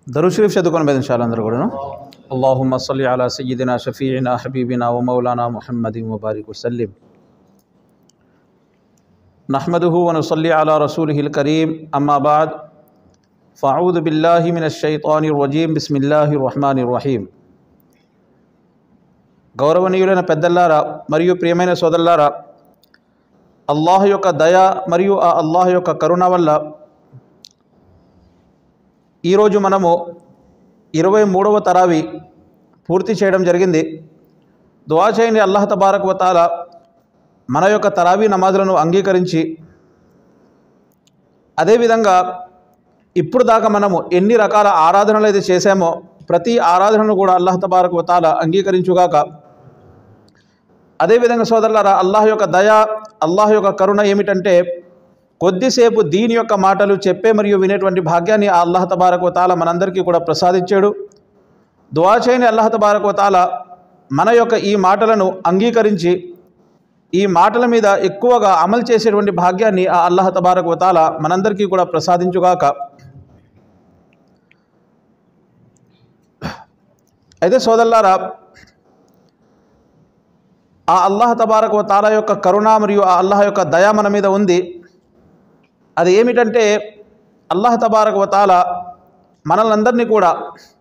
दरूद शरीफ चదువుకొని మీద ఇన్షాల్లాహ్ అందరూ కూడా అల్లాహుమ్మ సల్లి అలా సయ్యిదినా షఫీఇనా హబీబినా వ మౌలానా ముహమ్మదిన్ వ బారిక్ వసల్లిం నహ్మదుహు వ నుసల్లి అలా రసూలిహిల్ కరీం అమ్మా బాద్ ఫఅఊదు బిల్లాహి మినష్ షైతానిర్ రజీం బిస్మిల్లాహిర్ రహ్మానిర్ రహీం. గౌరవనీయులైన పెద్దలారా మరియు ప్రియమైన సోదరులారా, అల్లాహ్ యొక్క దయ మరియు ఆ అల్లాహ్ యొక్క కరుణ వల్ల ఈరోజు మనము 23వ తరావీ పూర్తి చేయడం జరిగింది. దుఆ చేయండి, అల్లాహ్ తబారక్ వ తఆలా మన యొక్క తరావీ నమాజులను అంగీకరించి అదేవిధంగా ఇప్పుడు దాకా మనము ఎన్ని రకాల ఆరాధనలు అయితే చేశామో ప్రతి ఆరాధనను కూడా అల్లాహ్ తబారక్ వ తఆలా అంగీకరించుగాక. అదేవిధంగా సోదరులారా, అల్లాహ్ యొక్క దయ అల్లాహ్ యొక్క కరుణ ఏమిటంటే కొద్దిసేపు దీని యొక్క మాటలు చెప్పే మరియు వినేటువంటి భాగ్యాన్ని ఆ అల్లాహ్ తబారక్ వ తఆలా మనందరికీ కూడా ప్రసాదించాడు. దుఆ చేయని అల్లాహ్ తబారక్ వ తఆలా మన యొక్క ఈ మాటలను అంగీకరించి ఈ మాటల మీద ఎక్కువగా అమలు చేసేటువంటి భాగ్యాన్ని ఆ అల్లాహ్ తబారక్ వ తఆలా మనందరికీ కూడా ప్రసాదించుగాక. అయితే సోదరులారా, ఆ అల్లాహ్ తబారక్ వ తఆలా యొక్క కరుణ మరియు ఆ అల్లాహ్ యొక్క దయ మన మీద ఉంది. అది ఏమిటంటే అల్లాహ్ తబారక్ వ తఆలా మనలందరినీ కూడా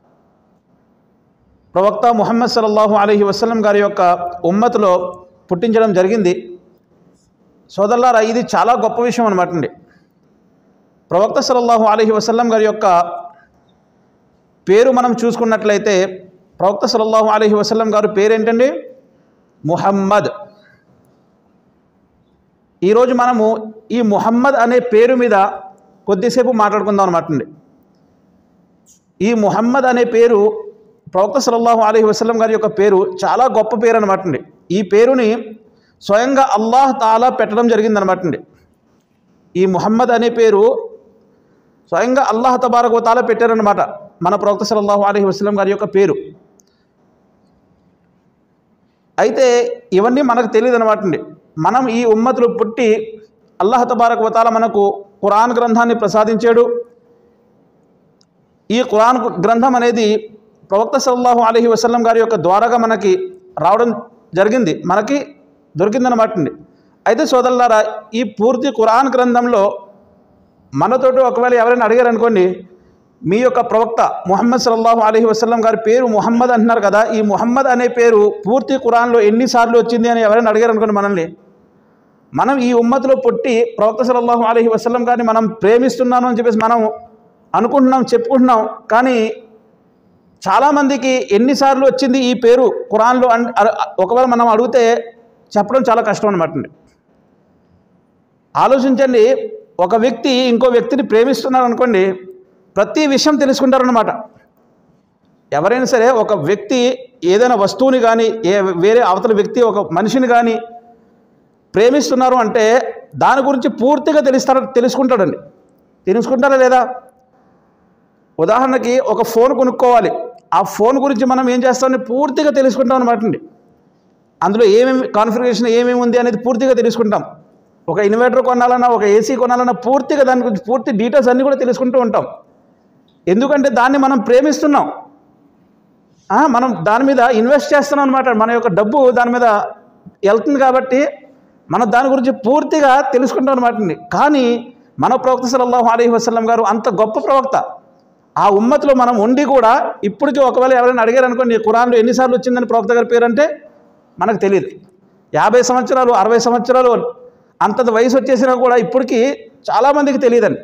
ప్రవక్త ముహమ్మద్ సల్లల్లాహు అలైహి వసల్లం గారి యొక్క ఉమ్మతులో పుట్టించడం జరిగింది. సోదరులారా, ఇది చాలా గొప్ప విషయం అన్నమాట అండి. ప్రవక్త సల్లల్లాహు అలైహి వసల్లం గారి యొక్క పేరు మనం చూసుకున్నట్లయితే ప్రవక్త సల్లల్లాహు అలైహి వసల్లం గారి పేరు ఏంటండి? ముహమ్మద్. ఈరోజు మనము ఈ ముహమ్మద్ అనే పేరు మీద కొద్దిసేపు మాట్లాడుకుందాం అన్నమాట అండి. ఈ ముహమ్మద్ అనే పేరు ప్రవక్త సల్లల్లాహు అలైహి వసల్లం గారి యొక్క పేరు చాలా గొప్ప పేరు అనమాట అండి. ఈ పేరుని స్వయంగా అల్లాహ్ తాలా పెట్టడం జరిగిందనమాట అండి. ఈ ముహమ్మద్ అనే పేరు స్వయంగా అల్లాహ్ తబారక్ వ తఆలా పెట్టారనమాట మన ప్రవక్త సల్లల్లాహు అలైహి వసల్లం గారి యొక్క పేరు. అయితే ఇవన్నీ మనకు తెలియదు అనమాట అండి. మనం ఈ ఉమ్మతులు పుట్టి అల్లాహ్ తబారక్ వ తఆలా మనకు ఖురాన్ గ్రంథాన్ని ప్రసాదించాడు. ఈ ఖురాన్ గ్రంథం అనేది ప్రవక్త సల్లల్లాహు అలైహి వసల్లం గారి యొక్క ద్వారాగా మనకి రావడం జరిగింది, మనకి దొరికిందనమాట అండి. అయితే సోదరులారా, ఈ పూర్తి ఖురాన్ గ్రంథంలో మనతోటి ఒకవేళ ఎవరైనా అడిగారు అనుకోండి, మీ యొక్క ప్రవక్త ముహమ్మద్ సల్లల్లాహు అలైహి వసల్లం గారి పేరు ముహమ్మద్ అంటున్నారు కదా, ఈ ముహమ్మద్ అనే పేరు పూర్తి ఖురాన్లో ఎన్నిసార్లు వచ్చింది అని ఎవరైనా అడిగారు అనుకోండి మనల్ని, మనం ఈ ఉమ్మతిలో పుట్టి ప్రవక్త సల్లల్లాహు అలైహి వసల్లం గారిని మనం ప్రేమిస్తున్నాను అని చెప్పేసి మనం అనుకుంటున్నాం, చెప్పుకుంటున్నాం. కానీ చాలామందికి ఎన్నిసార్లు వచ్చింది ఈ పేరు ఖురాన్లో ఒకవేళ మనం అడిగితే చెప్పడం చాలా కష్టం అనమాట అండి. ఆలోచించండి, ఒక వ్యక్తి ఇంకో వ్యక్తిని ప్రేమిస్తున్నారు అనుకోండి, ప్రతి విషయం తెలుసుకుంటారనమాట. ఎవరైనా సరే ఒక వ్యక్తి ఏదైనా వస్తువుని కానీ వేరే అవతల వ్యక్తి ఒక మనిషిని కానీ ప్రేమిస్తున్నారు అంటే దాని గురించి పూర్తిగా తెలుసుకుంటాడండి. తెలుసుకుంటారా లేదా? ఉదాహరణకి ఒక ఫోన్ కొనుక్కోవాలి, ఆ ఫోన్ గురించి మనం ఏం చేస్తామని పూర్తిగా తెలుసుకుంటాం అనమాట అండి. అందులో ఏమేమి కాన్ఫిగరేషన్ ఏమేమి ఉంది అనేది పూర్తిగా తెలుసుకుంటాం. ఒక ఇన్వర్టర్ కొనాలన్నా ఒక ఏసీ కొనాలన్నా పూర్తిగా దాని గురించి పూర్తి డీటెయిల్స్ అన్నీ కూడా తెలుసుకుంటూ ఉంటాం. ఎందుకంటే దాన్ని మనం ప్రేమిస్తున్నాం, మనం దాని మీద ఇన్వెస్ట్ చేస్తున్నాం అనమాట. మన యొక్క డబ్బు దాని మీద వెళ్తుంది కాబట్టి మనం దాని గురించి పూర్తిగా తెలుసుకుంటాం అనమాట. కానీ మన ప్రవక్త సల్లల్లాహు అలైహి వసల్లం గారు అంత గొప్ప ప్రవక్త, ఆ ఉమ్మతిలో మనం ఉండి కూడా ఇప్పటికీ ఒకవేళ ఎవరైనా అడిగారు అనుకోండి, ఖురాన్లో ఎన్నిసార్లు వచ్చిందని ప్రవక్త గారి పేరు అంటే మనకు తెలియదు. 50 సంవత్సరాలు 60 సంవత్సరాలు అంత వయసు వచ్చేసినా కూడా ఇప్పటికీ చాలామందికి తెలియదండి.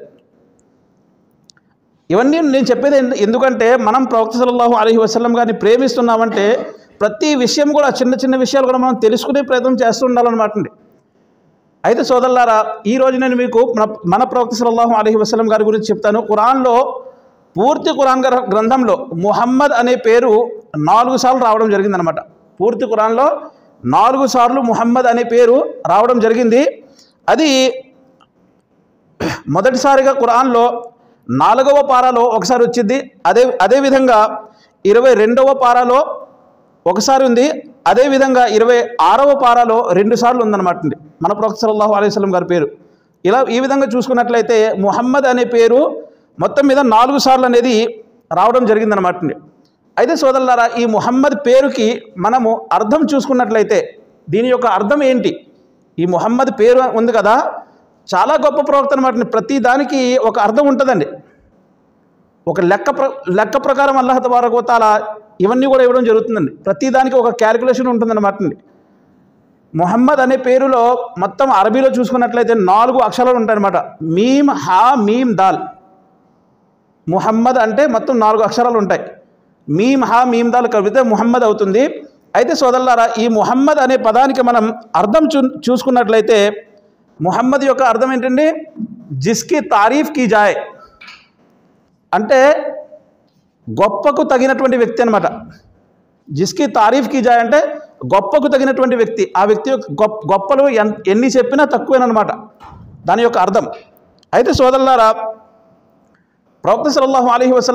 ఇవన్నీ నేను చెప్పేది ఎందుకంటే మనం ప్రవక్త సల్లల్లాహు అలైహి వసల్లం గారిని ప్రేమిస్తున్నామంటే ప్రతి విషయం కూడా చిన్న చిన్న విషయాలు కూడా మనం తెలుసుకునే ప్రయత్నం చేస్తూ ఉండాలన్నమాట అండి. అయితే సోదరులారా, ఈరోజు నేను మీకు మన ప్రవక్త సల్లల్లాహు అలైహి వసల్లం గారి గురించి చెప్తాను. ఖురాన్లో పూర్తి ఖురాన్ గ్రంథంలో ముహమ్మద్ అనే పేరు 4 సార్లు రావడం జరిగిందనమాట. పూర్తి ఖురాన్లో 4 సార్లు ముహమ్మద్ అనే పేరు రావడం జరిగింది. అది మొదటిసారిగా ఖురాన్లో 4వ పారాలో ఒకసారి వచ్చింది. అదేవిధంగా 22వ పారాలో ఒకసారి ఉంది. అదేవిధంగా 26వ పారాలో 2 సార్లు ఉందన్నమాట అండి మన ప్రవక్త సల్లల్లాహు అలైహి వసల్లం గారి పేరు. ఈ విధంగా చూసుకున్నట్లయితే ముహమ్మద్ అనే పేరు మొత్తం మీద 4 సార్లు అనేది రావడం జరిగిందనమాట. అయితే సోదరులారా, ఈ ముహమ్మద్ పేరుకి మనము అర్థం చూసుకున్నట్లయితే దీని యొక్క అర్థం ఏంటి? ఈ ముహమ్మద్ పేరు ఉంది కదా, చాలా గొప్ప ప్రవక్త అనమాట. ప్రతి దానికి ఒక అర్థం ఉంటుందండి. ఒక లెక్క ప్రకారం అల్లాహ్ తబారక వ తఆలా ఇవన్నీ కూడా ఇవ్వడం జరుగుతుందండి. ప్రతి దానికి ఒక క్యాలిక్యులేషన్ ఉంటుందన్నమాట. ముహమ్మద్ అనే పేరులో మొత్తం అరబీలో చూసుకున్నట్లయితే 4 అక్షరాలు ఉంటాయన్నమాట. మీమ్, హా, మీమ్, దాల్. ముహమ్మద్ అంటే మొత్తం 4 అక్షరాలు ఉంటాయి. మీమ్, హా, మీమ్, దాల్ కలిపితే ముహమ్మద్ అవుతుంది. అయితే సోదరులారా, ఈ ముహమ్మద్ అనే పదానికి మనం అర్థం చూసుకున్నట్లయితే ముహమ్మద్ యొక్క అర్థం ఏంటండి? జిస్కి తారీఫ్ కీ జాయ్, అంటే గొప్పకు తగినటువంటి వ్యక్తి అనమాట. జిస్కి తారీఫ్ కీ జాయ్ అంటే గొప్పకు తగినటువంటి వ్యక్తి. ఆ వ్యక్తి యొక్క గొప్పలు ఎన్ని చెప్పినా తక్కువేనమాట, దాని యొక్క అర్థం. అయితే సోదరులారా, ప్రవక్త సల్లల్లాహు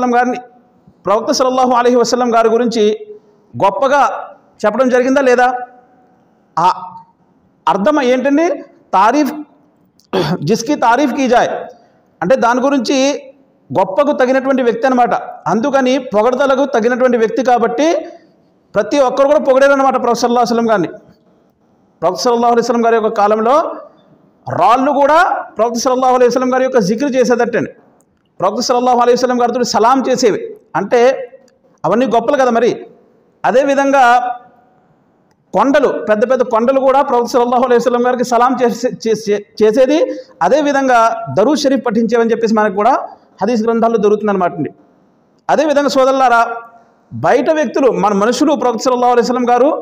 అలైహి వసల్లం గారి గురించి గొప్పగా చెప్పడం జరిగిందా లేదా? ఆ అర్థం ఏంటండి? తారీఫ్, జిస్కి తారీఫ్ కీ జాయ్ అంటే దాని గురించి గొప్పకు తగినటువంటి వ్యక్తి అనమాట. అందుకని పొగడతలకు తగినటువంటి వ్యక్తి కాబట్టి ప్రతి ఒక్కరు కూడా పొగిడారనమాట ప్రవక్త సల్లల్లాహు అలైహి వసల్లం గారిని. ప్రవక్త సల్లల్లాహు అలైహి వసల్లం గారి యొక్క కాలంలో రాళ్ళు కూడా ప్రవక్త సల్లల్లాహు అలైహి వసల్లం గారి యొక్క జిక్ర్ చేసేదట్టండి. ప్రవక్త సల్లల్లాహు అలైహి వసల్లం గారితో సలాం చేసేవి. అంటే అవన్నీ గొప్పలు కదా. మరి అదేవిధంగా కొండలు, పెద్ద పెద్ద కొండలు కూడా ప్రవక్త సల్లల్లాహు అలైహి వసల్లం గారికి సలాం చేసేది. అదేవిధంగా దరూద్ షరీఫ్ పఠించేవని చెప్పేసి మనకు కూడా హదీస్ గ్రంథాల్లో దొరుకుతుందన్నమాట. అదేవిధంగా సోదరులారా, బయట వ్యక్తులు, మన మనుషులు ప్రవక్త సల్లల్లాహు అలైహి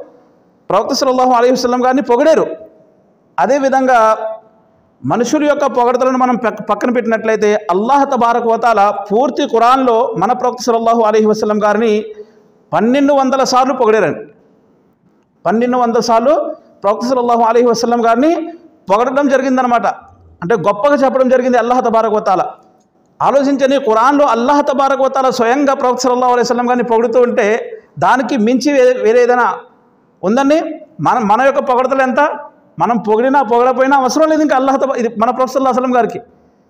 వసల్లం గారిని పొగిడారు. అదేవిధంగా మనుషుల యొక్క పొగడతలను మనం పక్కన పెట్టినట్లయితే అల్లాహ్ తబారక వ తఆలా పూర్తి ఖురాన్లో మన ప్రవక్త సల్లల్లాహు అలైహి వసల్లం గారిని 1200 సార్లు పొగిడారండి. 1200 సార్లు ప్రవక్త సల్లల్లాహు అలైహి వసల్లం గారిని పొగడడం జరిగిందనమాట. అంటే గొప్పగా చెప్పడం జరిగింది అల్లాహ్ తబారక వ తఆలా. ఆలోచించండి, ఖురాన్లో అల్లాహ్ తబారక వ తఆలా స్వయంగా ప్రవక్త సల్లల్లాహు అలైహి వసల్లం గారిని పొగుడుతూ ఉంటే దానికి మించి వేరే ఏదైనా ఉందండి? మన యొక్క పొగడతలు ఎంత? మనం పొగిడినా పొగడపోయినా అవసరం లేదు ఇంకా ఇది మన ప్రవక్త సల్లల్లాహు అలైహి వసల్లం గారికి.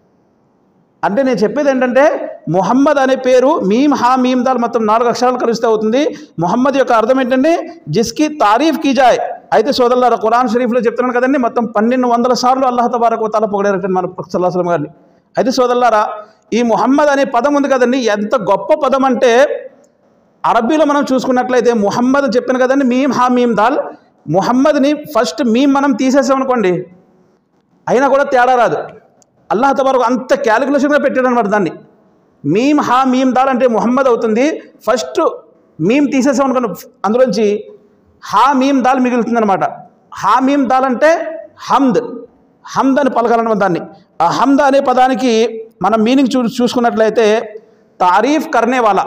అంటే నేను చెప్పేది ఏంటంటే, ముహమ్మద్ అనే పేరు మీమ్, హా, మీమ్, దాల్ మొత్తం 4 అక్షరాలు కలిస్తే అవుతుంది. ముహమ్మద్ యొక్క అర్థం ఏంటంటే జిస్కి తారీఫ్ కీ జాయ్. అయితే సోదరులారా, ఖురాన్ షరీఫ్లో చెప్తున్నాను కదండి, మొత్తం 1200 సార్లు అల్లాహ్ తబారక వ తఆలా పొగిడారటండి మన ప్రవక్త సల్లల్లాహు అలైహి వసల్లం గారిని. అయితే సోదరులారా, ఈ ముహమ్మద్ అనే పదం ఉంది కదండి, ఎంత గొప్ప పదం అంటే అరబీలో మనం చూసుకున్నట్లయితే ముహమ్మద్ అని చెప్పాను కదండి, మీమ్, హా, మీమ్, దాల్. ముహమ్మద్ని ఫస్ట్ మీమ్ మనం తీసేసామనుకోండి, అయినా కూడా తేడా రాదు. అల్లాహ్ తబారక అంత క్యాలిక్యులేషన్గా పెట్టాడు అనమాట. దాన్ని మీమ్, హా, మీమ్, దాల్ అంటే ముహమ్మద్ అవుతుంది. ఫస్ట్ మీమ్ తీసేసామనుకోండి, అందులోంచి హా, మీమ్, దాల్ మిగులుతుంది అనమాట. హా, మీమ్, దాల్ అంటే హమ్ద్ అని పలకాలన్నమాట. దాన్ని ఆ హమ్ద్ అనే పదానికి మనం మీనింగ్ చూసుకున్నట్లయితే తారీఫ్ కర్నేవాలా,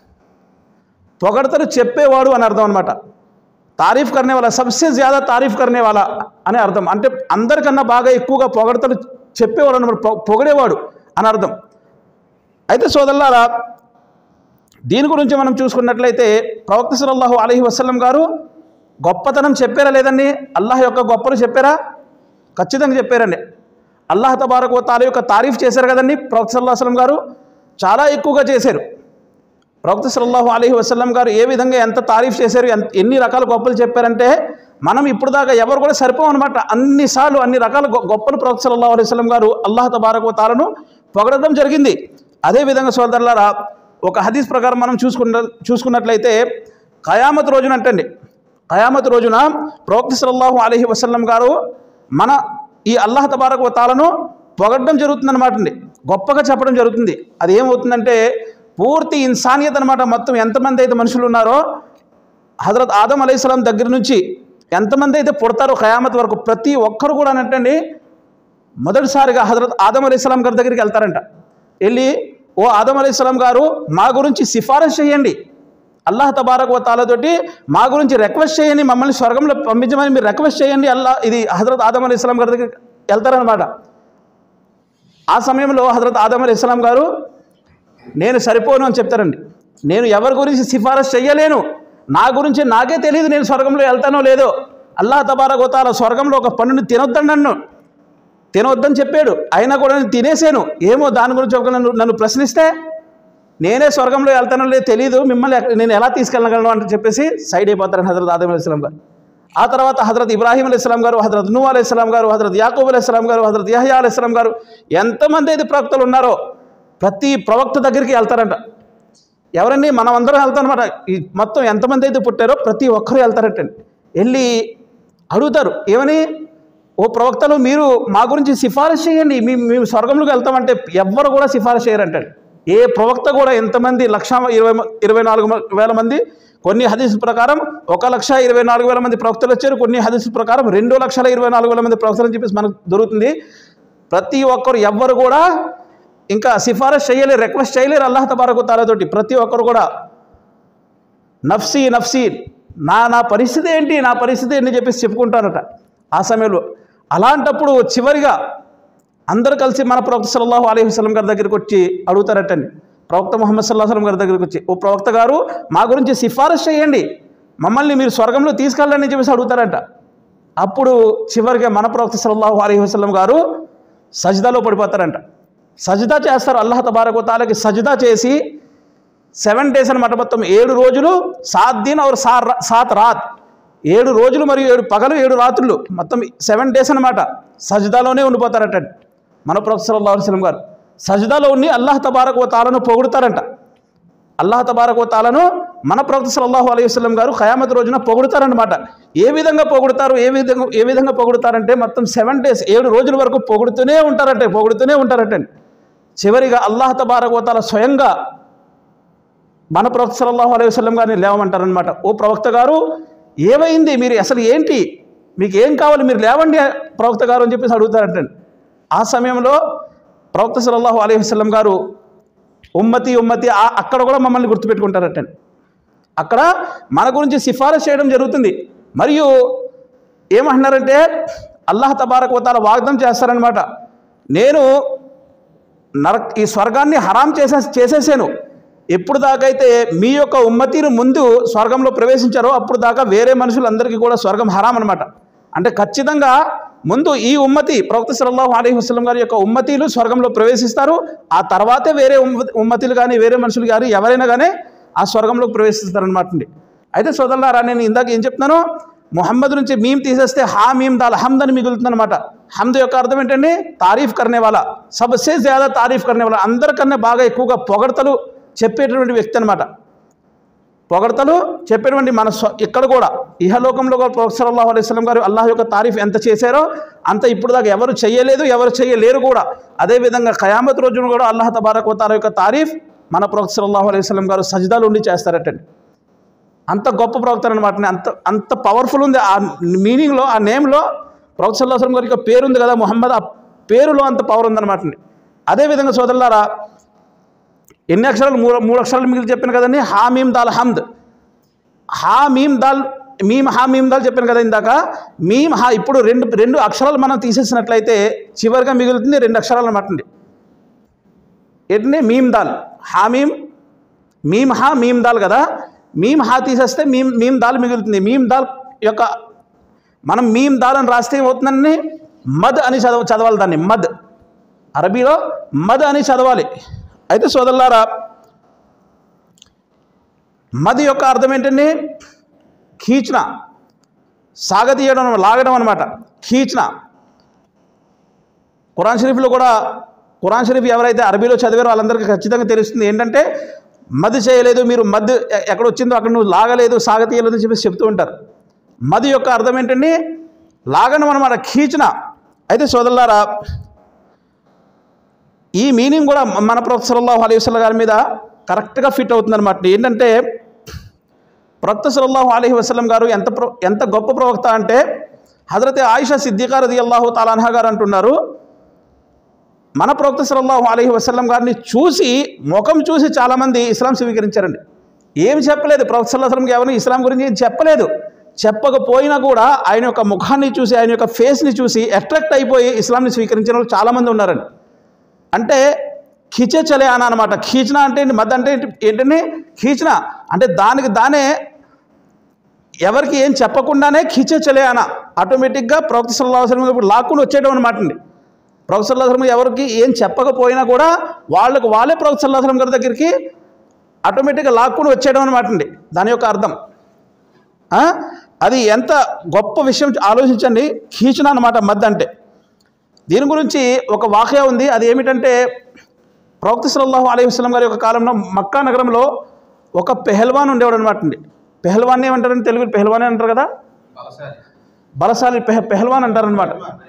పొగడతలు చెప్పేవాడు అని అర్థం అనమాట. తారీఫ్ కర్నేవాలా, సబ్సే జ్యాదా తారీఫ్ కర్నేవాలా అనే అర్థం. అంటే అందరికన్నా బాగా ఎక్కువగా పొగడతలు చెప్పేవాడు అనమాట, పొగిడేవాడు అని అర్థం. అయితే సోదరులారా, దీని గురించి మనం చూసుకున్నట్లయితే ప్రవక్త సల్లల్లాహు అలైహి వసల్లం గారు గొప్పతనం చెప్పారా లేదండి? అల్లాహ్ యొక్క గొప్పలు చెప్పారా? ఖచ్చితంగా చెప్పారండి. అల్లాహ్ తబారక వ తఆలా యొక్క తారీఫ్ చేశారు కదండి ప్రవక్త సల్లల్లాహు అలైహి వసల్లం గారు, చాలా ఎక్కువగా చేశారు. ప్రవక్త సల్లల్లాహు అలైహి వసల్లం గారు ఏ విధంగా ఎంత తారీఫ్ చేశారు, ఎన్ని రకాల గొప్పలు చెప్పారంటే మనం ఇప్పుడు దాకా ఎవరు కూడా సరిపోమన్నమాట. అన్నిసార్లు అన్ని రకాల గొప్పలు ప్రవక్త సల్లల్లాహు అలైహి వసల్లం గారు అల్లాహ్ తబారక వ తఆలాను పొగడడం జరిగింది. అదేవిధంగా సోదరులారా, ఒక హదీస్ ప్రకారం మనం చూసుకున్నట్లయితే ఖయామత్ రోజున అంటండి, ఖయామత్ రోజున ప్రవక్త సల్లల్లాహు అలైహి వసల్లం గారు మన ఈ అల్లాహ్ తబారక వ తఆలాను పొగడడం జరుగుతుందన్నమాట అండి, గొప్పగా చెప్పడం జరుగుతుంది. అది ఏమవుతుందంటే పూర్తి ఇన్సానియత్ అనమాట. మొత్తం ఎంతమంది అయితే మనుషులు ఉన్నారో హజరత్ ఆదం అలైహిస్సలాం దగ్గర నుంచి ఎంతమంది అయితే పుడతారో ఖయామత్ వరకు ప్రతి ఒక్కరు కూడా అనంటండి మొదటిసారిగా హజరత్ ఆదం అలైహిస్సలాం గారి దగ్గరికి వెళ్తారంట. వెళ్ళి, ఓ ఆదం అలైహిస్సలాం గారు మా గురించి సిఫారసు చేయండి, అల్లాహ్ తబారక వ తఆలా తోటి మా గురించి రిక్వెస్ట్ చేయండి, మమ్మల్ని స్వర్గంలో పంపించమని మీరు రిక్వెస్ట్ చేయండి. ఇది హజరత్ ఆదం అలైహిస్సలాం గారి దగ్గరికి వెళ్తారనమాట. ఆ సమయంలో హజరత్ ఆదం అలైహిస్సలాం గారు నేను సరిపోను అని చెప్తారండి. నేను ఎవరి గురించి సిఫారసు చెయ్యలేను, నా గురించి నాకే తెలియదు నేను స్వర్గంలో వెళ్తానో లేదో. అల్లాహ్ తబారక వ తఆలా స్వర్గంలో ఒక పండుని తినొద్దని చెప్పాడు, అయినా కూడా నేను తినేసాను. ఏమో దాని గురించి నన్ను ప్రశ్నిస్తే నేనే స్వర్గంలో వెళ్తానో లేదు తెలియదు, మిమ్మల్ని నేను ఎలా తీసుకెళ్ళగలను అని చెప్పేసి సైడ్ అయిపోతారని హజరత్ ఆదం అలైహిస్సలాం గారు. ఆ తర్వాత హజరత్ ఇబ్రాహీం అలైహిస్సలాం గారు, హజరత్ నూహ్ అలైహిస్సలాం గారు, హజరత్ యాకూబ్ అలైహిస్సలాం గారు, హజరత్ యహ్యా అలైహిస్సలాం గారు, ఎంతమంది అయితే ప్రవక్తలు ఉన్నారో ప్రతి ప్రవక్త దగ్గరికి వెళ్తారంట. ఎవరండి? మనం అందరం వెళ్తామన్నమాట. ఈ మొత్తం ఎంతమంది అయితే పుట్టారో ప్రతి ఒక్కరూ వెళ్తారటండి. వెళ్ళి అడుగుతారు ఏమని, ఓ ప్రవక్తలు మీరు మా గురించి సిఫారసు చేయండి, మేము స్వర్గంలోకి వెళ్తామంటే ఎవ్వరు కూడా సిఫారసు చేయరంటాడు. ఏ ప్రవక్త కూడా ఎంతమంది 1,24,000 మంది, కొన్ని హదీసు ప్రకారం 1,24,000 మంది ప్రవక్తలు వచ్చారు, కొన్ని హదీసు ప్రకారం 2,24,000 మంది ప్రవక్తలు అని చెప్పేసి మనకు దొరుకుతుంది. ప్రతి ఒక్కరు ఎవ్వరు కూడా ఇంకా సిఫారసు చేయలేరు, రిక్వెస్ట్ చేయలేరు అల్లాహ్ తబారక వ తఆలా తోటి. ప్రతి ఒక్కరు కూడా నఫ్సీ నఫ్సీ, నా పరిస్థితి ఏంటి, నా పరిస్థితి ఏంటి చెప్పేసి చెప్పుకుంటారట ఆ సమయంలో. అలాంటప్పుడు చివరిగా అందరూ కలిసి మన ప్రవక్త సల్లల్లాహు అలైహి వసల్లం గారి దగ్గరికి వచ్చి అడుగుతారటండి. ప్రవక్త ముహమ్మద్ సల్లల్లాహు అలైహి వసల్లం గారి దగ్గరికి వచ్చి, ఓ ప్రవక్త గారు మా గురించి సిఫారసు చేయండి, మమ్మల్ని మీరు స్వర్గంలో తీసుకెళ్ళండి అని చెప్పేసి అడుగుతారంట. అప్పుడు చివరిగా మన ప్రవక్త సల్లల్లాహు అలైహి వసల్లం గారు సజ్దాలో పడిపోతారంట. సజ్దా చేస్తారు అల్లాహ్ తబారక వ తఆలాకి. సజ్దా చేసి 7 days అనమాట, మొత్తం 7 రోజులు, 7 दिन और 7 रात, 7 రోజులు మరియు 7 పగలు 7 రాత్రులు, మొత్తం 7 days అనమాట సజ్దాలోనే ఉండిపోతారట మన ప్రవక్త సల్లల్లాహు అలైహి వసల్లం గారు. సజ్దాలో ఉండి అల్లాహ్ తబారక వ తఆలాను పొగుడుతారంట. అల్లాహ్ తబారక వ తఆలాను మన ప్రవక్త సల్లల్లాహు అలైహి వసల్లం గారు ఖయామత్ రోజున పొగుడుతారనమాట. ఏ విధంగా పొగుడుతారు, ఏ విధంగా పొగుడుతారంటే మొత్తం 7 days 7 రోజుల వరకు పొగుడుతూనే ఉంటారట. చివరిగా అల్లాహ్ తబారక వ తఆలా స్వయంగా మన ప్రవక్త సల్లల్లాహు అలైహి వసల్లం గారిని లేవమంటారనమాట. ఓ ప్రవక్త గారు ఏమైంది, మీరు అసలు ఏంటి, మీకు ఏం కావాలి, మీరు లేవండి ప్రవక్త గారు అని చెప్పేసి అడుగుతారంటండి. ఆ సమయంలో ప్రవక్త సల్లల్లాహు అలైహి వసల్లం గారు ఉమ్మతి ఉమ్మతి అక్కడ కూడా మమ్మల్ని గుర్తుపెట్టుకుంటారటండి. అక్కడ మన గురించి సిఫారసు చేయడం జరుగుతుంది. మరియు ఏమంటున్నారంటే అల్లాహ్ తబారక వ తఆలా వాగ్దానం చేస్తారనమాట, నేను ఈ స్వర్గాన్ని హరాం చేసేసాను. ఎప్పుడు దాకా అయితే మీ యొక్క ఉమ్మతీను ముందు స్వర్గంలో ప్రవేశించారో అప్పుడు దాకా వేరే మనుషులందరికీ కూడా స్వర్గం హరాం అనమాట. అంటే ఖచ్చితంగా ముందు ఈ ఉమ్మతి ప్రవక్త సల్లల్లాహు అలైహి వసల్లం గారి యొక్క ఉమ్మతీలు స్వర్గంలో ప్రవేశిస్తారు. ఆ తర్వాతే వేరే ఉమ్మతీలు కానీ వేరే మనుషులు కానీ ఎవరైనా కానీ ఆ స్వర్గంలోకి ప్రవేశిస్తారనమాట అండి. అయితే సోదరులారా, నేను ఇందాక ఏం చెప్తున్నాను, ముహమ్మద్ నుంచి మీమ్ తీసేస్తే హా మీమ్ దాల్ హమ్ద్ అని మిగులుతుందన్నమాట. హమ్ద్ యొక్క అర్థం ఏంటండి? తారీఫ్ కర్నే వాలా, సబ్సే జ్యాదా తారీఫ్ కర్నే వాలా, అందరికన్నా బాగా ఎక్కువగా పొగడతలు చెప్పేటువంటి వ్యక్తి అనమాట. పొగడతలు చెప్పేటువంటి మన ఇక్కడ కూడా ఇహలోకంలో కూడా ప్రవక్త సల్లల్లాహు అలైహి వసల్లం గారు అల్లాహ్ యొక్క తారీఫ్ ఎంత చేశారో అంత ఇప్పుడు దాకా ఎవరు చేయలేదు, ఎవరు చేయలేరు కూడా. అదేవిధంగా ఖయామత్ రోజున కూడా అల్లాహ్ తబారక వ తఆలా యొక్క తారీఫ్ మన ప్రవక్త సల్లల్లాహు అలైహి వసల్లం గారు సజ్దాలు ఉండి చేస్తారటండి. అంత గొప్ప ప్రవక్త అనమాట. అంత పవర్ఫుల్ ఉంది ఆ మీనింగ్లో, ఆ నేమ్లో. ప్రవక్త సల్లల్లాహు అలైహి వసల్లం గారి యొక్క పేరు ఉంది కదా ముహమ్మద్, ఆ పేరులో అంత పవర్ ఉందన్నమాట అండి. అదేవిధంగా సోదరులారా, ఎన్ని అక్షరాలు? 3 అక్షరాలు మిగిలి చెప్పాను కదండి. హా మీమ్ దాల్ హమ్ద్, హా మీమ్ దాల్, మీమ్ హా మీమ్ దాల్ చెప్పాను కదా ఇందాక. మీమ్ హా, ఇప్పుడు రెండు అక్షరాలు మనం తీసేసినట్లయితే చివరిగా మిగులుతుంది 2 అక్షరాలు అనమాట అండి. ఏంటంటే మీమ్ దాల్, హా మీమ్, మీమ్ హా మీమ్ దాల్ కదా. మీమ్ హా తీసేస్తే మీమ్ దాల్ మిగులుతుంది. మీమ్ దాల్ యొక్క మనం మీమ్ దాల్ అని రాస్తే ఏమవుతుందండి? మద్ అని చదవాలి దాన్ని. మద్, అరబీలో మద్ అని చదవాలి. అయితే సోదరులారా, మద్ యొక్క అర్థం ఏంటండి? ఖీచ్నా, సాగతీయడం, లాగడం అనమాట. ఖీచ్నా. ఖురాన్ షరీఫ్లో కూడా, ఖురాన్ షరీఫ్ ఎవరైతే అరబీలో చదివారో వాళ్ళందరికీ ఖచ్చితంగా తెలుస్తుంది ఏంటంటే, మద్ చేయలేదు మీరు, మద్ ఎక్కడ వచ్చిందో అక్కడ నువ్వు లాగలేదు, సాగతీయలేదు అని చెప్పేసి చెప్తూ ఉంటారు. మద్ యొక్క అర్థం ఏంటండి? లాగడం అనమాట, ఖీచ్నా. అయితే సోదరులారా, ఈ మీనింగ్ కూడా మన ప్రవక్త సల్లల్లాహు అలైహి వసల్లం గారి మీద కరెక్ట్గా ఫిట్ అవుతుంది అనమాట. ఏంటంటే ప్రవక్త సల్లల్లాహు అలైహి వసల్లం గారు ఎంత గొప్ప ప్రవక్త అంటే, హజరత్ ఆయిషా సిద్దికా రదియల్లాహు తఆలా అన్హా గారు అంటున్నారు, మన ప్రవక్త సల్లల్లాహు అలైహి వసల్లం గారిని చూసి, ముఖం చూసి చాలామంది ఇస్లాం స్వీకరించారండి. ఏమి చెప్పలేదు ప్రవక్త సల్లల్లాహు అలైహి వసల్లం ఎవరిని ఇస్లాం గురించి ఏం చెప్పలేదు. చెప్పకపోయినా కూడా ఆయన యొక్క ముఖాన్ని చూసి, ఆయన యొక్క ఫేస్ని చూసి అట్రాక్ట్ అయిపోయి ఇస్లాంని స్వీకరించిన వాళ్ళు చాలామంది ఉన్నారండి. అంటే ఖీచే చలే ఆనా అనమాట. ఖీచ్నా అంటే మద్ అంటే ఏంటంటే ఖీచ్నా అంటే దానికి దానే ఎవరికి ఏం చెప్పకుండానే ఖీచే చలే ఆనా ఆటోమేటిక్గా ప్రవక్త సల్లల్లాహు అలైహి వసల్లం ఇప్పుడు లాక్కుని వచ్చేయడం అనమాట అండి. ప్రవక్త సల్లల్లాహు అలైహి వసల్లం ఎవరికి ఏం చెప్పకపోయినా కూడా వాళ్ళే ప్రవక్త సల్లల్లాహు అలైహి వసల్లం గారి దగ్గరికి ఆటోమేటిక్గా లాక్కుని వచ్చేయడం అనమాట అండి దాని యొక్క అర్థం. అది ఎంత గొప్ప విషయం ఆలోచించండి. కీచున అనమాట మద్ అంటే. దీని గురించి ఒక వాక్య ఉంది. అది ఏమిటంటే ప్రవక్త సల్లల్లాహు అలైహి వసల్లం గారి యొక్క కాలంలో మక్కా నగరంలో ఒక పెహల్వాన్ ఉండేవాడు అనమాట అండి. పెహల్వాన్ ఏమంటారండి తెలుగు? పెహల్వానే అంటారు కదా, బలశాలి పెహల్వాన్ అంటారనమాట.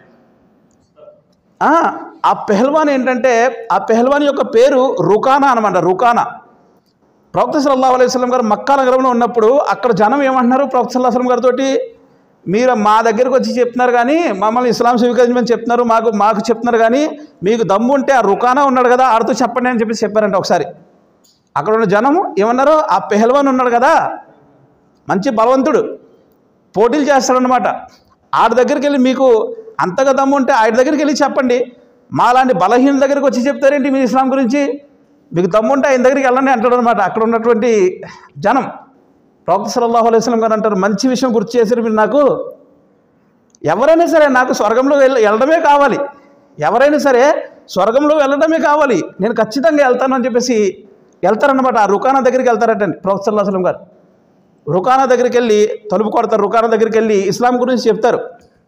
ఆ పెహల్వాన్ ఏంటంటే ఆ పెహల్వాన్ యొక్క పేరు రుకానా అనమాట. రుకానా. ప్రవక్త సల్లల్లాహు అలైహి వసల్లం గారు మక్కా నగరంలో ఉన్నప్పుడు అక్కడ జనం ఏమంటున్నారు ప్రవక్త సల్లల్లాహు అలైహి వసల్లం గారితోటి, మీరు మా దగ్గరికి వచ్చి చెప్తున్నారు కానీ మమ్మల్ని ఇస్లాం స్వీకరించమని చెప్తున్నారు, మాకు చెప్తున్నారు కానీ మీకు దమ్ము ఉంటే ఆ రుకానా ఉన్నాడు కదా ఆడితో చెప్పండి అని చెప్పి చెప్పారంట ఒకసారి. అక్కడ ఉన్న జనము ఏమన్నారు, ఆ పెహల్వాన్ ఉన్నాడు కదా మంచి బలవంతుడు, పోటీలు చేస్తాడనమాట, ఆడి దగ్గరికి వెళ్ళి మీకు అంతగా దమ్ము ఉంటే ఆయన దగ్గరికి వెళ్ళి చెప్పండి, మాలాంటి బలహీన దగ్గరికి వచ్చి చెప్తారేంటి మీ ఇస్లాం గురించి, మీకు దమ్ము ఉంటే ఆయన దగ్గరికి వెళ్ళండి అంటాడు అనమాట అక్కడ ఉన్నటువంటి జనం. ప్రవక్త సల్లల్లాహు అలైహి వసల్లం గారు అంటారు, మంచి విషయం గుర్తు చేశారు మీరు నాకు. ఎవరైనా సరే నాకు స్వర్గంలో వెళ్ళడమే కావాలి, ఎవరైనా సరే స్వర్గంలో వెళ్ళడమే కావాలి, నేను ఖచ్చితంగా వెళ్తాను అని చెప్పేసి వెళ్తారనమాట. ఆ రుకానా దగ్గరికి వెళ్తారటండి ప్రవక్త సల్లల్లాహు అలైహి వసల్లం గారు. రుకానా దగ్గరికి వెళ్ళి తలుపు కొడతారు. రుకానా దగ్గరికి వెళ్ళి ఇస్లాం గురించి చెప్తారు.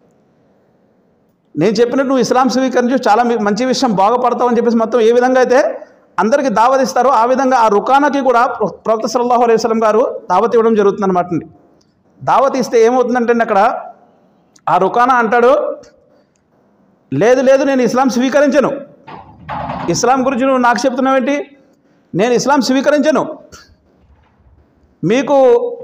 నేను చెప్పినట్టు నువ్వు ఇస్లాం స్వీకరించి చాలా మంచి విషయం బాగుపడతావు అని చెప్పేసి మొత్తం ఏ విధంగా అయితే అందరికీ దావత్ ఇస్తారో ఆ విధంగా ఆ రుకానాకి కూడా ప్రవక్త సల్లల్లాహు అలైహి వసల్లం గారు దావత్ ఇవ్వడం జరుగుతుంది అనమాట అండి. దావత్ ఇస్తే ఏమవుతుందంటే అక్కడ ఆ రుకానా అంటాడు, లేదు లేదు నేను ఇస్లాం స్వీకరించను, ఇస్లాం గురించి నువ్వు నాకు చెప్తున్నావేంటి, నేను ఇస్లాం స్వీకరించను, మీకు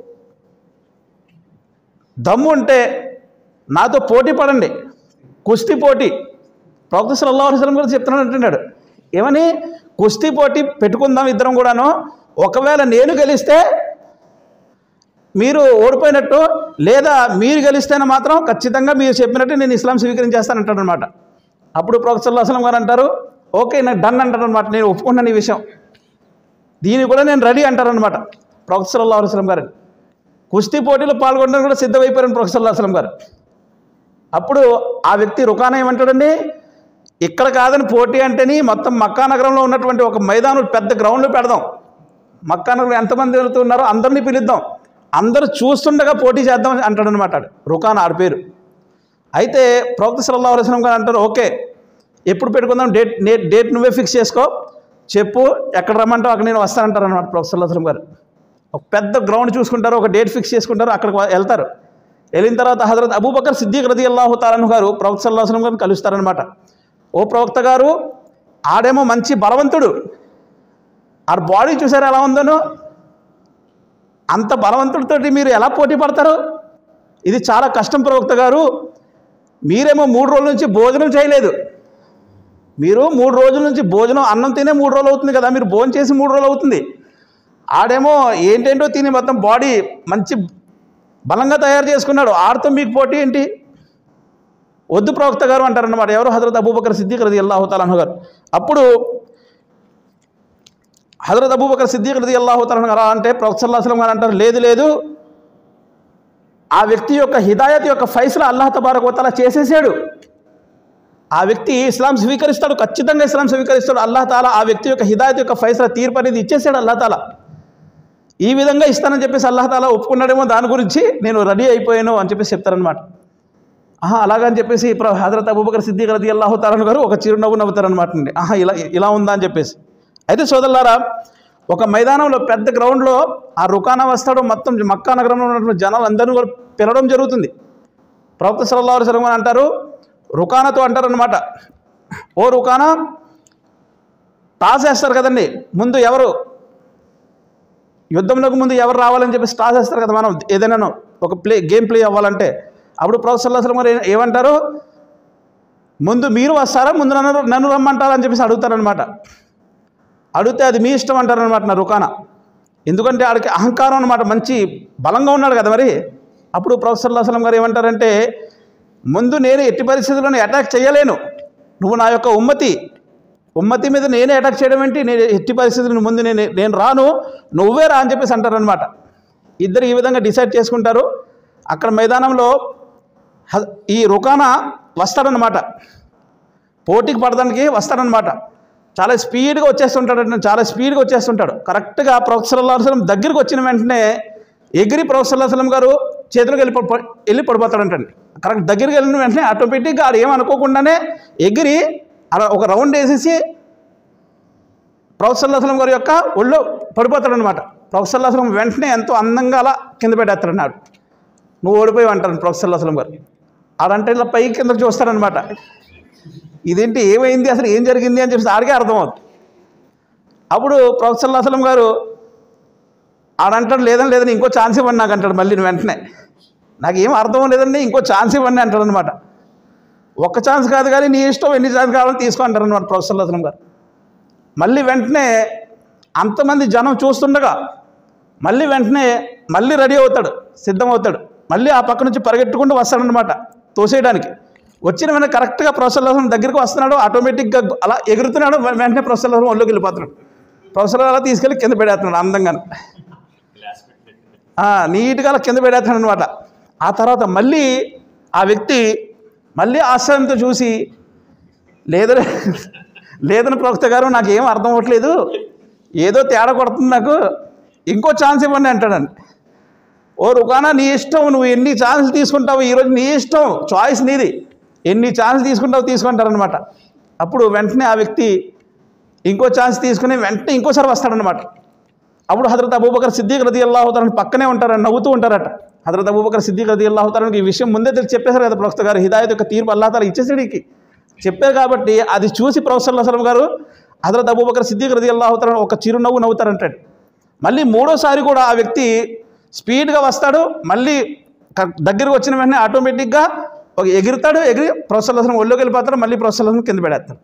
దమ్ము ఉంటే నాతో పోటీ పడండి, కుస్తీ పోటీ. ప్రవక్త సల్లల్లాహు అలైహి వసల్లం గారు చెప్తున్నాడు అంటున్నాడు, ఏమని కుస్తీ పోటీ పెట్టుకుందాం ఇద్దరం కూడాను, ఒకవేళ నేను గెలిస్తే మీరు ఓడిపోయినట్టు, లేదా మీరు గెలిస్తేనే మాత్రం ఖచ్చితంగా మీరు చెప్పినట్టు నేను ఇస్లాం స్వీకరించేస్తానంటాడు అనమాట. అప్పుడు ప్రవక్త సల్లల్లాహు అలైహి వసల్లం గారు అంటారు, ఓకే నాకు డన్ అంటారు అనమాట, నేను ఒప్పుకున్నాను ఈ విషయం, దీనికి కూడా నేను రెడీ అంటారనమాట ప్రవక్త సల్లల్లాహు అలైహి వసల్లం గారు. కుస్తీ పోటీలో పాల్గొనడానికి కూడా సిద్ధమైపోయారని ప్రవక్త సల్లల్లాహు అలైహి వసల్లం గారు. అప్పుడు ఆ వ్యక్తి రుకానా ఏమంటాడండి, ఇక్కడ కాదని పోటీ అంటేని మొత్తం మక్కా నగరంలో ఉన్నటువంటి ఒక మైదానం పెద్ద గ్రౌండ్లో పెడదాం, మక్కా నగరంలో ఎంతమంది వెళ్తున్నారో అందరినీ పిలుద్దాం, అందరూ చూస్తుండగా పోటీ చేద్దాం అంటాడనమాట రుకానా ఆడి పేరు. అయితే ప్రవక్త సల్లల్లాహు అలైహి వసల్లం గారు అంటారు, ఓకే ఎప్పుడు పెట్టుకుందాం, డేట్ నువ్వే ఫిక్స్ చేసుకో, చెప్పు ఎక్కడ రమ్మంటావు అక్కడ నేను వస్తానంటారు అనమాట ప్రవక్త సల్లల్లాహు అలైహి వసల్లం గారు. ఒక పెద్ద గ్రౌండ్ చూసుకుంటారు, ఒక డేట్ ఫిక్స్ చేసుకుంటారు, అక్కడికి వెళ్తారు. వెళ్ళిన తర్వాత హజరత్ అబూబకర్ సిద్దిక్ రదియల్లాహు తఆలా అన్హు గారు ప్రవక్త సల్లల్లాహు అలైహి వసల్లం గారిని కలుస్తారనమాట. ఓ ప్రవక్త గారు, ఆడేమో మంచి బలవంతుడు, ఆ బాడీ చూసారు ఎలా ఉందనో, అంత బలవంతుడితోటి మీరు ఎలా పోటీ పడతారు, ఇది చాలా కష్టం ప్రవక్త గారు, మీరేమో 3 రోజుల నుంచి భోజనం చేయలేదు, మీరు 3 రోజుల నుంచి భోజనం అన్నం తినే 3 రోజులు అవుతుంది కదా, మీరు భోజనం చేసి 3 రోజులు అవుతుంది, ఆడేమో ఏంటేంటో తిని మొత్తం బాడీ మంచి బలంగా తయారు చేసుకున్నాడు, ఆడితో మీకు పోటీ ఏంటి, వద్దు ప్రవక్త గారు అంటారన్నమాట. ఎవరు? హజరత్ అబూబకర్ సిద్దిక్ రదియల్లాహు తఆలా అన్హు గారు. అప్పుడు హజరత్ అబూబకర్ సిద్దిక్ రదియల్లాహు తఆలా అన్హు గారు అంటే ప్రవక్త సల్లల్లాహు అలైహి వసల్లం గారు అంటారు, లేదు లేదు ఆ వ్యక్తి యొక్క హిదాయత్ యొక్క ఫైసలా అల్లాహ్ తబారక వ తఆలా చేసేసాడు, ఆ వ్యక్తి ఇస్లాం స్వీకరిస్తాడు, ఖచ్చితంగా ఇస్లాం స్వీకరిస్తాడు, అల్లాహ్ తాలా ఆ వ్యక్తి యొక్క హిదాయత్ యొక్క ఫైసలా తీర్పు అనేది ఇచ్చేసాడు అల్లాహ్ తాలా, ఈ విధంగా ఇస్తానని చెప్పేసి అల్లాహ్ తాలా ఒప్పుకున్నాడేమో, దాని గురించి నేను రెడీ అయిపోయాను అని చెప్పేసి చెప్తారనమాట. అలాగని చెప్పేసి ఇప్పుడు హజరత్ అబూబకర్ సిద్దిక్ రదియల్లాహు తఆలా అన్హు గారు ఒక చిరునవ్వు నవ్వుతారనమాట అండి. ఇలా ఉందా అని చెప్పేసి. అయితే సోదరులారా, ఒక మైదానంలో పెద్ద గ్రౌండ్లో ఆ రుకానా వస్తాడు, మొత్తం మక్కా నగరంలో ఉన్నటువంటి జనాలు అందరినీ కూడా పిలవడం జరుగుతుంది. ప్రవక్త సల్లల్లాహు అలైహి వసల్లం అంటారు, రుకానాతో అంటారనమాట, ఓ రుకానా, టాస్ వేస్తారు కదండి ముందు, ఎవరు యుద్ధంలోకి ముందు ఎవరు రావాలని చెప్పేసి టాస్ వేస్తారు కదా మనం ఏదైనా ఒక గేమ్ ప్లే అవ్వాలంటే. అప్పుడు ప్రవక్త సల్లల్లాహు అలైహి వసల్లం గారు ఏమంటారు, ముందు మీరు వస్తారా ముందు నన్ను రమ్మంటారా అని చెప్పేసి అడుగుతారనమాట. అడిగితే అది మీ ఇష్టం అంటారనమాట నా రుకానా, ఎందుకంటే ఆడికి అహంకారం అనమాట, మంచి బలంగా ఉన్నాడు కదా మరి. అప్పుడు ప్రవక్త సల్లల్లాహు అలైహి వసల్లం గారు ఏమంటారంటే, ముందు నేను ఎట్టి పరిస్థితుల్లోనే అటాక్ చేయలేను, నువ్వు నా యొక్క ఉమ్మతి మీద నేనే అటాక్ చేయడం ఏంటి, నేను ఎట్టి పరిస్థితులను ముందు నేను రాను, నువ్వే రా అని చెప్పేసి అంటారనమాట. ఇద్దరు ఈ విధంగా డిసైడ్ చేసుకుంటారు. అక్కడ మైదానంలో ఈ రుకానా వస్తాడనమాట, పోటీకి పడడానికి వస్తాడనమాట. చాలా స్పీడ్గా వచ్చేస్తుంటాడు, చాలా స్పీడ్గా వచ్చేస్తుంటాడు. కరెక్ట్గా ప్రవక్త సల్లల్లాహు అలైహి వసల్లం దగ్గరికి వచ్చిన వెంటనే ఎగిరి ప్రవక్త సల్లల్లాహు అలైహి వసల్లం గారు చేతులకు వెళ్ళి పడిపోతాడంటండి. కరెక్ట్ దగ్గరికి వెళ్ళిన వెంటనే ఆటోమేటిక్గా ఆడు ఏమనుకోకుండానే ఎగిరి అలా ఒక రౌండ్ వేసేసి ప్రవక్త సల్లల్లాహు అలైహి వసల్లం గారి యొక్క ఒళ్ళో పడిపోతాడనమాట. ప్రవక్త సల్లల్లాహు అలైహి వసల్లం వెంటనే ఎంతో అందంగా అలా కింద పెట్టేస్తాడన్నాడు. నువ్వు ఓడిపోయి అంటారు ప్రవక్త సల్లల్లాహు అలైహి వసల్లం గారు. ఆడంటే ఇలా పైకి కిందకు చూస్తాడనమాట. ఇదేంటి, ఏమైంది, అసలు ఏం జరిగింది అని చెప్పి ఆడికే అర్థమవుతుంది. అప్పుడు ప్రవక్త సల్లల్లాహు అలైహి వసల్లం గారు ఆడంటాడు, లేదని ఇంకో ఛాన్స్ ఇవ్వండి నాకు అంటాడు. మళ్ళీ వెంటనే నాకేం అర్థం లేదండి, ఇంకో ఛాన్స్ ఇవ్వండి అంటాడు అనమాట. ఒక్క ఛాన్స్ కాదు కానీ నీ ఇష్టం, ఎన్ని ఛాన్స్ కావాలని తీసుకో అంటారు అనమాట ప్రవక్త సల్లల్లాహు అలైహి వసల్లం గారు. మళ్ళీ వెంటనే అంతమంది జనం చూస్తుండగా మళ్ళీ రెడీ అవుతాడు, సిద్ధమవుతాడు. మళ్ళీ ఆ పక్క నుంచి పరిగెట్టుకుంటూ వస్తాడనమాట తోసేయడానికి. వచ్చిన వెంటనే కరెక్ట్గా ప్రవక్త సల్లల్లాహు అలైహి వసల్లం దగ్గరికి వస్తున్నాడు, ఆటోమేటిక్గా అలా ఎగురుతున్నాడు. వెంటనే ప్రవక్త సల్లల్లాహు అలైహి వసల్లం ఒళ్ళోకి వెళ్ళిపోతున్నాడు. ప్రవక్త సల్లల్లాహు అలా తీసుకెళ్ళి కింద పెడేస్తున్నాడు అందంగా, నీట్గా అలా కింద పెడేస్తున్నాడు అనమాట. ఆ తర్వాత మళ్ళీ ఆ వ్యక్తి మళ్ళీ ఆశ్చర్యంతో చూసి లేదని ప్రవక్త గారు, నాకు ఏం అర్థం అవ్వట్లేదు, ఏదో తేడా కొడుతుంది, నాకు ఇంకో ఛాన్స్ ఇవ్వండి అంటాడండి. ఓ రుకానా, నీ ఇష్టం, నువ్వు ఎన్ని ఛాన్సులు తీసుకుంటావు, ఈరోజు నీ ఇష్టం, చాయిస్ నీది, ఎన్ని ఛాన్స్ తీసుకుంటావు తీసుకుంటారనమాట. అప్పుడు వెంటనే ఆ వ్యక్తి ఇంకో ఛాన్స్ తీసుకుని వెంటనే ఇంకోసారి వస్తాడనమాట. అప్పుడు హజరత్ అబూబకర్ సిద్దీక్ రదియల్లాహు తఆలా పక్కనే ఉంటారని నవ్వుతూ ఉంటారట. హజరత్ అబూబకర్ సిద్దీక్ రదియల్లాహు తఆలా ఈ విషయం ముందే చెప్పేశారు కదా ప్రవక్త గారు, హిదాయత్ యొక్క తీర్పు అల్లాహ్ తఆలా ఇచ్చేసాడికి చెప్పారు కాబట్టి అది చూసి ప్రవక్త సల్లల్లాహు అలైహి వసల్లం గారు హజరత్ అబూబకర్ సిద్దీక్ రదియల్లాహు తఆలా ఒక చిరునవ్వు నవ్వుతారంటాడు. మళ్ళీ మూడోసారి కూడా ఆ వ్యక్తి స్పీడ్గా వస్తాడు. మళ్ళీ దగ్గరకు వచ్చిన వెంటనే ఆటోమేటిక్గా ఎగురుతాడు, ఎగిరి ప్రవక్త సల్లల్లాహు అలైహి వసల్లం ఒళ్ళోకి వెళ్ళిపోతాడు. మళ్ళీ ప్రవక్త సల్లల్లాహు అలైహి వసల్లం కింద పెడేస్తాడు.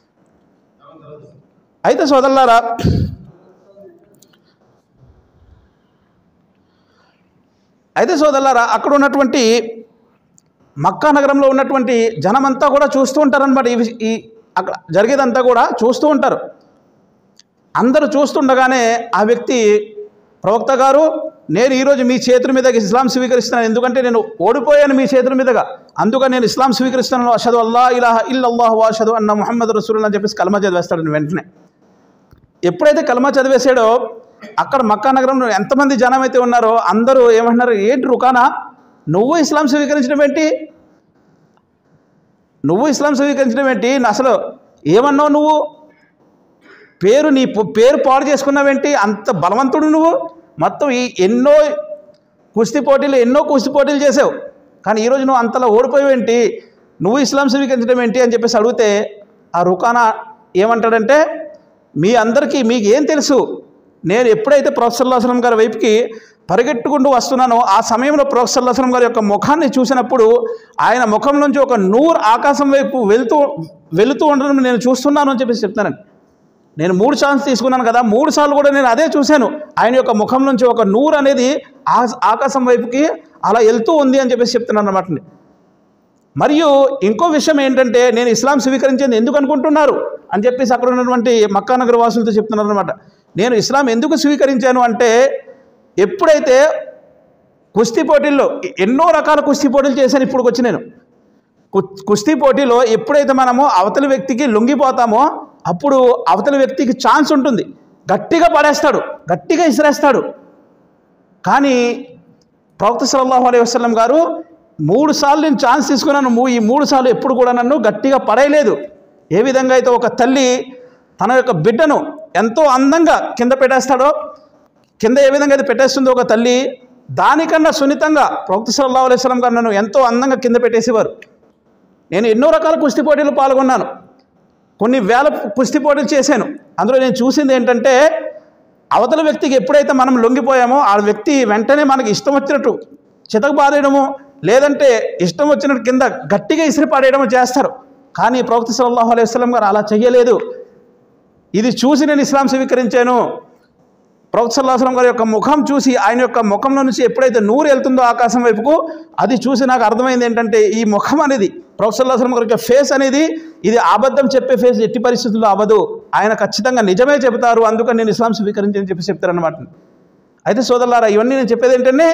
అయితే సోదరులారా అక్కడ ఉన్నటువంటి మక్కా నగరంలో ఉన్నటువంటి జనమంతా కూడా చూస్తూ ఉంటారనమాట. ఈ అక్కడ జరిగేదంతా కూడా చూస్తూ ఉంటారు. అందరూ చూస్తుండగానే ఆ వ్యక్తి, ప్రవక్త గారు, నేను ఈరోజు మీ చేతుల మీదకి ఇస్లాం స్వీకరిస్తున్నాను, ఎందుకంటే నేను ఓడిపోయాను మీ చేతుల మీదుగా, అందుకని నేను ఇస్లాం స్వీకరిస్తున్నాను, అషదు అల్లా ఇలాహ ఇల్లల్లాహు అషదు అన్న ముహమ్మద్ రసూలుల్లాహ్ అని చెప్పేసి కలమా చదివేస్తాడు. వెంటనే ఎప్పుడైతే కలమా చదివేశాడో అక్కడ మక్కా నగరంలో ఎంతమంది జనం అయితే ఉన్నారో అందరూ ఏమంటున్నారు, ఏంటి రుకానా, నువ్వు ఇస్లాం స్వీకరించడం ఏంటి, అసలు ఏమన్నావు నువ్వు, నీ పేరు పాడు చేసుకున్నావేంటి, అంత బలవంతుడు నువ్వు, మొత్తం ఎన్నో కుస్తీ పోటీలు చేసావు, కానీ ఈరోజు నువ్వు అంతలా ఓడిపోయావేంటి, నువ్వు ఇస్లాం స్వీకరించడం ఏంటి అని చెప్పేసి అడిగితే ఆ రుకానా ఏమంటాడంటే, మీ అందరికీ మీకు ఏం తెలుసు, నేను ఎప్పుడైతే ప్రవక్త సల్లల్లాహు అలైహి వసల్లం గారి వైపుకి పరిగెట్టుకుంటూ వస్తున్నానో ఆ సమయంలో ప్రవక్త సల్లల్లాహు అలైహి వసల్లం గారి యొక్క ముఖాన్ని చూసినప్పుడు ఆయన ముఖం నుంచి ఒక నూర్ ఆకాశం వైపు వెళుతూ ఉండడం నేను చూస్తున్నాను అని చెప్పేసి చెప్తానండి. నేను 3 ఛాన్స్ తీసుకున్నాను కదా, 3 సార్లు కూడా నేను అదే చూశాను, ఆయన యొక్క ముఖం నుంచి ఒక నూర్ అనేది ఆకాశం వైపుకి అలా వెళ్తూ ఉంది అని చెప్పేసి చెప్తున్నాను అన్నమాట. మరియు ఇంకో విషయం ఏంటంటే, నేను ఇస్లాం స్వీకరించింది ఎందుకు అనుకుంటున్నారు అని చెప్పేసి అక్కడ ఉన్నటువంటి మక్కా నగర వాసులతో చెప్తున్నారు అనమాట. నేను ఇస్లాం ఎందుకు స్వీకరించాను అంటే, ఎప్పుడైతే కుస్తీ పోటీల్లో ఎన్నో రకాల కుస్తీ పోటీలు చేశాను, ఇప్పుడు వచ్చి నేను కుస్తీ పోటీలో ఎప్పుడైతే మనము అవతలి వ్యక్తికి లొంగిపోతామో అప్పుడు అవతలి వ్యక్తికి ఛాన్స్ ఉంటుంది, గట్టిగా పడేస్తాడు, గట్టిగా ఇసిరేస్తాడు. కానీ ప్రవక్త సల్లల్లాహు అలైహి వసల్లం గారు 3 సార్లు నేను ఛాన్స్ తీసుకున్నాను, ఈ 3 సార్లు ఎప్పుడు కూడా నన్ను గట్టిగా పడేయలేదు. ఏ విధంగా అయితే ఒక తల్లి తన యొక్క బిడ్డను ఎంతో అందంగా కింద పెట్టేస్తాడో, కింద ఏ విధంగా అయితే పెట్టేస్తుందో ఒక తల్లి, దానికన్నా సున్నితంగా ప్రవక్త సల్లల్లాహు అలైహి వసల్లం గారు నన్ను ఎంతో అందంగా కింద పెట్టేసేవారు. నేను ఎన్నో రకాల కుస్తీ పోటీలు పాల్గొన్నాను, కొన్ని వేల కుస్తీ పోటీలు చేశాను. అందులో నేను చూసింది ఏంటంటే, అవతల వ్యక్తికి ఎప్పుడైతే మనం లొంగిపోయామో ఆ వ్యక్తి వెంటనే మనకి ఇష్టం వచ్చినట్టు చితకు బాదేయడము, లేదంటే ఇష్టం వచ్చినట్టు కింద గట్టిగా ఇసిరి పడేయడము చేస్తారు. కానీ ప్రవక్త సల్లల్లాహు అలైహి వసల్లం గారు అలా చేయలేదు. ఇది చూసి నేను ఇస్లాం స్వీకరించాను. ప్రవక్త సల్లల్లాహు అలైహి వసల్లం గారి యొక్క ముఖం చూసి, ఆయన యొక్క ముఖంలో నుంచి ఎప్పుడైతే నూరు వెళ్తుందో ఆకాశం వైపుకు, అది చూసి నాకు అర్థమైంది ఏంటంటే, ఈ ముఖం అనేది ప్రవక్త సల్లల్లాహు అలైహి వసల్లం గారి యొక్క ఫేస్ అనేది ఇది అబద్ధం చెప్పే ఫేస్ ఎట్టి పరిస్థితుల్లో అవ్వదు, ఆయన ఖచ్చితంగా నిజమే చెబుతారు, అందుకని నేను ఇస్లాం స్వీకరించని చెప్పి చెప్తారనమాట. అయితే సోదరులారా, ఇవన్నీ నేను చెప్పేది ఏంటంటే,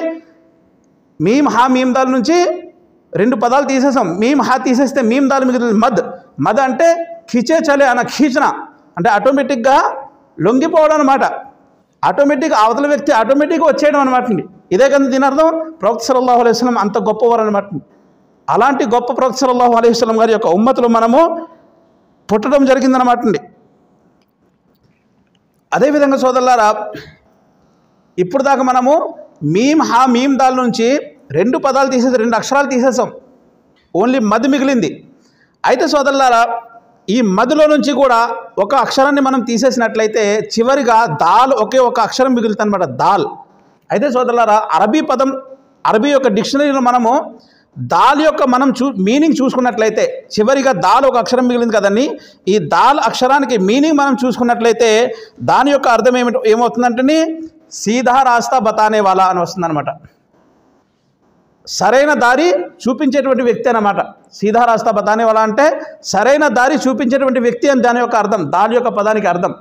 మీమ్ హా మీమ్ దాల్ నుంచి 2 పదాలు తీసేసాం. మీమ్ హా తీసేస్తే మీమ్ దాల్ మిగిలింది మద్. మద్ అంటే ఖిచే చలే అన్న ఖీచన, అంటే ఆటోమేటిక్గా లొంగిపోవడం అనమాట. ఆటోమేటిక్ అవతల వ్యక్తి ఆటోమేటిక్గా వచ్చేయడం అనమాట. ఇదే కదా దీని అర్థం. ప్రవక్త సల్లల్లాహు అలైహి వసల్లం అంత గొప్పవారు అనమాట. అలాంటి గొప్ప ప్రవక్త సల్లల్లాహు అలైహి వసల్లం గారి యొక్క ఉమ్మతులు మనము పుట్టడం జరిగిందనమాట. అదేవిధంగా సోదరులారా, ఇప్పుడు దాకా మనము మీమ్ హా మీమ్ దాల్ నుంచి 2 పదాలు తీసేసి 2 అక్షరాలు తీసేసాం. ఓన్లీ మద్ మిగిలింది. అయితే సోదరులారా, ఈ మధ్యలో నుంచి కూడా ఒక అక్షరాన్ని మనం తీసేసినట్లయితే చివరిగా దాల్ ఒకే ఒక అక్షరం మిగులుతుంది అనమాట, దాల్. అయితే సోదరులారా, అరబీ యొక్క డిక్షనరీలో మనము దాల్ యొక్క మనం మీనింగ్ చూసుకున్నట్లయితే చివరిగా దాల్ ఒక అక్షరం మిగిలింది కదండి. ఈ దాల్ అక్షరానికి మీనింగ్ మనం చూసుకున్నట్లయితే దాని యొక్క అర్థం ఏమవుతుందంటే సీదా రాస్తా బతానే వాలా అని వస్తుందన్నమాట. సరైన దారి చూపించేటువంటి వ్యక్తి అన్నమాట. సీదా రాస్తా బతానే వాలా అంటే సరైన దారి చూపించేటువంటి వ్యక్తి అని దాని యొక్క అర్థం, దాని యొక్క పదానికి అర్థం.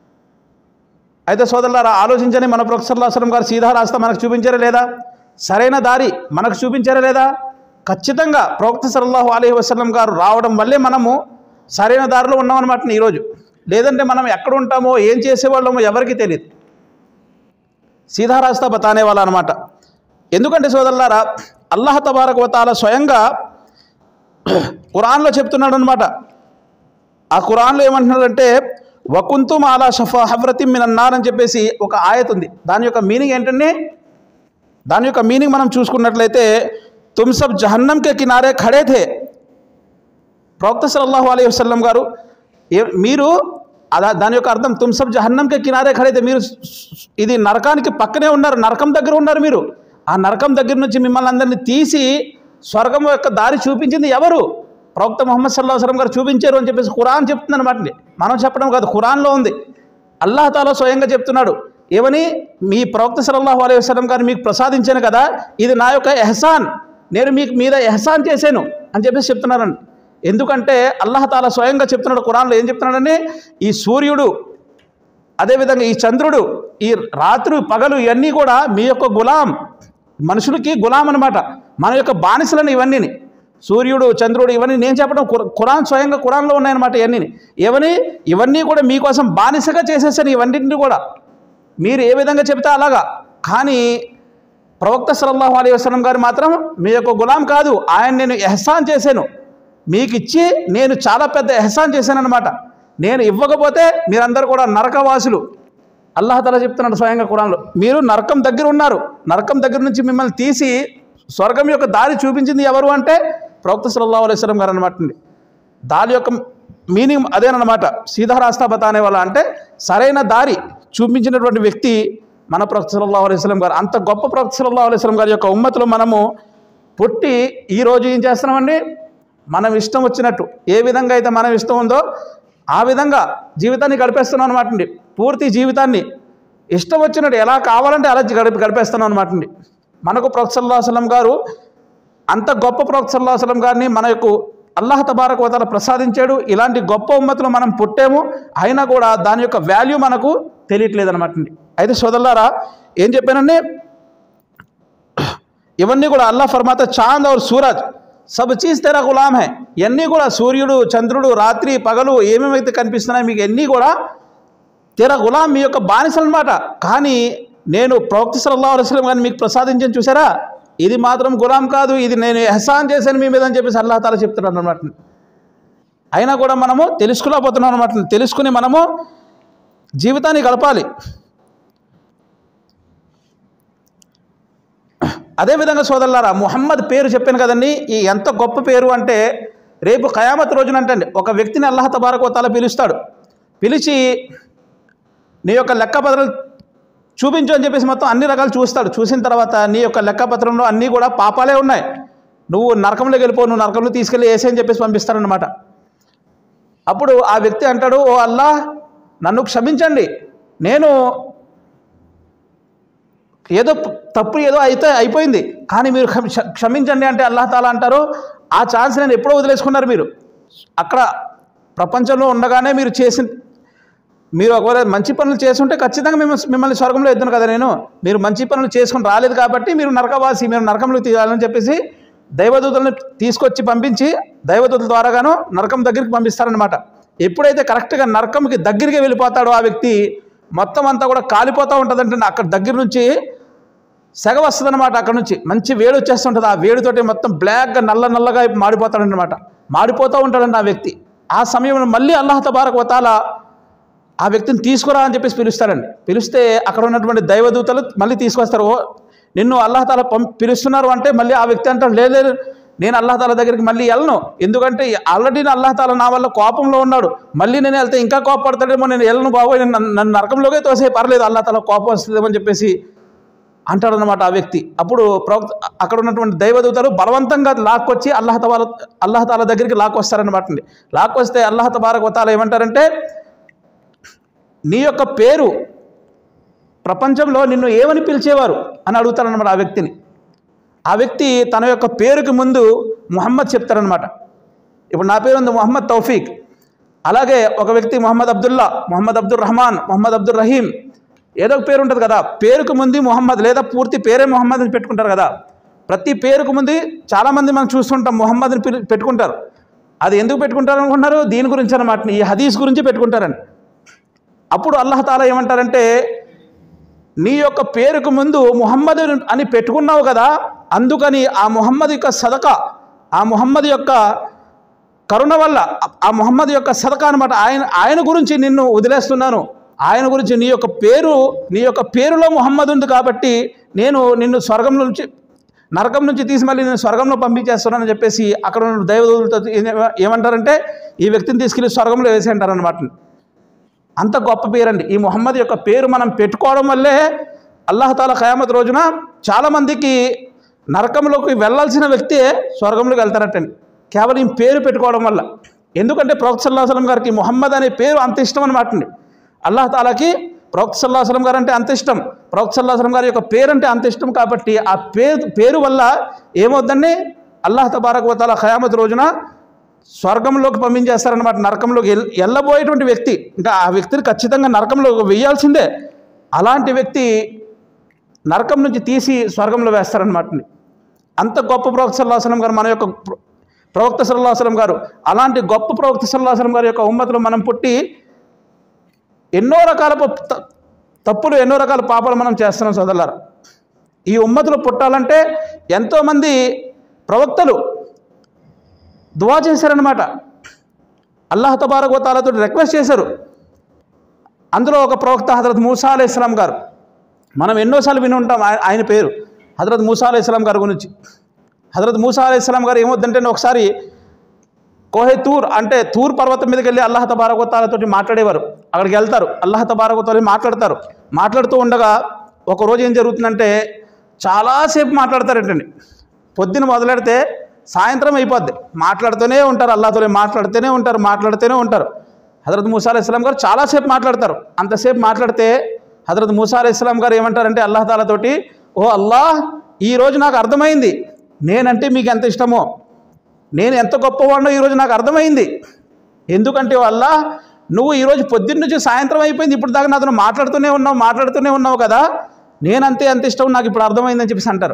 అయితే సోదరులారా, ఆలోచించని మన ప్రవక్త సల్లల్లాహు అలైహి వసల్లం గారు సీదా రాస్తా మనకు చూపించారా లేదా? సరైన దారి మనకు చూపించారా లేదా? ఖచ్చితంగా ప్రవక్త సల్లల్లాహు అలైహి వసల్లం గారు రావడం వల్లే మనము సరైన దారిలో ఉన్నామన్నమాట ఈరోజు. లేదంటే మనం ఎక్కడ ఉంటామో ఏం చేసేవాళ్ళమో ఎవరికి తెలియదు. సీదా రాస్తా బతానే వాళ్ళ అనమాట. ఎందుకంటే సోదరులారా, అల్లాహ్ తబారక వ తఆలా స్వయంగా ఖురాన్లో చెప్తున్నాడు అనమాట. ఆ ఖురాన్లో ఏమంటున్నాడంటే వకుంతుమ్ అలా షఫా హఫ్రతిమ్ మినన్నార్ అని చెప్పేసి ఒక ఆయత్ ఉంది. దాని యొక్క మీనింగ్ ఏంటంటే, దాని యొక్క మీనింగ్ మనం చూసుకున్నట్లయితే తుమ్ సబ్ జహన్నం కే కినారే ఖడే థే. ప్రవక్త సల్లల్లాహు అలైహి వసల్లం గారు మీరు దాని యొక్క అర్థం తుమ్ సబ్ జహన్నం కే కినారే ఖడే థే, మీరు ఇది నరకానికి పక్కనే ఉన్నారు, నరకం దగ్గర ఉన్నారు మీరు. ఆ నరకం దగ్గర నుంచి మిమ్మల్ని అందరినీ తీసి స్వర్గం యొక్క దారి చూపించింది ఎవరు? ప్రవక్త ముహమ్మద్ సల్లల్లాహు అలైహి వసల్లం గారు చూపించారు అని చెప్పేసి ఖురాన్ చెప్తుంది అనమాట. మనం చెప్పడం కాదు, ఖురాన్లో ఉంది. అల్లాహ్ తాలా స్వయంగా చెప్తున్నాడు. ఏమని? మీ ప్రవక్త సల్లల్లాహు అలైహి వసల్లం గారు మీకు ప్రసాదించాను కదా, ఇది నా యొక్క ఎహసాన్, నేను మీకు మీద ఎహసాన్ చేశాను అని చెప్పేసి చెప్తున్నారండి. ఎందుకంటే అల్లాహ్ తాలా స్వయంగా చెప్తున్నాడు ఖురాన్లో. ఏం చెప్తున్నాడని, ఈ సూర్యుడు, అదేవిధంగా ఈ చంద్రుడు, ఈ రాత్రి పగలు ఇవన్నీ కూడా మీ యొక్క గులాం, మనుషులకి గులాం అనమాట, మన యొక్క బానిసలను ఇవన్నీ. సూర్యుడు, చంద్రుడు ఇవన్నీ నేను చెప్పడం ఖురాన్ స్వయంగా ఖురాన్లో ఉన్నాయన్నమాట. ఇవన్నీ కూడా మీకోసం బానిసగా చేసేసాను ఇవన్నింటినీ కూడా. మీరు ఏ విధంగా చెప్తే అలాగా. కానీ ప్రవక్త సల్లల్లాహు అలైహి వసల్లం గారు మాత్రం మీ యొక్క గులాం కాదు, ఆయన నేను ఎహసాన్ చేశాను మీకు ఇచ్చి, నేను చాలా పెద్ద ఎహసాన్ చేశాను అనమాట. నేను ఇవ్వకపోతే మీరందరూ కూడా నరకవాసులు. అల్లాహ్ తాలా చెప్తున్నాడు స్వయంగా ఖురాన్లో. మీరు నరకం దగ్గర ఉన్నారు, నరకం దగ్గర నుంచి మిమ్మల్ని తీసి స్వర్గం యొక్క దారి చూపించింది ఎవరు అంటే ప్రవక్త సల్లల్లాహు అలైహి వసల్లం గారు అనమాట. దాని యొక్క మీనింగ్ అదేనమాట. సీదా రాస్తా బతానే వాళ్ళ అంటే సరైన దారి చూపించినటువంటి వ్యక్తి మన ప్రవక్త సల్లల్లాహు అలైహి వసల్లం గారు. అంత గొప్ప ప్రవక్త సల్లల్లాహు అలైహి వసల్లం గారి యొక్క ఉమ్మతులు మనము పుట్టి ఈరోజు ఏం చేస్తున్నామండి? మనం ఇష్టం వచ్చినట్టు, ఏ విధంగా అయితే మనం ఇష్టం ఉందో ఆ విధంగా జీవితాన్ని గడిపేస్తున్నాం అనమాట. పూర్తి జీవితాన్ని ఇష్టం వచ్చినట్టు ఎలా కావాలంటే అలా గడిపేస్తున్నాం అనమాట. మనకు ప్రవక్త సల్లల్లాహు అలైహి వసల్లం గారు, అంత గొప్ప ప్రవక్త సల్లల్లాహు అలైహి వసల్లం గారిని మన యొక్క అల్లాహ్ తబారక వ తఆలా ప్రసాదించాడు. ఇలాంటి గొప్ప ఉమ్మతులు మనం పుట్టాము, అయినా కూడా దాని యొక్క వాల్యూ మనకు తెలియట్లేదు అనమాట. అయితే సోదరులారా, ఏం చెప్పానండి, ఇవన్నీ కూడా అల్లాహ్ ఫర్మాతా చాంద్ और సూరజ్ సబ్ చీజ్ తెరా గులాం హై. ఇవన్నీ కూడా సూర్యుడు, చంద్రుడు, రాత్రి పగలు ఏమేమైతే కనిపిస్తున్నాయి మీకు అన్నీ కూడా తెరా గులాం, మీ యొక్క బానిసలు అనమాట. కానీ నేను ప్రవక్త సల్లల్లాహు అలైహి వసల్లం గారిని మీకు ప్రసాదించాను చూసారా, ఇది మాత్రం గులాం కాదు, ఇది నేను ఎహసాన్ చేశాను మీ మీద అని చెప్పేసి అల్లాహ్ తాలా చెప్తున్నాడు అనమాట. అయినా కూడా మనము తెలుసుకోలేకపోతున్నాం అనమాట. తెలుసుకుని మనము జీవితాన్ని గడపాలి. అదేవిధంగా సోదరులారా, ముహమ్మద్ పేరు చెప్పాను కదండి, ఈ ఎంత గొప్ప పేరు అంటే రేపు ఖయామత్ రోజున అంటే ఒక వ్యక్తిని అల్లాహ్ తబారక వ తఆలా పిలుస్తాడు. పిలిచి నీ యొక్క లెక్కపత్రాలు చూపించు అని చెప్పేసి మొత్తం అన్ని రకాలు చూస్తాడు. చూసిన తర్వాత నీ యొక్క లెక్కపత్రంలో అన్నీ కూడా పాపాలే ఉన్నాయి, నువ్వు నరకంలోకి వెళ్ళిపో, నువ్వు నరకంలో తీసుకెళ్ళి వేసే అని చెప్పేసి పంపిస్తాడనమాట. అప్పుడు ఆ వ్యక్తి అంటాడు, ఓ అల్లాహ్ నన్ను క్షమించండి, నేను ఏదో తప్పు ఏదో అయితే అయిపోయింది, కానీ మీరు క్షమించండి అంటే అల్లాహ్ తాలా అంటారు, ఆ ఛాన్స్ నేను ఎప్పుడో వదిలేసుకున్నారు. మీరు అక్కడ ప్రపంచంలో ఉండగానే మీరు ఒకవేళ మంచి పనులు చేస్తుంటే ఖచ్చితంగా మిమ్మల్ని స్వర్గంలో ఎద్దును కదా నేను. మీరు మంచి పనులు చేసుకుని రాలేదు కాబట్టి మీరు నరకవాసి, మీరు నరకంలో తీయాలని చెప్పేసి దైవదూతలను తీసుకొచ్చి పంపించి దైవదూతల ద్వారాగాను నరకం దగ్గరికి పంపిస్తారనమాట. ఎప్పుడైతే కరెక్ట్గా నరకంకి దగ్గరికి వెళ్ళిపోతాడో ఆ వ్యక్తి మొత్తం అంతా కూడా కాలిపోతూ ఉంటుందంటే అక్కడ దగ్గర నుంచి సెగ వస్తుందన్నమాట. అక్కడ నుంచి మంచి వేడి వచ్చేస్తుంటుంది. ఆ వేడితోటి మొత్తం బ్లాక్గా నల్లగా మాడిపోతాడనమాట. మాడిపోతూ ఉంటాడండి ఆ వ్యక్తి. ఆ సమయంలో మళ్ళీ అల్లాహ్ తబారక్ వ తఆలా ఆ వ్యక్తిని తీసుకురా అని చెప్పేసి పిలుస్తారండి. పిలిస్తే అక్కడ ఉన్నటువంటి దైవదూతలు మళ్ళీ తీసుకొస్తారు. నిన్ను అల్లాహ్ తఆలా పిలుస్తున్నారు అంటే మళ్ళీ ఆ వ్యక్తి అంటాడు, లేదు నేను అల్లాహ్ తఆలా దగ్గరికి మళ్ళీ వెళ్ళను, ఎందుకంటే ఆల్రెడీ అల్లాహ్ తఆలా నా వల్ల కోపంలో ఉన్నాడు, మళ్ళీ నేను వెళ్తే ఇంకా కోపపడతాడేమో, నేను వెళ్ళను బాబోయ్, నన్ను నరకంలోకే తోసే పర్లేదు, అల్లాహ్ తఆలా కోపం వస్తుందేమో అని చెప్పేసి అంటాడనమాట ఆ వ్యక్తి. అప్పుడు అక్కడ ఉన్నటువంటి దైవదూతలు బలవంతంగా లాక్కొచ్చి అల్లాహ్ తఆలా దగ్గరికి లాక్కొస్తారనమాట అండి. లాక్కొస్తే అల్లాహ్ తబారక్ వ తఆలా ఏమంటారంటే, నీ యొక్క పేరు ప్రపంచంలో నిన్ను ఏమని పిలిచేవారు అని అడుగుతారనమాట ఆ వ్యక్తిని. ఆ వ్యక్తి తన యొక్క పేరుకి ముందు ముహమ్మద్ చెప్తారనమాట. ఇప్పుడు నా పేరు ఉంది మొహమ్మద్ తౌఫీక్, అలాగే ఒక వ్యక్తి మొహమ్మద్ అబ్దుల్లా, మొహమ్మద్ అబ్దుల్ రహమాన్, మొహమ్మద్ అబ్దుల్ రహీం, ఏదో ఒక పేరు ఉంటుంది కదా. పేరుకు ముందు మొహమ్మద్ లేదా పూర్తి పేరే మొహమ్మద్ అని పెట్టుకుంటారు కదా. ప్రతి పేరుకు ముందు చాలామంది మనం చూస్తుంటాం మొహమ్మద్ని పెట్టుకుంటారు. అది ఎందుకు పెట్టుకుంటారు అనుకుంటున్నారు? దీని గురించి అనమాట, ఈ హదీస్ గురించి పెట్టుకుంటారండి. అప్పుడు అల్లాహ్ తఆలా ఏమంటారంటే, నీ యొక్క పేరుకు ముందు ముహమ్మద్ అని పెట్టుకున్నావు కదా, అందుకని ఆ ముహమ్మద్ యొక్క సదకా, ఆ ముహమ్మద్ యొక్క కరుణ వల్ల, ఆ ముహమ్మద్ యొక్క సదకా అనమాట, ఆయన గురించి నిన్ను వదిలేస్తున్నాను, ఆయన గురించి నీ యొక్క పేరులో ముహమ్మద్ ఉంది కాబట్టి నేను నిన్ను నరకం నుంచి తీసి మళ్ళీ నేను స్వర్గంలో పంపించేస్తున్నానని చెప్పేసి అక్కడ ఉన్న దైవదూతలతో ఏమంటారంటే, ఈ వ్యక్తిని తీసుకెళ్ళి స్వర్గంలో వేసి అంటారనమాట. అంత గొప్ప పేరండి ఈ ముహమ్మద్ యొక్క పేరు. మనం పెట్టుకోవడం వల్లే అల్లాహ్ తఆలా ఖయామత్ రోజున చాలామందికి నరకంలోకి వెళ్ళాల్సిన వ్యక్తే స్వర్గంలోకి వెళ్తారటండి, కేవలం ఈ పేరు పెట్టుకోవడం వల్ల. ఎందుకంటే ప్రవక్త సల్లల్లాహు అలైహి వసల్లం గారికి ముహమ్మద్ అనే పేరు అంత ఇష్టం అనమాట అండి. అల్లాహ్ తఆలాకి ప్రవక్త సల్లల్లాహు అలైహి వసల్లం గారు అంటే అంత ఇష్టం, ప్రవక్త సల్లల్లాహు అలైహి వసల్లం గారి యొక్క పేరు అంటే అంత ఇష్టం. కాబట్టి ఆ పేరు వల్ల ఏమవుద్దండి, అల్లాహ్ తబారక్ వ తఆలా ఖయామత్ రోజున స్వర్గంలోకి పంపించేస్తారనమాట. నరకంలోకి వెళ్ళబోయేటువంటి వ్యక్తి, ఇంకా ఆ వ్యక్తిని ఖచ్చితంగా నరకంలో వేయాల్సిందే, అలాంటి వ్యక్తి నరకం నుంచి తీసి స్వర్గంలో వేస్తారనమాట. అంత గొప్ప ప్రవక్త సల్లల్లాహు అలైహి వసల్లం గారు, మన యొక్క ప్రవక్త సల్లల్లాహు అలైహి వసల్లం గారు, అలాంటి గొప్ప ప్రవక్త సల్లల్లాహు అలైహి వసల్లం గారి యొక్క ఉమ్మతులు మనం పుట్టి ఎన్నో రకాల తప్పులు, ఎన్నో రకాల పాపాలు మనం చేస్తున్నాం సోదరులారా. ఈ ఉమ్మతులు పుట్టాలంటే ఎంతోమంది ప్రవక్తలు దువా చేశారనమాట, అల్లాహ్ తబారక్ వ తఆలాతో రిక్వెస్ట్ చేశారు. అందులో ఒక ప్రవక్త హజరత్ మూసా అలైహిస్సలాం గారు, మనం ఎన్నోసార్లు విని ఉంటాం ఆయన పేరు, హజరత్ మూసా అలైహిస్సలాం గారి గురించి. హజరత్ మూసా అలైహిస్సలాం గారు ఏమవుద్దంటే, ఒకసారి కోహే తూర్ అంటే తూర్ పర్వతం మీదకి వెళ్ళి అల్లాహ్ తబారక్ వ తఆలాతో మాట్లాడేవారు. అక్కడికి వెళ్తారు, అల్లాహ్ తబారక్ వ తఆలా మాట్లాడతారు. మాట్లాడుతూ ఉండగా ఒకరోజు ఏం జరుగుతుందంటే, చాలాసేపు మాట్లాడతారంటండి. పొద్దున మొదలెడితే సాయంత్రం అయిపోద్ది, మాట్లాడుతూనే ఉంటారు, అల్లాహ్తో మాట్లాడుతూనే ఉంటారు. హజరత్ మూసా అలైహిస్సలాం గారు చాలాసేపు మాట్లాడతారు. అంతసేపు మాట్లాడితే హజరత్ మూసా అలైహిస్సలాం గారు ఏమంటారంటే అల్లాహ్ తఆలాతోటి, ఓ అల్లాహ్, ఈరోజు నాకు అర్థమైంది నేనంటే మీకు ఎంత ఇష్టమో, నేను ఎంత గొప్పవాడినో ఈరోజు నాకు అర్థమైంది. ఎందుకంటే అల్లాహ్, నువ్వు ఈరోజు పొద్దున్న నుంచి సాయంత్రం అయిపోయింది, ఇప్పుడు దాకా నాతో మాట్లాడుతూనే ఉన్నావు కదా, నేనంతే ఎంత ఇష్టం నాకు ఇప్పుడు అర్థమైందని చెప్పేసి అంటారు.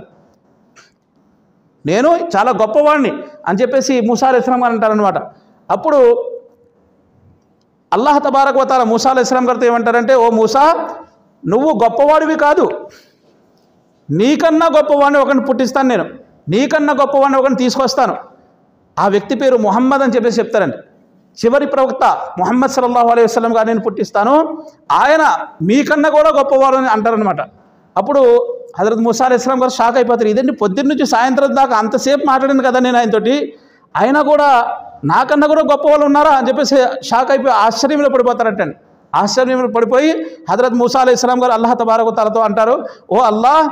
నేను చాలా గొప్పవాడిని అని చెప్పేసి మూసా అలైహిస్సలాం గారు అంటారనమాట. అప్పుడు అల్లాహ్ తబారక్ వ తఆలా మూసా అలైహిస్సలాం గారితో ఏమంటారంటే, ఓ మూసా, నువ్వు గొప్పవాడివి కాదు, నీకన్నా గొప్పవాడిని ఒకరిని పుట్టిస్తాను, నేను నీకన్నా గొప్పవాడిని ఒకరిని తీసుకొస్తాను, ఆ వ్యక్తి పేరు ముహమ్మద్ అని చెప్పేసి చెప్తారండి. చివరి ప్రవక్త ముహమ్మద్ సల్లల్లాహు అలైహి వసల్లం గారిని నేను పుట్టిస్తాను, ఆయన మీకన్నా కూడా గొప్పవాడు అని అంటారనమాట. అప్పుడు హజరత్ మూసా అలైహిస్సలాం గారు షాక్ అయిపోతారు. ఇదండి పొద్దున్న నుంచి సాయంత్రం దాకా అంతసేపు మాట్లాడింది కదా నేను ఆయనతోటి, అయినా కూడా నాకన్నా కూడా గొప్ప వాళ్ళు ఉన్నారా అని చెప్పేసి షాక్ అయిపోయి ఆశ్చర్యంలో పడిపోతారటండి. ఆశ్చర్యంలో పడిపోయి హజరత్ మూసా అలైహిస్సలాం గారు అల్లాహ్ తబారక్ వ తఆలాతో అంటారు, ఓ అల్లాహ్,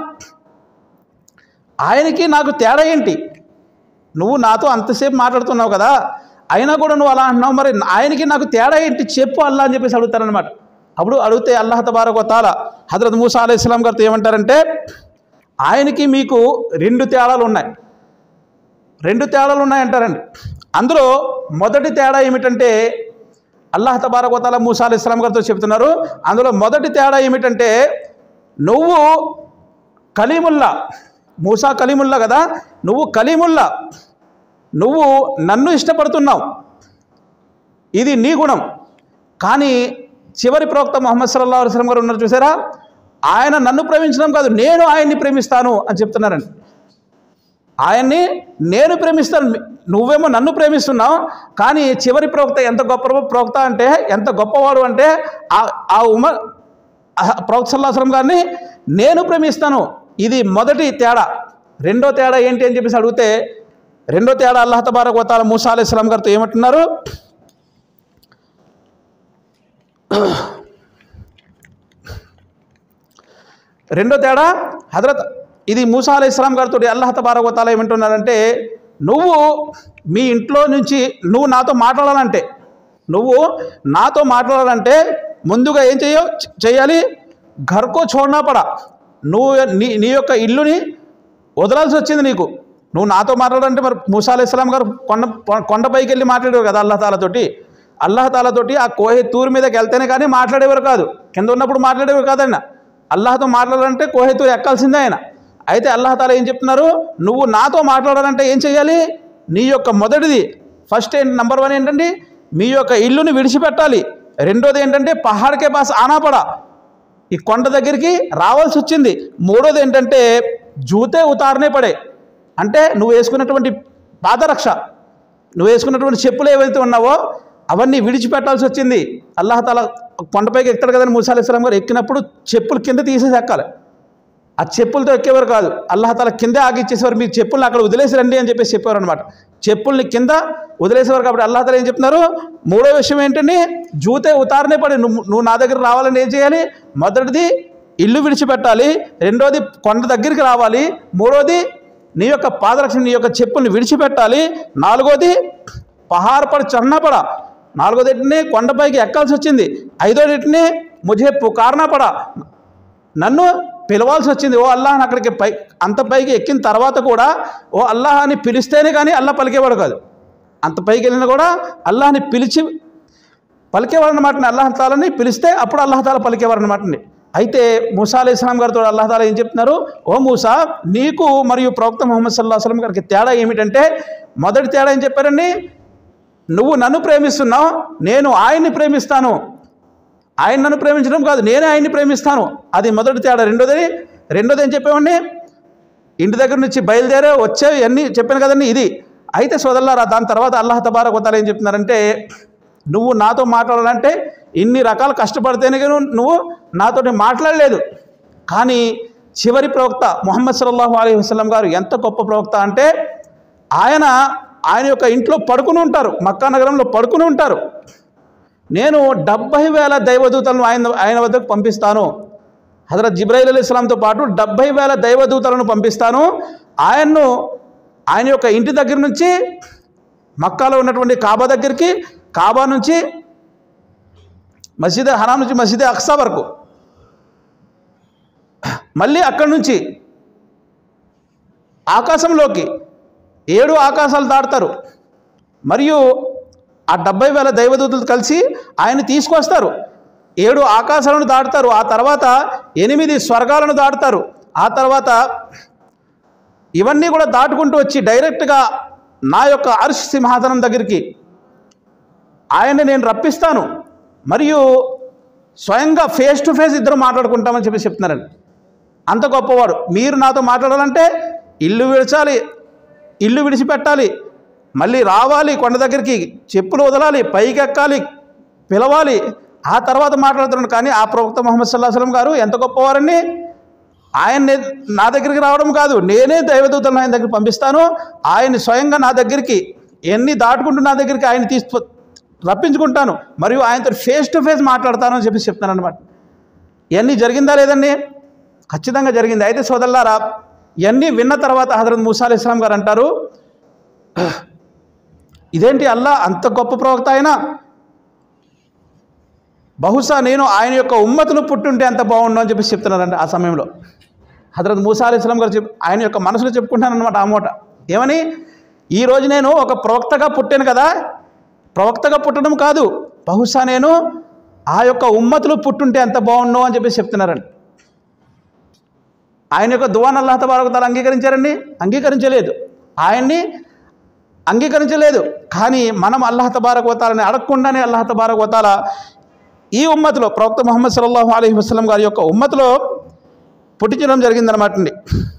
ఆయనకి నాకు తేడా ఏంటి? నువ్వు నాతో అంతసేపు మాట్లాడుతున్నావు కదా, అయినా కూడా నువ్వు అలా అంటున్నావు, మరి ఆయనకి నాకు తేడా ఏంటి చెప్పు అల్లాహ్ అని చెప్పేసి అడుగుతారనమాట. అప్పుడు అడిగితే అల్లాహ్ తబారక్ వ తఆలా హజరత్ మూసా అలైహిస్సలాం గారితో ఏమంటారంటే, ఆయనకి మీకు రెండు తేడాలు ఉన్నాయంటారండి. అందులో మొదటి తేడా ఏమిటంటే, అల్లాహ్ తబారక్ వ తఆలా మూసా అలైహిస్సలాం గారితో చెప్తున్నారు, అందులో మొదటి తేడా ఏమిటంటే, నువ్వు కలీముల్లా, మూసా కలీముల్లా కదా, నువ్వు కలీముల్లా, నువ్వు నన్ను ఇష్టపడుతున్నావు, ఇది నీ గుణం. కానీ చివరి ప్రవక్త ముహమ్మద్ సల్లల్లాహు అలైహి వసల్లం గారు ఉన్నారు చూసారా, ఆయన నన్ను ప్రేమించడం కాదు, నేను ఆయన్ని ప్రేమిస్తాను అని చెప్తున్నారండి. ఆయన్ని నేను ప్రేమిస్తాను, నువ్వేమో నన్ను ప్రేమిస్తున్నావు. కానీ చివరి ప్రవక్త ఎంత గొప్ప ప్రవక్త అంటే, ఎంత గొప్పవాడు అంటే, ఆ ప్రవక్త సల్లల్లాహు అలైహి వసల్లం గారిని నేను ప్రేమిస్తాను. ఇది మొదటి తేడా. రెండో తేడా ఏంటి అని చెప్పేసి అడిగితే, రెండో తేడా అల్లాహ్ తబారక వ తఆలా మూసా అలైహిస్సలాం గారితో ఏమంటున్నారు, రెండో తేడా హజరత్ ఇది మూసా అలైహిస్సలాం గారితో అల్లాహ్ తబారక వ తఆలా ఏమంటున్నారంటే, నువ్వు మీ ఇంట్లో నుంచి నువ్వు నాతో మాట్లాడాలంటే ముందుగా ఏం చేయాలి, ఘర్కో చోడనా పడా, నువ్వు నీ యొక్క ఇల్లుని వదలాల్సి వచ్చింది నీకు. నువ్వు నాతో మాట్లాడాలంటే మరి మూసా అలైహిస్సలాం గారు కొండపైకి వెళ్ళి మాట్లాడేవారు కదా అల్లాహ్ తాలాతోటి ఆ కోహే తూర్ మీదకి వెళ్తేనే కానీ మాట్లాడేవారు కాదు, కింద ఉన్నప్పుడు మాట్లాడేవారు కాదన్న. అల్లాహతో మాట్లాడాలంటే కోహే తూర్ ఎక్కాల్సిందే ఆయన. అయితే అల్లాహ్ తాలా ఏం చెప్తున్నారు, నువ్వు నాతో మాట్లాడాలంటే ఏం చేయాలి, నీ యొక్క మొదటిది ఫస్ట్ నంబర్ 1 ఏంటంటే మీ యొక్క ఇల్లుని విడిచిపెట్టాలి. రెండోది ఏంటంటే పహాడ్కే పాస్ ఆనాపడా, ఈ కొండ దగ్గరికి రావాల్సి వచ్చింది. మూడోది ఏంటంటే జూతే ఉతారనే పడే, అంటే నువ్వు వేసుకున్నటువంటి పాదరక్ష, నువ్వు వేసుకున్నటువంటి చెప్పులు ఏవైతే ఉన్నావో అవన్నీ విడిచిపెట్టాల్సి వచ్చింది. అల్లాహ్ తాలా కొండపైకి ఎక్కుతాడు కదండి మూసా అలైహిస్సలాం గారు, ఎక్కినప్పుడు చెప్పులు కింద తీసేసి ఎక్కాలి. ఆ చెప్పులతో ఎక్కేవారు కాదు, అల్లాహ్ తాలా కిందే ఆగిచ్చేసేవారు. మీ చెప్పుల్ని అక్కడ వదిలేసి రండి అని చెప్పేసి చెప్పేవారు అనమాట. చెప్పుల్ని కింద వదిలేసేవారు. కాబట్టి అల్లాహ్ తాలా ఏం చెప్తున్నారు, మూడో విషయం ఏంటంటే జూతే ఉతారనే పడి, నువ్వు నా దగ్గర రావాలని ఏం చేయాలి, మొదటిది ఇల్లు విడిచిపెట్టాలి, రెండోది కొండ దగ్గరికి రావాలి, మూడోది నీ యొక్క పాదరక్ష నీ యొక్క చెప్పుల్ని విడిచిపెట్టాలి, నాలుగోది పహార్ పడ చన్నపడ, నాలుగోదిటిని కొండపైకి ఎక్కాల్సి వచ్చింది, ఐదోదిటిని ముझे పుకార్నా పడ, నన్ను పిలవాల్సి వచ్చింది. ఓ అల్లాహ్ అని అక్కడికి అంత పైకి ఎక్కిన తర్వాత కూడా ఓ అల్లాహ్ అని పిలిస్తేనే కానీ అల్లాహ్ పలికేవాడు కాదు. అంత పైకి వెళ్ళినా కూడా అల్లాహ్ని పిలిచి పలికేవాడు అనమాట. అల్లాహ్ తాలాని పిలిస్తే అప్పుడు అల్లాహ్ తాలా పలికేవాడు అనమాట. అయితే మూసా అలైహిస్సలాం గారితో అల్లాహ్ తాలా ఏం చెప్తున్నారు, ఓ మూసా, నీకు మరియు ప్రవక్త ముహమ్మద్ సల్లల్లాహు అలైహి వసల్లం గారికి తేడా ఏమిటంటే, మొదటి తేడా ఏం చెప్పారండి, నువ్వు నన్ను ప్రేమిస్తున్నావు, నేను ఆయన్ని ప్రేమిస్తాను. ఆయన నన్ను ప్రేమించడం కాదు, నేనే ఆయన్ని ప్రేమిస్తాను. అది మొదటి తేడా. రెండోది ఏం చెప్పామండి, ఇంటి దగ్గర నుంచి బయలుదేరే వచ్చేవి అన్నీ చెప్పాను కదండి ఇది. అయితే సోదరులారా, దాని తర్వాత అల్లాహ్ తబారక వ తఆలా ఏం చెప్తున్నారంటే, నువ్వు నాతో మాట్లాడాలంటే ఇన్ని రకాలు కష్టపడితేనే కానీ నువ్వు నాతోటి మాట్లాడలేదు. కానీ చివరి ప్రవక్త ముహమ్మద్ సల్లల్లాహు అలైహి వసల్లం గారు ఎంత గొప్ప ప్రవక్త అంటే, ఆయన యొక్క ఇంట్లో పడుకుని ఉంటారు, మక్కా నగరంలో పడుకుని ఉంటారు. నేను 70,000 దైవదూతలను ఆయన వద్దకు పంపిస్తాను. హజరత్ జిబ్రాయిల్ అలైహిస్సలాంతో పాటు 70,000 దైవదూతలను పంపిస్తాను. ఆయన యొక్క ఇంటి దగ్గర నుంచి మక్కాలో ఉన్నటువంటి కాబా దగ్గరికి, కాబా నుంచి మస్జిద్ హరాం నుంచి మస్జిద్ అక్సా వరకు, మళ్ళీ అక్కడి నుంచి ఆకాశంలోకి 7 ఆకాశాలు దాటుతారు. మరియు ఆ 70,000 దైవదూతలు కలిసి ఆయన తీసుకొస్తారు. 7 ఆకాశాలను దాటుతారు. ఆ తర్వాత 8 స్వర్గాలను దాటుతారు. ఆ తర్వాత ఇవన్నీ కూడా దాటుకుంటూ వచ్చి డైరెక్ట్గా నా యొక్క అర్ష్ సింహాసనం దగ్గరికి ఆయన్ని నేను రప్పిస్తాను. మరియు స్వయంగా ఫేస్ టు ఫేస్ ఇద్దరు మాట్లాడుకుంటామని చెప్తున్నారండి. అంత గొప్పవాడు. మీరు నాతో మాట్లాడాలంటే ఇల్లు విడిచిపెట్టాలి, మళ్ళీ రావాలి కొండ దగ్గరికి, చెప్పులు వదలాలి, పైకి ఎక్కాలి, పిలవాలి, ఆ తర్వాత మాట్లాడుతున్నాడు. కానీ ఆ ప్రవక్త ముహమ్మద్ సల్లల్లాహు అలైహి వసల్లం గారు ఎంత గొప్పవారండి, ఆయన్ని నా దగ్గరికి రావడం కాదు, నేనే దైవదూతలను ఆయన దగ్గరికి పంపిస్తాను. ఆయన్ని స్వయంగా నా దగ్గరికి ఎన్ని దాటుకుంటూ నా దగ్గరికి ఆయన రప్పించుకుంటాను, మరియు ఆయనతో ఫేస్ టు ఫేస్ మాట్లాడతాను అని చెప్తున్నాను అనమాట. ఇవన్నీ జరిగిందా లేదండి? ఖచ్చితంగా జరిగింది. అయితే సోదరులారా, ఇవన్నీ విన్న తర్వాత హజరత్ మూసా అలైహిస్సలాం గారు అంటారు, ఇదేంటి అల్లాహ్ అంత గొప్ప ప్రవక్త అయినా, బహుశా నేను ఆయన యొక్క ఉమ్మతులు పుట్టుంటే ఎంత బాగుండు అని చెప్తున్నారంట. ఆ సమయంలో హజరత్ మూసా అలైహిస్సలాం గారు ఆయన యొక్క మనసులో చెప్పుకుంటాను అనమాట ఆ మాట. ఏమని, ఈరోజు నేను ఒక ప్రవక్తగా పుట్టాను కదా, ప్రవక్తగా పుట్టడం కాదు, బహుశా నేను ఆ యొక్క ఉమ్మతులు పుట్టుంటే ఎంత బాగుండు అని చెప్తున్నారండి. ఆయన యొక్క దువాను అల్లాహ్ తబారక వ తఆలా అంగీకరించారండి? అంగీకరించలేదు. ఆయన్ని అంగీకరించలేదు. కానీ మనం అల్లాహ్ తబారక్ వ తఆలాని అడగకుండానే అల్లాహ్ తబారక్ వ తఆలా ఈ ఉమ్మతిలో ప్రవక్త ముహమ్మద్ సల్లల్లాహు అలైహి వసల్లం గారి యొక్క ఉమ్మతిలో పుట్టించడం జరిగిందనమాట అండి.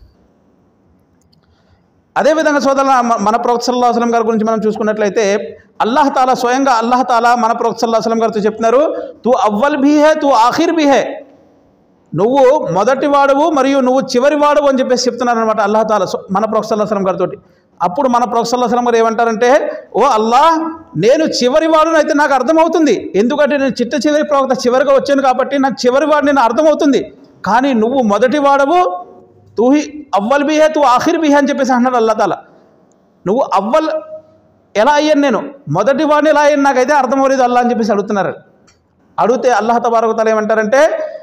అదేవిధంగా సోదరుల మన ప్రవక్త సల్లల్లాహు అలైహి వసల్లం గారి గురించి మనం చూసుకున్నట్లయితే అల్లాహ్ తాలా స్వయంగా అల్లాహ్ తాలా మన ప్రవక్త సల్లల్లాహు అలైహి వసల్లం గారితో చెప్తున్నారు, తూ అవ్వల్ భీ హే తూ ఆఖిర్ భీ హే, నువ్వు మొదటి వాడువు మరియు నువ్వు చివరి వాడువు అని చెప్పేసి చెప్తున్నారు అనమాట అల్లాహ్ తాలా మన ప్రవక్త సల్లల్లాహు అలైహి వసల్లం గారితో. అప్పుడు మన ప్రవక్త సల్లల్లాహు అలైహి వసల్లం గారు ఏమంటారంటే, ఓ అల్లాహ్, నేను చివరి వాడును అయితే నాకు అర్థమవుతుంది, ఎందుకంటే నేను చివరి ప్రవక్త చివరిగా వచ్చాను కాబట్టి నాకు చివరి వాడు నేను అర్థమవుతుంది. కానీ నువ్వు మొదటి వాడవు, తూహి అవ్వల్ బీ హే తూ ఆఖిర్ బీ హే అని చెప్పేసి అంటున్నాడు అల్లాహ్ తాలా. నువ్వు అవ్వల్ ఎలా అయ్యాను, నేను మొదటి వాడిని ఎలా అయ్యాను నాకైతే అర్థమవలేదు అల్లాహ్ అని చెప్పేసి అడుగుతున్నారు. అడిగితే అల్లాహ్ తబారక్ వ తఆలా ఏమంటారంటే,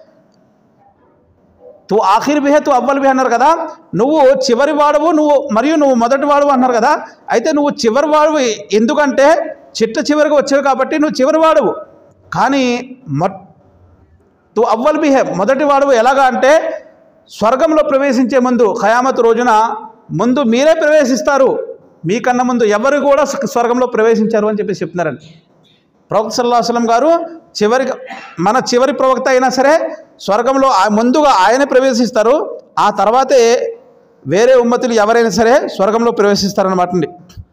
తూ ఆఖిర్ బీ హే తూ అవ్వల్ బీ హే అన్నారు కదా, నువ్వు చివరి వాడవు నువ్వు మొదటి వాడవు అన్నారు కదా, అయితే నువ్వు చివరి వాడవు ఎందుకంటే చివరికి వచ్చావు కాబట్టి నువ్వు చివరి వాడవు. కానీ తూ అవ్వల్ బీ హే మొదటి వాడవు ఎలాగా అంటే, స్వర్గంలో ప్రవేశించే ముందు ఖయామత్ రోజున ముందు మీరే ప్రవేశిస్తారు, మీకన్నా ముందు ఎవరు కూడా స్వర్గంలో ప్రవేశించారు అని చెప్పేసి చెప్తున్నారండి. ప్రవక్త సల్లల్లాహు అలైహి వసల్లం గారు మన చివరి ప్రవక్త అయినా సరే స్వర్గంలో ముందుగా ఆయనే ప్రవేశిస్తారు, ఆ తర్వాతే వేరే ఉమ్మతులు ఎవరైనా సరే స్వర్గంలో ప్రవేశిస్తారన్నమాట అండి.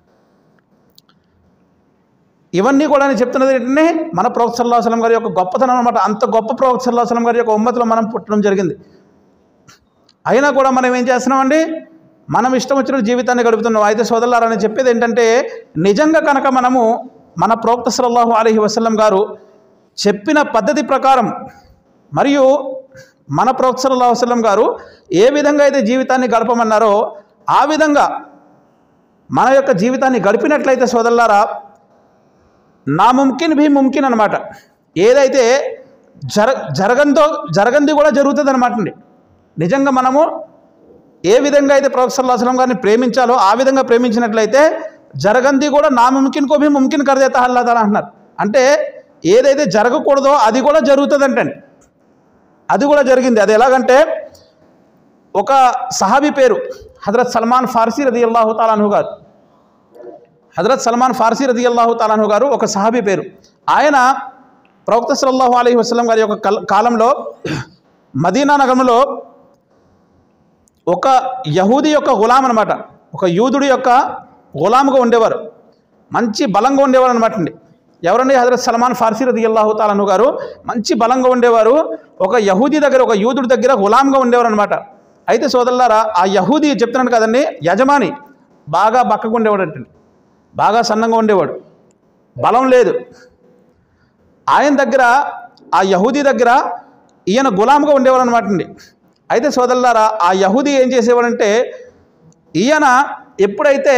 ఇవన్నీ కూడా నేను చెప్తున్నది ఏంటంటే మన ప్రవక్త సల్లల్లాహు అలైహి వసల్లం గారి యొక్క గొప్పతనం అనమాట. అంత గొప్ప ప్రవక్త సల్లల్లాహు అలైహి వసల్లం గారి యొక్క ఉమ్మతిలో మనం పుట్టడం జరిగింది. అయినా కూడా మనం ఏం చేస్తున్నామండి, మనం ఇష్టం వచ్చిన జీవితాన్ని గడుపుతున్నాం. అయితే సోదరులారా అని చెప్పేది ఏంటంటే, నిజంగా కనుక మనము మన ప్రవక్త సల్లల్లాహు అలైహి వసల్లం గారు చెప్పిన పద్ధతి ప్రకారం మరియు మన ప్రవక్త సల్లల్లాహు అలైహి వసల్లం గారు ఏ విధంగా అయితే జీవితాన్ని గడపమన్నారో ఆ విధంగా మన యొక్క జీవితాన్ని గడిపినట్లయితే సోదరులారా, నాముమ్కిన్ భీ ముమ్కిన్ అనమాట. ఏదైతే జరగంది కూడా జరుగుతుంది అనమాట అండి. నిజంగా మనము ఏ విధంగా అయితే ప్రవక్త సల్లల్లాహు అలైహి వసల్లం గారిని ప్రేమించాలో ఆ విధంగా ప్రేమించినట్లయితే జరగంది కూడా నాముమ్కిన్ కో భీ ముమ్కిన్ కర్ దేతా అల్లాహ్ తాలా అంటున్నారు. అంటే ఏదైతే జరగకూడదో అది కూడా జరుగుతుందంటే, అది కూడా జరిగింది. అది ఎలాగంటే, ఒక సహాబీ పేరు హజరత్ సల్మాన్ ఫార్సీ రదియల్లాహు తాలా అన్హు గారు. హజరత్ సల్మాన్ ఫార్సీ రదియల్లాహు తాలా అన్హు గారు ఒక సహాబీ పేరు. ఆయన ప్రవక్త సల్లల్లాహు అలైహి వసల్లం గారి యొక్క కాలంలో మదీనా నగరంలో ఒక యహూదీ యొక్క గులాం అనమాట, ఒక యూదుడి యొక్క గులాముగా ఉండేవారు, మంచి బలంగా ఉండేవారు అనమాట అండి. ఎవరండి? హజరత్ సల్మాన్ ఫార్సీ రదియల్లాహు తాలా అన్హు గారు మంచి బలంగా ఉండేవారు. ఒక యహూదీ దగ్గర, ఒక యూదుడి దగ్గర గులాంగా ఉండేవారు అనమాట. అయితే సోదరులారా, ఆ యహూదీ చెప్తున్నాను కదండి, యజమాని బాగా బక్కగా ఉండేవాడు అంటండి, బాగా సన్నంగా ఉండేవాడు, బలం లేదు. ఆయన దగ్గర, ఆ యహూదీ దగ్గర ఈయన గులాంగా ఉండేవాడు అనమాట అండి. అయితే సోదరులారా, ఆ యహూదీ ఏం చేసేవాడంటే, ఈయన ఎప్పుడైతే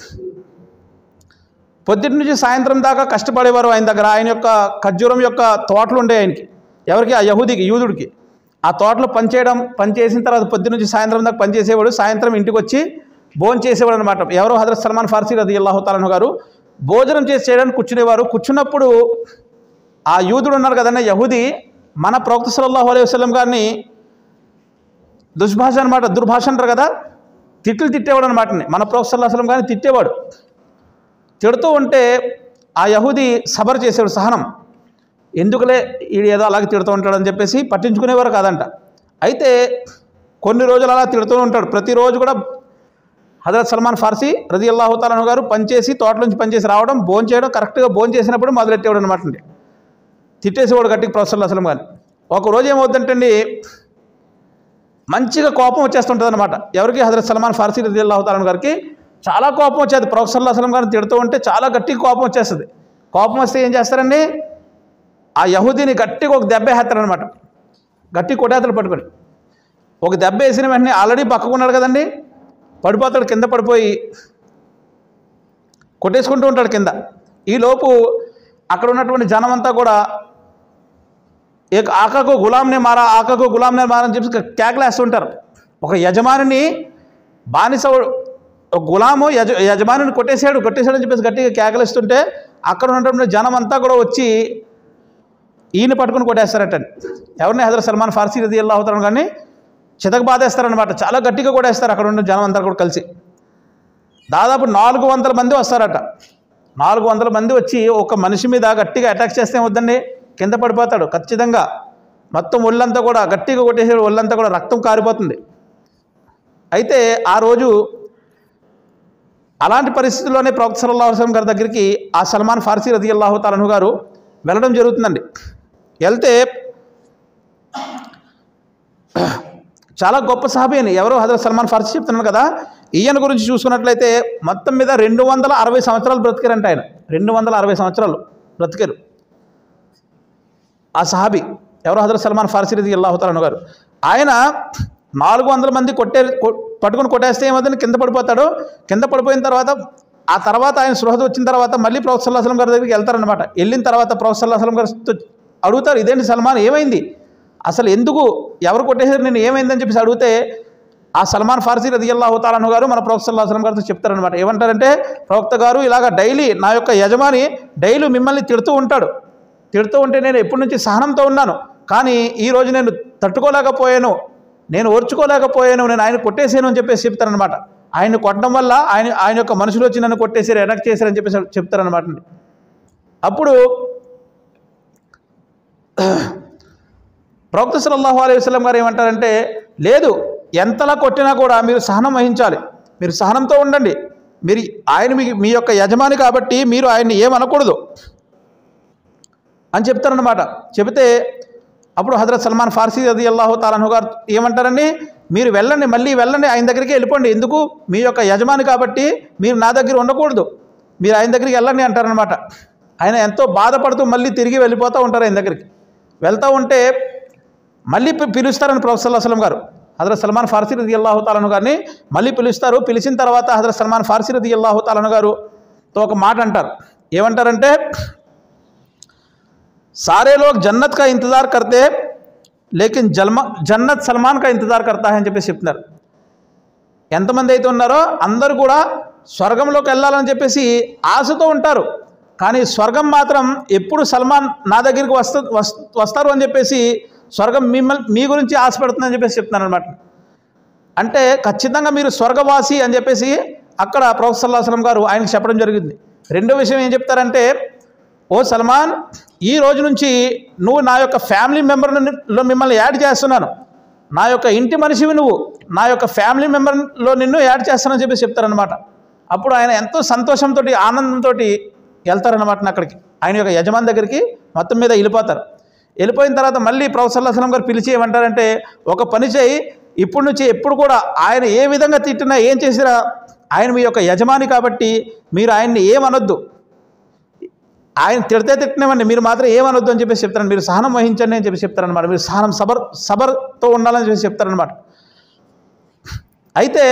పొద్దుటి నుంచి సాయంత్రం దాకా కష్టపడేవారు ఆయన దగ్గర, ఆయన యొక్క ఖర్జూరం యొక్క తోటలు ఉండే ఆయనకి, ఎవరికి? ఆ యహూదీకి, యూదుడికి. ఆ తోటలో పనిచేసిన తర్వాత పొద్దు నుంచి సాయంత్రం దాకా పనిచేసేవాడు. సాయంత్రం ఇంటికి వచ్చి భోజనం చేసేవాడు అనమాట. ఎవరో హజరత్ సల్మాన్ ఫార్సీ రదియల్లాహు తాలా అన్హు గారు భోజనం చేయడానికి కూర్చునేవారు. కూర్చున్నప్పుడు ఆ యూదుడు ఉన్నారు కదన్న యహూదీ, మన ప్రవక్త సల్లల్లాహు అలైహి వసల్లం గారిని దుర్భాష అనమాట, దుర్భాష అంటారు కదా, తిట్టేవాడు అనమాట. మన ప్రవక్త సల్లల్లాహు అలైహి వసల్లం గారిని తిట్టేవాడు. తిడుతూ ఉంటే ఆ యహూదీ సబర్ చేసేవాడు, సహనం. ఎందుకులే వీడు ఏదో అలాగే తిడుతూ ఉంటాడని చెప్పేసి పట్టించుకునేవారు కాదంట. అయితే కొన్ని రోజులు అలా తిడుతూ ఉంటాడు. ప్రతిరోజు కూడా హజరత్ సల్మాన్ ఫార్సీ రదియల్లాహు తాలా అన్హు గారు పనిచేసి, తోట నుంచి పనిచేసి రావడం, భోజనం చేయడం, కరెక్ట్గా భోజనం చేసినప్పుడు మొదలెట్టేవాడు అనమాట అండి. తిట్టేసేవాడు గట్టిగా ప్రవక్త సల్లల్లాహు అలైహి వసల్లం గారిని. ఒకరోజు ఏమవుతుందంటండి, మంచిగా కోపం వచ్చేస్తుంటుంది అనమాట. ఎవరికి? హజరత్ సల్మాన్ ఫార్సీ రదియల్లాహు తాలా అన్హు గారికి చాలా కోపం వచ్చేది. ప్రవక్త సల్లల్లాహు అలైహి వసల్లం గారిని తిడుతూ ఉంటే చాలా గట్టిగా కోపం వచ్చేస్తుంది. కోపం వస్తే ఏం చేస్తారండి, ఆ యహూదీని గట్టిగా ఒక దెబ్బ వేస్తారనమాట. గట్టి కొట్టేతలు పట్టుకొని ఒక దెబ్బ వేసిన వెంటనే ఆల్రెడీ పక్కకున్నాడు కదండి, పడిపోతాడు, కింద పడిపోయి కొట్టేసుకుంటూ ఉంటాడు కింద. ఈలోపు అక్కడ ఉన్నటువంటి జనం అంతా కూడా ఆకాకు గులాంనే మారా, ఆకాకు గులాంనే మారా అని చెప్పి కేకలేస్తుంటారు. ఒక యజమానిని బానిస, ఒక గులాము యజమానిని కొట్టేశాడని చెప్పేసి గట్టిగా కేకలేస్తుంటే అక్కడ ఉన్నటువంటి జనం అంతా కూడా వచ్చి ఈయన పట్టుకుని కొట్టేస్తారటండి. ఎవరిని? హజరత్ సల్మాన్ ఫార్సీ రదియల్లాహు తాలా కానీ చితక బాధేస్తారనమాట. చాలా గట్టిగా కొట్టేస్తారు అక్కడ ఉన్న జనం అంతా కూడా కలిసి. దాదాపు 400 మంది వస్తారట. 400 మంది వచ్చి ఒక మనిషి మీద గట్టిగా అటాక్ చేస్తే వద్దండి, కింద పడిపోతాడు ఖచ్చితంగా. మొత్తం ఒళ్ళంతా కూడా గట్టిగా కొట్టేసే ఒళ్ళంతా కూడా రక్తం కారిపోతుంది. అయితే ఆ రోజు అలాంటి పరిస్థితుల్లోనే ప్రవక్త సల్లల్లాహు అలైహి వసల్లం గారి దగ్గరికి ఆ సల్మాన్ ఫార్సీ రదియల్లాహు తఆలా అన్హు గారు వెళ్ళడం జరుగుతుందండి. వెళ్తే చాలా గొప్ప సహాబీ అని ఎవరో హజరత్ సల్మాన్ ఫార్సీ చెప్తున్నాను కదా, ఈయన గురించి చూసుకున్నట్లయితే మొత్తం మీద 260 సంవత్సరాలు బ్రతికారంట. ఆయన 260 సంవత్సరాలు బ్రతికారు ఆ సహాబీ ఎవరో హజరత్ సల్మాన్ ఫార్సీ రదియల్లాహు తఆలా అన్హు గారు. ఆయన 400 మంది పట్టుకుని కొట్టేస్తే ఏమవుతుంది, కింద పడిపోతాడు. కింద పడిపోయిన తర్వాత ఆయన స్పృహ వచ్చిన తర్వాత మళ్ళీ ప్రవక్త సల్లల్లాహు అలైహి వసల్లం గారి దగ్గరికి వెళ్తారనమాట. వెళ్ళిన తర్వాత ప్రవక్త సల్లల్లాహు అలైహి వసల్లం గారు అడుగుతారు, ఇదేంటి సల్మాన్ ఏమైంది, అసలు ఎందుకు ఎవరు కొట్టేసారు నేను, ఏమైందని చెప్పేసి అడిగితే ఆ సల్మాన్ ఫార్సీ రదియల్లాహు తఆలా అన్హు గారు మన ప్రవక్త సల్లల్లాహు అలైహి వసల్లం గారితో చెప్తారనమాట. ఏమంటారంటే, ప్రవక్త గారు ఇలాగ డైలీ నా యొక్క యజమాని డైలీ మిమ్మల్ని తిడుతూ ఉంటాడు. తిడుతూ ఉంటే నేను ఎప్పటి నుంచి సహనంతో ఉన్నాను, కానీ ఈరోజు నేను తట్టుకోలేకపోయాను, నేను ఓర్చుకోలేకపోయాను, నేను ఆయన కొట్టేసాను అని చెప్పేసి చెప్తారనమాట. ఆయన్ని కొట్టడం వల్ల ఆయన యొక్క మనుషులు వచ్చి నన్ను కొట్టేసారు, అటాక్ చేశారని చెప్పేసి చెప్తారనమాట. అప్పుడు ప్రవక్త సల్లల్లాహు అలైహి వసల్లం గారు ఏమంటారంటే, లేదు, ఎంతలా కొట్టినా కూడా మీరు సహనం వహించాలి, మీరు సహనంతో ఉండండి, మీరు ఆయన మీ యొక్క యజమాని కాబట్టి మీరు ఆయన్ని ఏమనకూడదు అని చెప్తారనమాట. చెబితే అప్పుడు హజరత్ సల్మాన్ ఫార్సీ రదియల్లాహు తఆలా అన్హు గారు ఏమంటారండి, మీరు వెళ్ళండి, మళ్ళీ వెళ్ళండి, ఆయన దగ్గరికి వెళ్ళిపోండి, ఎందుకు, మీ యొక్క యజమాని కాబట్టి మీరు నా దగ్గర ఉండకూడదు, మీరు ఆయన దగ్గరికి వెళ్ళండి అంటారనమాట. ఆయన ఎంతో బాధపడుతూ మళ్ళీ తిరిగి వెళ్ళిపోతూ ఉంటారు ఆయన దగ్గరికి. వెళ్తూ ఉంటే మళ్ళీ పిలుస్తారని ప్రవక్త సల్లల్లాహు అలైహి వసల్లం గారు హజరత్ సల్మాన్ ఫార్సీ రదియల్లాహు తఆలా అన్హు గారిని మళ్ళీ పిలుస్తారు. పిలిచిన తర్వాత హజరత్ సల్మాన్ ఫార్సీ రదియల్లాహు తఆలా అన్హు గారుతో ఒక మాట అంటారు. ఏమంటారంటే, सारे लोग जन्नत का इंतज़ार करते लेकिन जन्नत सलमान का इंतज़ार करता है అని చెప్పేసి చెప్తున్నారు. ఎంతమంది అయితే ఉన్నారో అందరూ కూడా స్వర్గంలోకి వెళ్ళాలని చెప్పేసి ఆశతో ఉంటారు, కానీ స్వర్గం మాత్రం ఎప్పుడు సల్మాన్ నా దగ్గరికి వస్తారు అని చెప్పేసి స్వర్గం మీ గురించి ఆశపడుతుందని చెప్పేసి చెప్తున్నారు అనమాట. అంటే ఖచ్చితంగా మీరు స్వర్గవాసి అని చెప్పేసి అక్కడ ప్రవక్త సల్లల్లాహు అలైహి వసల్లం గారు ఆయనకు చెప్పడం జరిగింది. రెండో విషయం ఏం చెప్తారంటే, ఓ సల్మాన్, ఈ రోజు నుంచి నువ్వు నా యొక్క ఫ్యామిలీ మెంబర్లో మిమ్మల్ని యాడ్ చేస్తున్నాను, నా యొక్క ఇంటి మనిషివి నువ్వు, నా యొక్క ఫ్యామిలీ మెంబర్లో నిన్ను యాడ్ చేస్తానని చెప్పేసి చెప్తారనమాట. అప్పుడు ఆయన ఎంతో సంతోషంతో ఆనందంతో వెళ్తారనమాట అక్కడికి, ఆయన యొక్క యజమాని దగ్గరికి మొత్తం మీద వెళ్ళిపోతారు. వెళ్ళిపోయిన తర్వాత మళ్ళీ ప్రవక్త సల్లల్లాహు అలైహి వసల్లం గారు పిలిచి ఏమంటారంటే, ఒక పని చేయి, ఇప్పటి నుంచి ఎప్పుడు కూడా ఆయన ఏ విధంగా తిట్టినా ఏం చేసినా ఆయన మీ యొక్క యజమాని కాబట్టి మీరు ఆయన్ని ఏమనొద్దు, ఆయన తిడితే తిట్టినవండి, మీరు మాత్రం ఏమనొద్దు అని చెప్పేసి చెప్తారండి, మీరు సహనం వహించండి అని చెప్పి చెప్తారనమాట, మీరు సహనం సబర్తో ఉండాలని చెప్పేసి చెప్తారనమాట. అయితే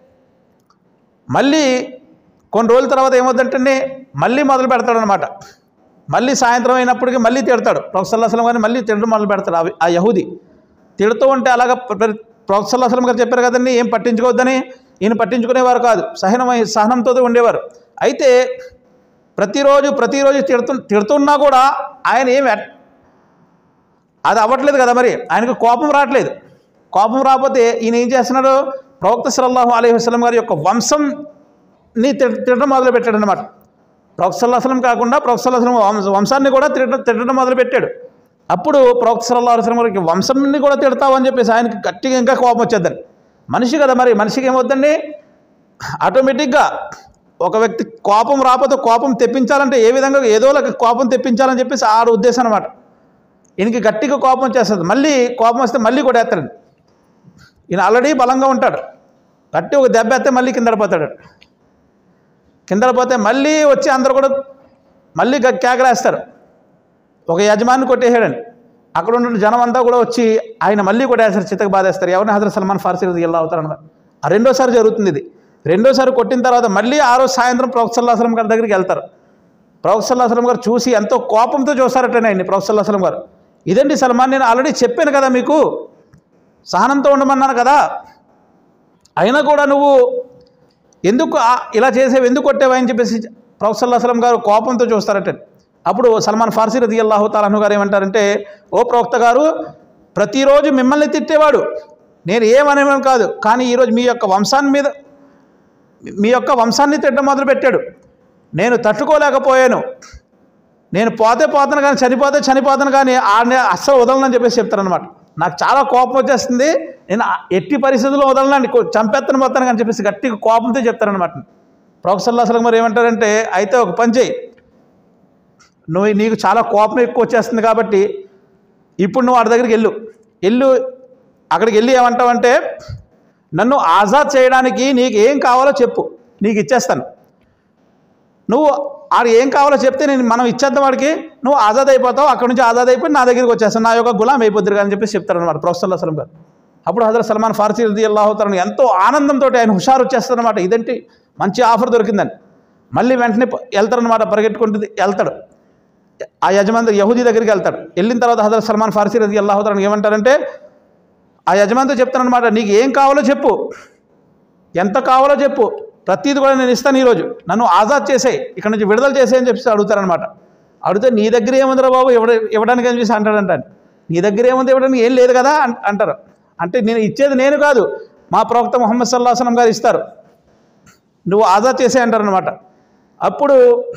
మళ్ళీ కొన్ని రోజుల తర్వాత ఏమవుతుందంటే మళ్ళీ మొదలు పెడతాడనమాట. మళ్ళీ సాయంత్రం అయినప్పటికీ మళ్ళీ తిడతాడు ప్రవక్త సల్లల్లాహు అలైహి వసల్లం గారిని, మళ్ళీ తిడడం మొదలు పెడతాడు ఆ యహూది. తిడుతూ ఉంటే అలాగ ప్రవక్త సల్లల్లాహు అలైహి వసల్లం గారు చెప్పారు కదండి, ఏం పట్టించుకోవద్దని, ఈయన పట్టించుకునేవారు కాదు, సహనంతో ఉండేవారు. అయితే ప్రతిరోజు తిడుతున్నా కూడా ఆయన ఏమి అది అవ్వట్లేదు కదా, మరి ఆయనకు కోపం రావట్లేదు. కోపం రాకపోతే ఈయన ఏం చేస్తున్నాడు, ప్రవక్త సల్లల్లాహు అలైహి వసల్లం గారి యొక్క వంశంని తిట్టడం మొదలు పెట్టాడు అనమాట. ప్రవక్త సల్లల్లాహు అలైహి వసల్లం కాకుండా ప్రవక్త సల్లల్లాహు అలైహి వసల్లం వంశాన్ని కూడా తిట్టడం మొదలుపెట్టాడు. అప్పుడు ప్రవక్త సల్లల్లాహు అలైహి వసల్లం గారికి వంశంని కూడా తిడతావని చెప్పేసి ఆయనకి గట్టిగా ఇంకా కోపం వచ్చేద్దని. మనిషి కదా, మరి మనిషికి ఏమవుద్దండి, ఆటోమేటిక్గా ఒక వ్యక్తి కోపం రాకపోతే కోపం తెప్పించాలంటే ఏ విధంగా ఏదోలా కోపం తెప్పించాలని చెప్పేసి ఆడ ఉద్దేశం అనమాట. ఈయనకి గట్టిగా కోపం వచ్చేస్తుంది, మళ్ళీ కోపం వస్తే మళ్ళీ కొట్టేస్తాడు. ఈయన ఆల్రెడీ బలంగా ఉంటాడు, గట్టి ఒక దెబ్బ వేస్తే మళ్ళీ కిందపడిపోతాడు. కిందపడిపోతే మళ్ళీ వచ్చి అందరూ కూడా మళ్ళీ కేకలేస్తారు, ఒక యజమాని కొట్టేసాడని. అక్కడ ఉన్న జనం అంతా కూడా వచ్చి ఆయన మళ్ళీ కొట్టేస్తారు, చితక బాధేస్తారు. ఎవరిని, హజరత్ సల్మాన్ ఫార్సీ రదియల్లాహు తఆలా అన్హు. రెండోసారి జరుగుతుంది ఇది. రెండోసారి కొట్టిన తర్వాత మళ్ళీ ఆ రోజు సాయంత్రం ప్రవక్త సల్లల్లాహు అలైహి వసల్లం గారి దగ్గరికి వెళ్తారు. ప్రవక్త సల్లల్లాహు అలైహి వసల్లం గారు చూసి ఎంతో కోపంతో చూస్తారటనే ఆయన్ని. ప్రవక్త సల్లల్లాహు అలైహి వసల్లం గారు, ఇదండి సల్మాన్, నేను ఆల్రెడీ చెప్పాను కదా మీకు, సహనంతో ఉండమన్నాను కదా, అయినా కూడా నువ్వు ఎందుకు ఇలా చేసేవి, ఎందుకు కొట్టేవని చెప్పేసి ప్రవక్త సల్లల్లాహు అలైహి వసల్లం గారు కోపంతో చూస్తారట. అప్పుడు సల్మాన్ ఫార్సీ రదియల్లాహు తఆలా అన్హు గారు ఏమంటారంటే, ఓ ప్రవక్త గారు, ప్రతిరోజు మిమ్మల్ని తిట్టేవాడు, నేను ఏమనేవాను కాదు, కానీ ఈరోజు మీ యొక్క వంశాన్ని మీద మీ యొక్క వంశాన్ని తిట్టడం మొదలుపెట్టాడు. నేను తట్టుకోలేకపోయాను, నేను పోతే పోతాను కానీ చనిపోతాను కానీ ఆడిని అస్సలు వదలనని చెప్పేసి చెప్తారనమాట. నాకు చాలా కోపం వచ్చేస్తుంది, నేను ఎట్టి పరిస్థితుల్లో వదలనండి, చంపేత్తను పోతాను కానీ చెప్పేసి గట్టిగా కోపంతో చెప్తారనమాట. ప్రవక్త సల్లల్లాహు అలైహి వసల్లం మరి ఏమంటారంటే, అయితే ఒక పని చేయి, నీకు చాలా కోపం ఎక్కువ వచ్చేస్తుంది కాబట్టి ఇప్పుడు నువ్వు వాడి దగ్గరికి వెళ్ళు, అక్కడికి వెళ్ళి ఏమంటావంటే, నన్ను ఆజాద్ చేయడానికి నీకు ఏం కావాలో చెప్పు, నీకు ఇచ్చేస్తాను. నువ్వు ఆడు ఏం కావాలో చెప్తే మనం ఇచ్చేద్దాం వాడికి, నువ్వు ఆజాద్ అయిపోతావు, అక్కడి నుంచి ఆజాద్ అయిపోయి నా దగ్గరికి వచ్చేస్తాను, నా యొక్క గులాం అయిపోద్దురు అని చెప్పేసి చెప్తారనమాట ప్రవక్త సల్లల్లాహు అలైహి వసల్లం గారు. అప్పుడు హజరత్ సల్మాన్ ఫార్సీ రదియల్లాహు తఆలా ఎంతో ఆనందంతో ఆయన హుషారు వచ్చేస్తారనమాట. ఇదేంటి మంచి ఆఫర్ దొరికిందని మళ్ళీ వెంటనే వెళ్తారనమాట, పరిగెట్టుకుంటూ వెళ్తాడు. ఆ యజమాని యహూదీ దగ్గరికి వెళ్తాడు. వెళ్ళిన తర్వాత హజరత్ సల్మాన్ ఫార్సీ రదియల్లాహు తఆలా ఏమంటారంటే, ఆ యజమానితో చెప్తానమాట, నీకు ఏం కావాలో చెప్పు, ఎంత కావాలో చెప్పు, ప్రతిది కూడా నేను ఇస్తాను, ఈరోజు నన్ను ఆజాద్ చేసేయి, ఇక్కడ నుంచి విడుదల చేసేయని చెప్పి అడుగుతారనమాట. అడిగితే నీ దగ్గర ఏముందిరా బాబు ఇవ్వడానికి అని చెప్పేసి అంటాడంట. నీ దగ్గర ఏముంది ఇవ్వడానికి, ఏం లేదు కదా అంటారు. అంటే నేను ఇచ్చేది నేను కాదు, మా ప్రవక్త ముహమ్మద్ సల్లల్లాహు అలైహి వసల్లం గారు ఇస్తారు, నువ్వు ఆజాద్ చేసే అంటారనమాట. అప్పుడు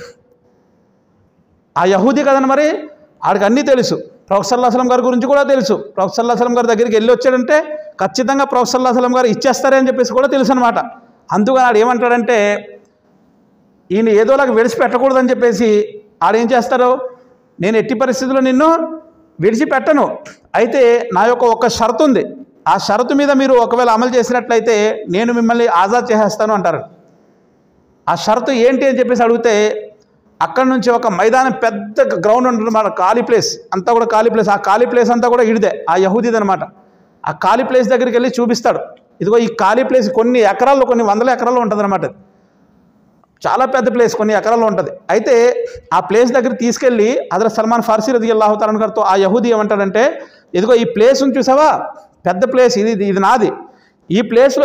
ఆ యహూదీ కదని మరి ఆడికి అన్నీ తెలుసు, ప్రవక్త సల్లల్లాహు అలైహి వసల్లం గారి గురించి కూడా తెలుసు. ప్రవక్త సల్లల్లాహు అలైహి వసల్లం గారి దగ్గరికి వెళ్ళి వచ్చాడంటే ఖచ్చితంగా ప్రవక్త సల్లల్లాహు అలైహి వసల్లం గారు ఇచ్చేస్తారని చెప్పేసి కూడా తెలుసు అనమాట. అందుకని ఆడు ఏమంటాడంటే, ఈయన ఏదోలాగా విడిచిపెట్టకూడదని చెప్పేసి ఆడేం చేస్తారు, నేను ఎట్టి పరిస్థితుల్లో నిన్ను విడిచిపెట్టను, అయితే నా యొక్క ఒక షరతు ఉంది, ఆ షరతు మీద మీరు ఒకవేళ అమలు చేసినట్లయితే నేను మిమ్మల్ని ఆజాద్ చేసేస్తాను అంటారు. ఆ షరతు ఏంటి అని చెప్పేసి అడిగితే, అక్కడ నుంచి ఒక మైదానం, పెద్ద గ్రౌండ్ ఉంటుంది మన, ఖాళీ ప్లేస్ అంతా కూడా ఖాళీ ప్లేస్, ఆ ఖాళీ ప్లేస్ అంతా కూడా ఇడిదే, ఆ యహూదీది అనమాట. ఆ ఖాళీ ప్లేస్ దగ్గరికి వెళ్ళి చూపిస్తాడు, ఇదిగో ఈ ఖాళీ ప్లేస్ కొన్ని ఎకరాల్లో, కొన్ని వందల ఎకరాల్లో ఉంటుంది అనమాట, చాలా పెద్ద ప్లేస్, కొన్ని ఎకరాల్లో ఉంటుంది. అయితే ఆ ప్లేస్ దగ్గర తీసుకెళ్ళి హజరత్ సల్మాన్ ఫార్సీ రదియల్లాహు తఆలా గారితో ఆ యహూదీ ఏమంటాడంటే, ఇదిగో ఈ ప్లేస్ చూసావా, పెద్ద ప్లేస్, ఇది నాది, ఈ ప్లేస్లో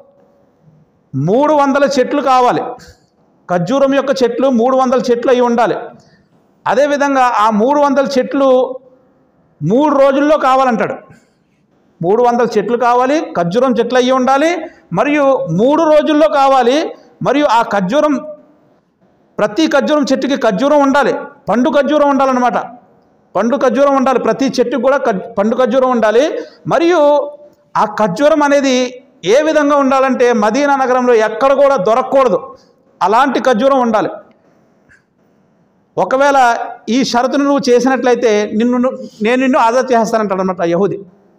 300 చెట్లు కావాలి, ఖర్జూరం యొక్క చెట్లు 300 చెట్లు అయి ఉండాలి. అదేవిధంగా ఆ 300 చెట్లు 3 రోజుల్లో కావాలంటాడు. 300 చెట్లు కావాలి, ఖర్జూరం చెట్లు అయ్యి ఉండాలి, మరియు 3 రోజుల్లో కావాలి. మరియు ఆ ఖర్జూరం, ప్రతి ఖర్జూరం చెట్టుకి ఖర్జూరం ఉండాలి, పండు ఖర్జూరం ఉండాలన్నమాట, పండు ఖర్జూరం ఉండాలి, ప్రతి చెట్టుకు కూడా పండు ఖర్జూరం ఉండాలి. మరియు ఆ ఖర్జూరం అనేది ఏ విధంగా ఉండాలంటే మదీనా నగరంలో ఎక్కడ కూడా దొరకకూడదు, అలాంటి ఖర్జూరం ఉండాలి. ఒకవేళ ఈ షరతును నువ్వు చేసినట్లయితే నేను నిన్ను ఆజాద్ చేస్తానంటాడు అనమాట యహూదీ.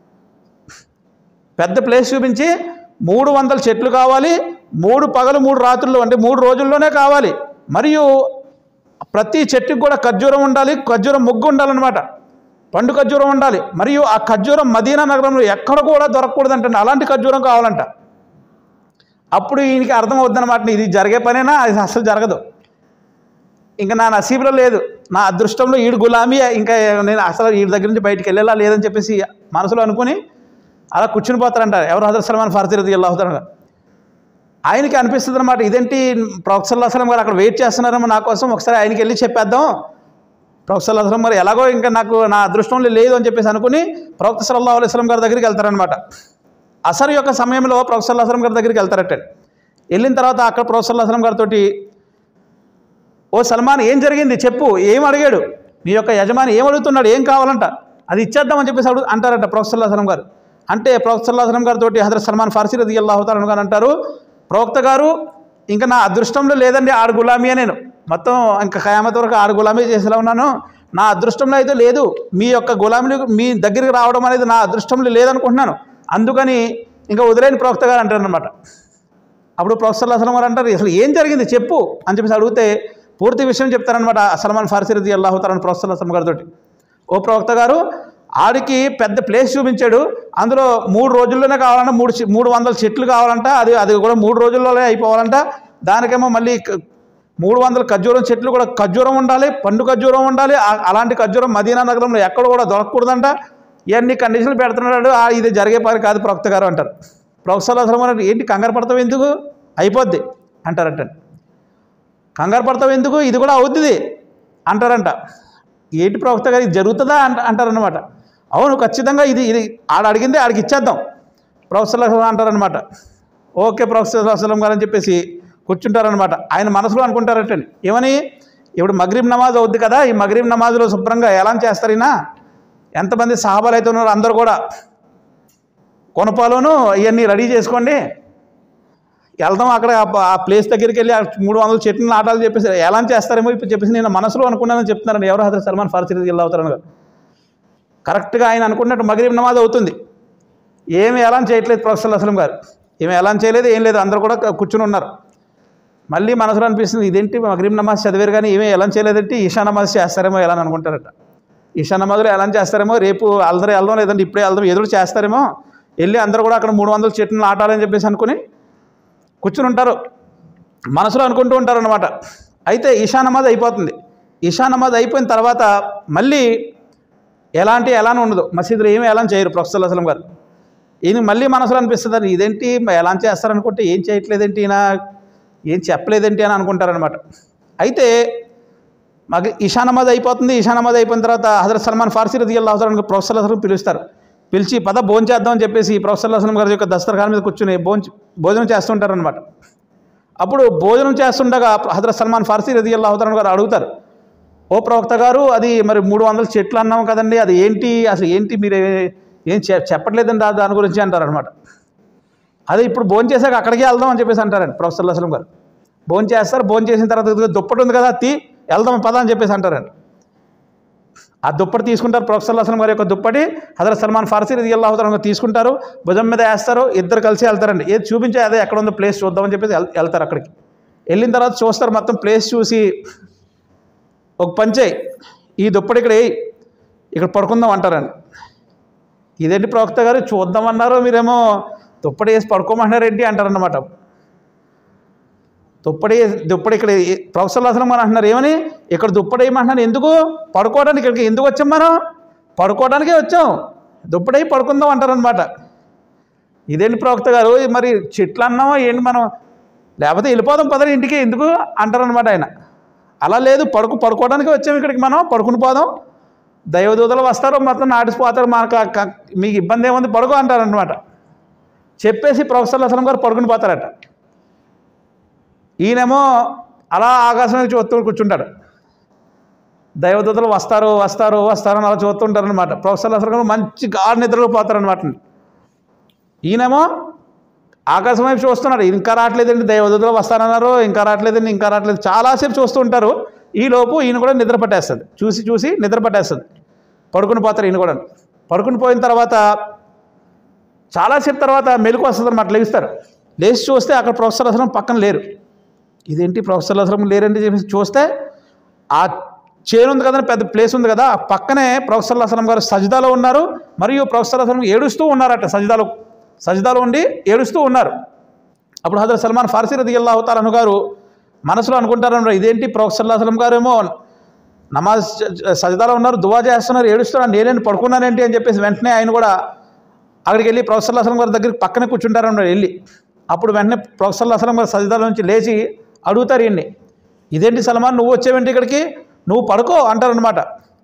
పెద్ద ప్లేస్ చూపించి 300 చెట్లు కావాలి, 3 పగలు 3 రాత్రులు, అంటే 3 రోజుల్లోనే కావాలి. మరియు ప్రతి చెట్టుకు కూడా ఖర్జూరం ఉండాలి, ఖర్జూరం మొగ్గు ఉండాలన్నమాట, పండు ఖర్జూరం ఉండాలి. మరియు ఆ ఖర్జూరం మదీనా నగరంలో ఎక్కడ కూడా దొరకకూడదు అంటే అలాంటి ఖర్జూరం కావాలంట. అప్పుడు ఈయనకి అర్థమవుద్దనమాట, ఇది జరిగే పనేనా, అది అసలు జరగదు, ఇంకా నా నసీబులో లేదు, నా అదృష్టంలో ఈడు గులామీ, ఇంకా నేను అసలు వీడి దగ్గర నుంచి బయటికి వెళ్ళేలా లేదని చెప్పేసి మనసులో అనుకుని అలా కూర్చుని పోతారంట. ఎవరు హజరత్ సల్మాన్ ఫార్సీ రదియల్లాహు తఆలా. ఆయనకి అనిపిస్తుంది అనమాట, ఇదేంటి ప్రవక్త సల్లల్లాహు అలైహి వసల్లం గారు అక్కడ వెయిట్ చేస్తున్నారేమో నా కోసం, ఒకసారి ఆయనకి వెళ్ళి చెప్పేద్దాం, ప్రవక్త సల్లల్లాహు అలైహి వసల్లం మరి ఎలాగో ఇంకా నాకు నా అదృష్టంలో లేదు అని చెప్పేసి అనుకుని ప్రవక్త సల్లల్లాహు అలైహి వసల్లం గారి దగ్గరికి వెళ్తారనమాట. అసర్ యొక్క సమయంలో ప్రవక్త సల్లల్లాహు అలైహి వసల్లం గారి దగ్గరికి వెళ్తారట. వెళ్ళిన తర్వాత అక్కడ ప్రవక్త సల్లల్లాహు అలైహి వసల్లం గారితోటి, ఓ సల్మాన్ ఏం జరిగింది చెప్పు, ఏం అడిగాడు, నీ యొక్క యజమాని ఏం అడుగుతున్నాడు, ఏం కావాలంట, అది ఇచ్చేద్దామని చెప్పేసి అంటారట ప్రవక్త సల్లల్లాహు అలైహి వసల్లం గారు. అంటే ప్రవక్త సల్లల్లాహు అలైహి వసల్లం గారితోటి హజరత్ సల్మాన్ ఫార్సీ రదియల్లాహు తఆలా గారు అంటారు, ప్రవక్త గారు ఇంకా నా అదృష్టంలో లేదండి, ఆడు గులామీయే, నేను మొత్తం ఇంకా ఖయామత్ వరకు ఆడు గులామీ చేసేలా ఉన్నాను, నా అదృష్టంలో అయితే లేదు, మీ యొక్క గులామీలు మీ దగ్గరికి రావడం అనేది నా అదృష్టంలో లేదనుకుంటున్నాను, అందుకని ఇంకా వదిలేని ప్రవక్త గారు అంటారనమాట. అప్పుడు ప్రవక్త సల్లల్లాహు అలైహి వసల్లం గారు అంటారు, అసలు ఏం జరిగింది చెప్పు అని చెప్పేసి అడిగితే పూర్తి విషయం చెప్తారనమాట సల్మాన్ ఫార్సీ రదియల్లాహు తఆలా ప్రవక్త సల్లల్లాహు అలైహి వసల్లం గారితోటి. ఓ ప్రవక్త గారు, ఆడికి పెద్ద ప్లేస్ చూపించాడు, అందులో 3 రోజుల్లోనే కావాలంట, 300 చెట్లు కావాలంట, అది కూడా 3 రోజుల్లోనే అయిపోవాలంట, దానికేమో మళ్ళీ 300 ఖర్జూరం చెట్లు కూడా ఖర్జూరం ఉండాలి, పండు ఖర్జూరం ఉండాలి, అలాంటి ఖర్జూరం మదీనా నగరంలో ఎక్కడ కూడా దొరకకూడదంట, ఇవన్నీ కండిషన్లు పెడుతున్నాడు, ఇది జరిగే పని కాదు ప్రవక్త గారు అంటారు. ప్రవక్త సల్లల్లాహు అలైహి వసల్లం ఏంటి కంగారు పడతావు ఎందుకు, అయిపోద్ది అంటారంట. కంగారు పడతావు ఎందుకు, ఇది కూడా అవుతుంది అంటారంట. ఏంటి ప్రవక్త గారు ఇది జరుగుతుందా అంటారనమాట. అవును ఖచ్చితంగా ఇది ఆడ అడిగిందే ఆడికి ఇచ్చేద్దాం ప్రవక్త సల్లల్లాహు అలైహి వసల్లం అంటారనమాట. ఓకే ప్రవక్త సల్లల్లాహు అలైహి వసల్లం గారు అని చెప్పేసి కూర్చుంటారనమాట. ఆయన మనసులో అనుకుంటారటండి ఏమని, ఇప్పుడు మగ్రిబ్ నమాజ్ అవుద్ది కదా, ఈ మగ్రిబ్ నమాజ్లో శుభ్రంగా ఎలా చేస్తారు ఈయన, ఎంతమంది సహాబాలు అయితే ఉన్నారో అందరూ కూడా కొనపాలోను ఇవన్నీ రెడీ చేసుకోండి, వెళ్దాం అక్కడ ఆ ప్లేస్ దగ్గరికి వెళ్ళి 300 చెట్లు నాటాలని చెప్పేసి ఎలా చేస్తారేమో ఇప్పుడు చెప్పేసి నేను మనసులో అనుకున్నానని చెప్తున్నారండి ఎవరు, హజరత్ సల్మాన్ ఫార్సీ రలియల్లాహు తఆలా గారు. కరెక్ట్గా ఆయన అనుకున్నట్టు మగ్రిబ్ నమాజ్ అవుతుంది. ఏమి ఎలా చేయట్లేదు ప్రొఫెసర్ సల్లల్లాహు అలైహి వసల్లం గారు, ఏమి ఎలా చేయలేదు, ఏం లేదు, అందరూ కూడా కూర్చుని ఉన్నారు. మళ్ళీ మనసులో అనిపిస్తుంది ఇదేంటి మగ్రిబ్ నమాజ్ చదివారు కానీ ఏమీ ఎలా చేయలేదంటే ఈషా నమాజ్ చేస్తారేమో ఎలా అని అనుకుంటారట. ఈషా నమాజ్లో ఎలా చేస్తారేమో, రేపు అందరూ వెళ్దాం లేదంటే ఇప్పుడే వెళ్దాం ఎదురు చేస్తారేమో, వెళ్ళి అందరూ కూడా అక్కడ 300 చెట్లు నాటాలని చెప్పేసి అనుకుని కూర్చుని ఉంటారు, మనసులో అనుకుంటూ ఉంటారు అనమాట. అయితే ఈషా నమాజ్ అయిపోతుంది. ఈషా నమాజ్ అయిపోయిన తర్వాత మళ్ళీ ఎలా ఉండదు, మసీదులో ఏమీ ఎలా చేయరు ప్రొఫెసర్ సల్లల్లాహు అలైహి వసల్లం గారు. ఈయన మళ్ళీ మనసులో అనిపిస్తుంది ఇదేంటి ఎలా చేస్తారనుకుంటే ఏం చేయట్లేదేంటి ఈయన, ఏం చెప్పలేదేంటి అని అనుకుంటారనమాట. అయితే మాకు ఈషా నమాజ్ అయిపోతుంది. ఈషా నమాజ్ అయిపోయిన తర్వాత హజరత్ సల్మాన్ ఫార్సీ రలియల్లాహు తఆలా ప్రొఫెసర్ సల్లల్లాహు అలైహి వసల్లం పిలుస్తారు. పిలిచి పద భోజనం చేద్దామని చెప్పేసి ప్రొఫెసర్ సల్లల్లాహు అలైహి వసల్లం గారి యొక్క దస్తర్ఖాన్ మీద కూర్చుని భోజనం చేస్తుంటారనమాట. అప్పుడు భోజనం చేస్తుండగా హజరత్ సల్మాన్ ఫార్సీ రలియల్లాహు తఆలా గారు అడుగుతారు, ఓ ప్రవక్త గారు అది మరి 300 చెట్లు అన్నాం కదండి, అది ఏంటి అసలు ఏంటి మీరు ఏం చెప్పట్లేదండి దాని గురించి అంటారనమాట. అదే ఇప్పుడు భోజనం చేశాక అక్కడికే వెళ్దాం అని చెప్పేసి అంటారండి ప్రొఫెసర్ సల్లల్లాహు అలైహి వసల్లం గారు. భోజనం చేస్తారు, భోజనం చేసిన తర్వాత దుప్పటి ఉంది కదా వెళ్దాం పద అని చెప్పేసి అంటారండి. ఆ దుప్పటి తీసుకుంటారు ప్రొఫెసర్ సల్లల్లాహు అలైహి వసల్లం గారి యొక్క దుప్పటి హజరత్ సల్మాన్ ఫార్సీ రలియల్లాహు తఆలా తీసుకుంటారు, భుజం మీద వేస్తారు, ఇద్దరు కలిసి వెళ్తారండి. ఏది చూపించే అదే ఎక్కడ ఉందో ప్లేస్ చూద్దామని చెప్పేసి వెళ్తారు. అక్కడికి వెళ్ళిన తర్వాత చూస్తారు, మొత్తం ప్లేస్ చూసి ఒక పంచే ఈ దుప్పటి ఇక్కడ పడుకుందాం అంటారండి. ఇదేంటి ప్రవక్త గారు చూద్దామన్నారు, మీరేమో దుప్పటి వేసి పడుకోమంటున్నారు ఏంటి అంటారన్నమాట. దుప్పటి ఇక్కడ ప్రొఫెసర్ సల్లల్లాహు అలైహి వసల్లం గారు అంటున్నారు ఏమని, ఇక్కడ దుప్పటి వేయమంటున్నాను, ఎందుకు పడుకోవడానికి, ఇక్కడికి ఎందుకు వచ్చాం, మనం పడుకోవడానికే వచ్చాం, దుప్పటి వేయి పడుకుందాం అంటారనమాట. ఇదేంటి ప్రవక్త గారు మరి చెట్లు అన్నామో ఏంటి మనం, లేకపోతే వెళ్ళిపోదాం పదని ఇంటికి ఎందుకు అంటారనమాట ఆయన. అలా లేదు, పడుకోవడానికి వచ్చాము ఇక్కడికి, మనం పడుకుని పోదాం, దైవదూతలు వస్తారు మొత్తం నాటిసిపోతారు, మీకు ఇబ్బంది ఏముంది పడుకో అంటారనమాట. చెప్పేసి ప్రొఫెసర్ సల్లల్లాహు అలైహి వసల్లం గారు పడుకుని పోతారట. ఈయనేమో అలా ఆకాశం చూస్తూ కూర్చుంటాడు. దైవదూతలు వస్తారు అని అలా చూస్తుంటారనమాట. ప్రొఫెసర్ సల్లల్లాహు అలైహి వసల్లం గారు మంచి గాఢ నిద్రలో పోతారనమాట. ఈయనేమో ఆకాశం వైపు చూస్తున్నాడు, ఇంకా రావట్లేదండి, దైవదూతలు వస్తారన్నారు, ఇంకా రావట్లేదు, చాలాసేపు చూస్తూ ఉంటారు. ఈలోపు ఈయన కూడా నిద్ర పట్టేస్తుంది, చూసి నిద్ర పట్టేస్తుంది, పడుకుని పోతారు. ఈయన కూడా పడుకుని పోయిన తర్వాత చాలాసేపు తర్వాత మెలకు వస్తుంది అనమాట. లేచి చూస్తే అక్కడ ప్రొఫెసర్ సల్లల్లాహు అలైహి వసల్లం పక్కన లేరు. ఇదేంటి ప్రొఫెసర్ సల్లల్లాహు అలైహి వసల్లం లేరండి చెప్పేసి చూస్తే ఆ చేను ఉంది కదండి, పెద్ద ప్లేస్ ఉంది కదా, ఆ పక్కనే ప్రొఫెసర్ సల్లల్లాహు అలైహి వసల్లం గారు సజ్దాలో ఉన్నారు. మరియు ప్రొఫెసర్ సల్లల్లాహు అలైహి వసల్లం ఏడుస్తూ ఉన్నారట, సజ్దాలో ఉండి ఏడుస్తూ ఉన్నారు. అప్పుడు హజరత్ సల్మాన్ ఫార్సీ రలియల్లాహు తఆలా గారు మనసులో అనుకుంటారన్నమాట, ఇదేంటి ప్రొఫెసర్ సల్లల్లాహు అలైహి వసల్లం గారు ఏమో నమాజ్ సజ్దాలో ఉన్నారు, దువా చేస్తున్నారు, ఏడుస్తున్నారు, నేనేంటి పడుకున్నానేంటి అని చెప్పేసి వెంటనే ఆయన కూడా అక్కడికి వెళ్ళి ప్రొఫెసర్ సల్లల్లాహు అలైహి వసల్లం గారి దగ్గరికి పక్కనే కూర్చుంటారన్నమాట వెళ్ళి. అప్పుడు వెంటనే ప్రొఫెసర్ సల్లల్లాహు అలైహి వసల్లం గారు సజ్దాలో నుంచి లేచి అడుగుతారు ఈయన్ని, ఇదేంటి సల్మాన్ నువ్వు వచ్చేవేంటి ఇక్కడికి, నువ్వు పడుకో అంటారనమాట.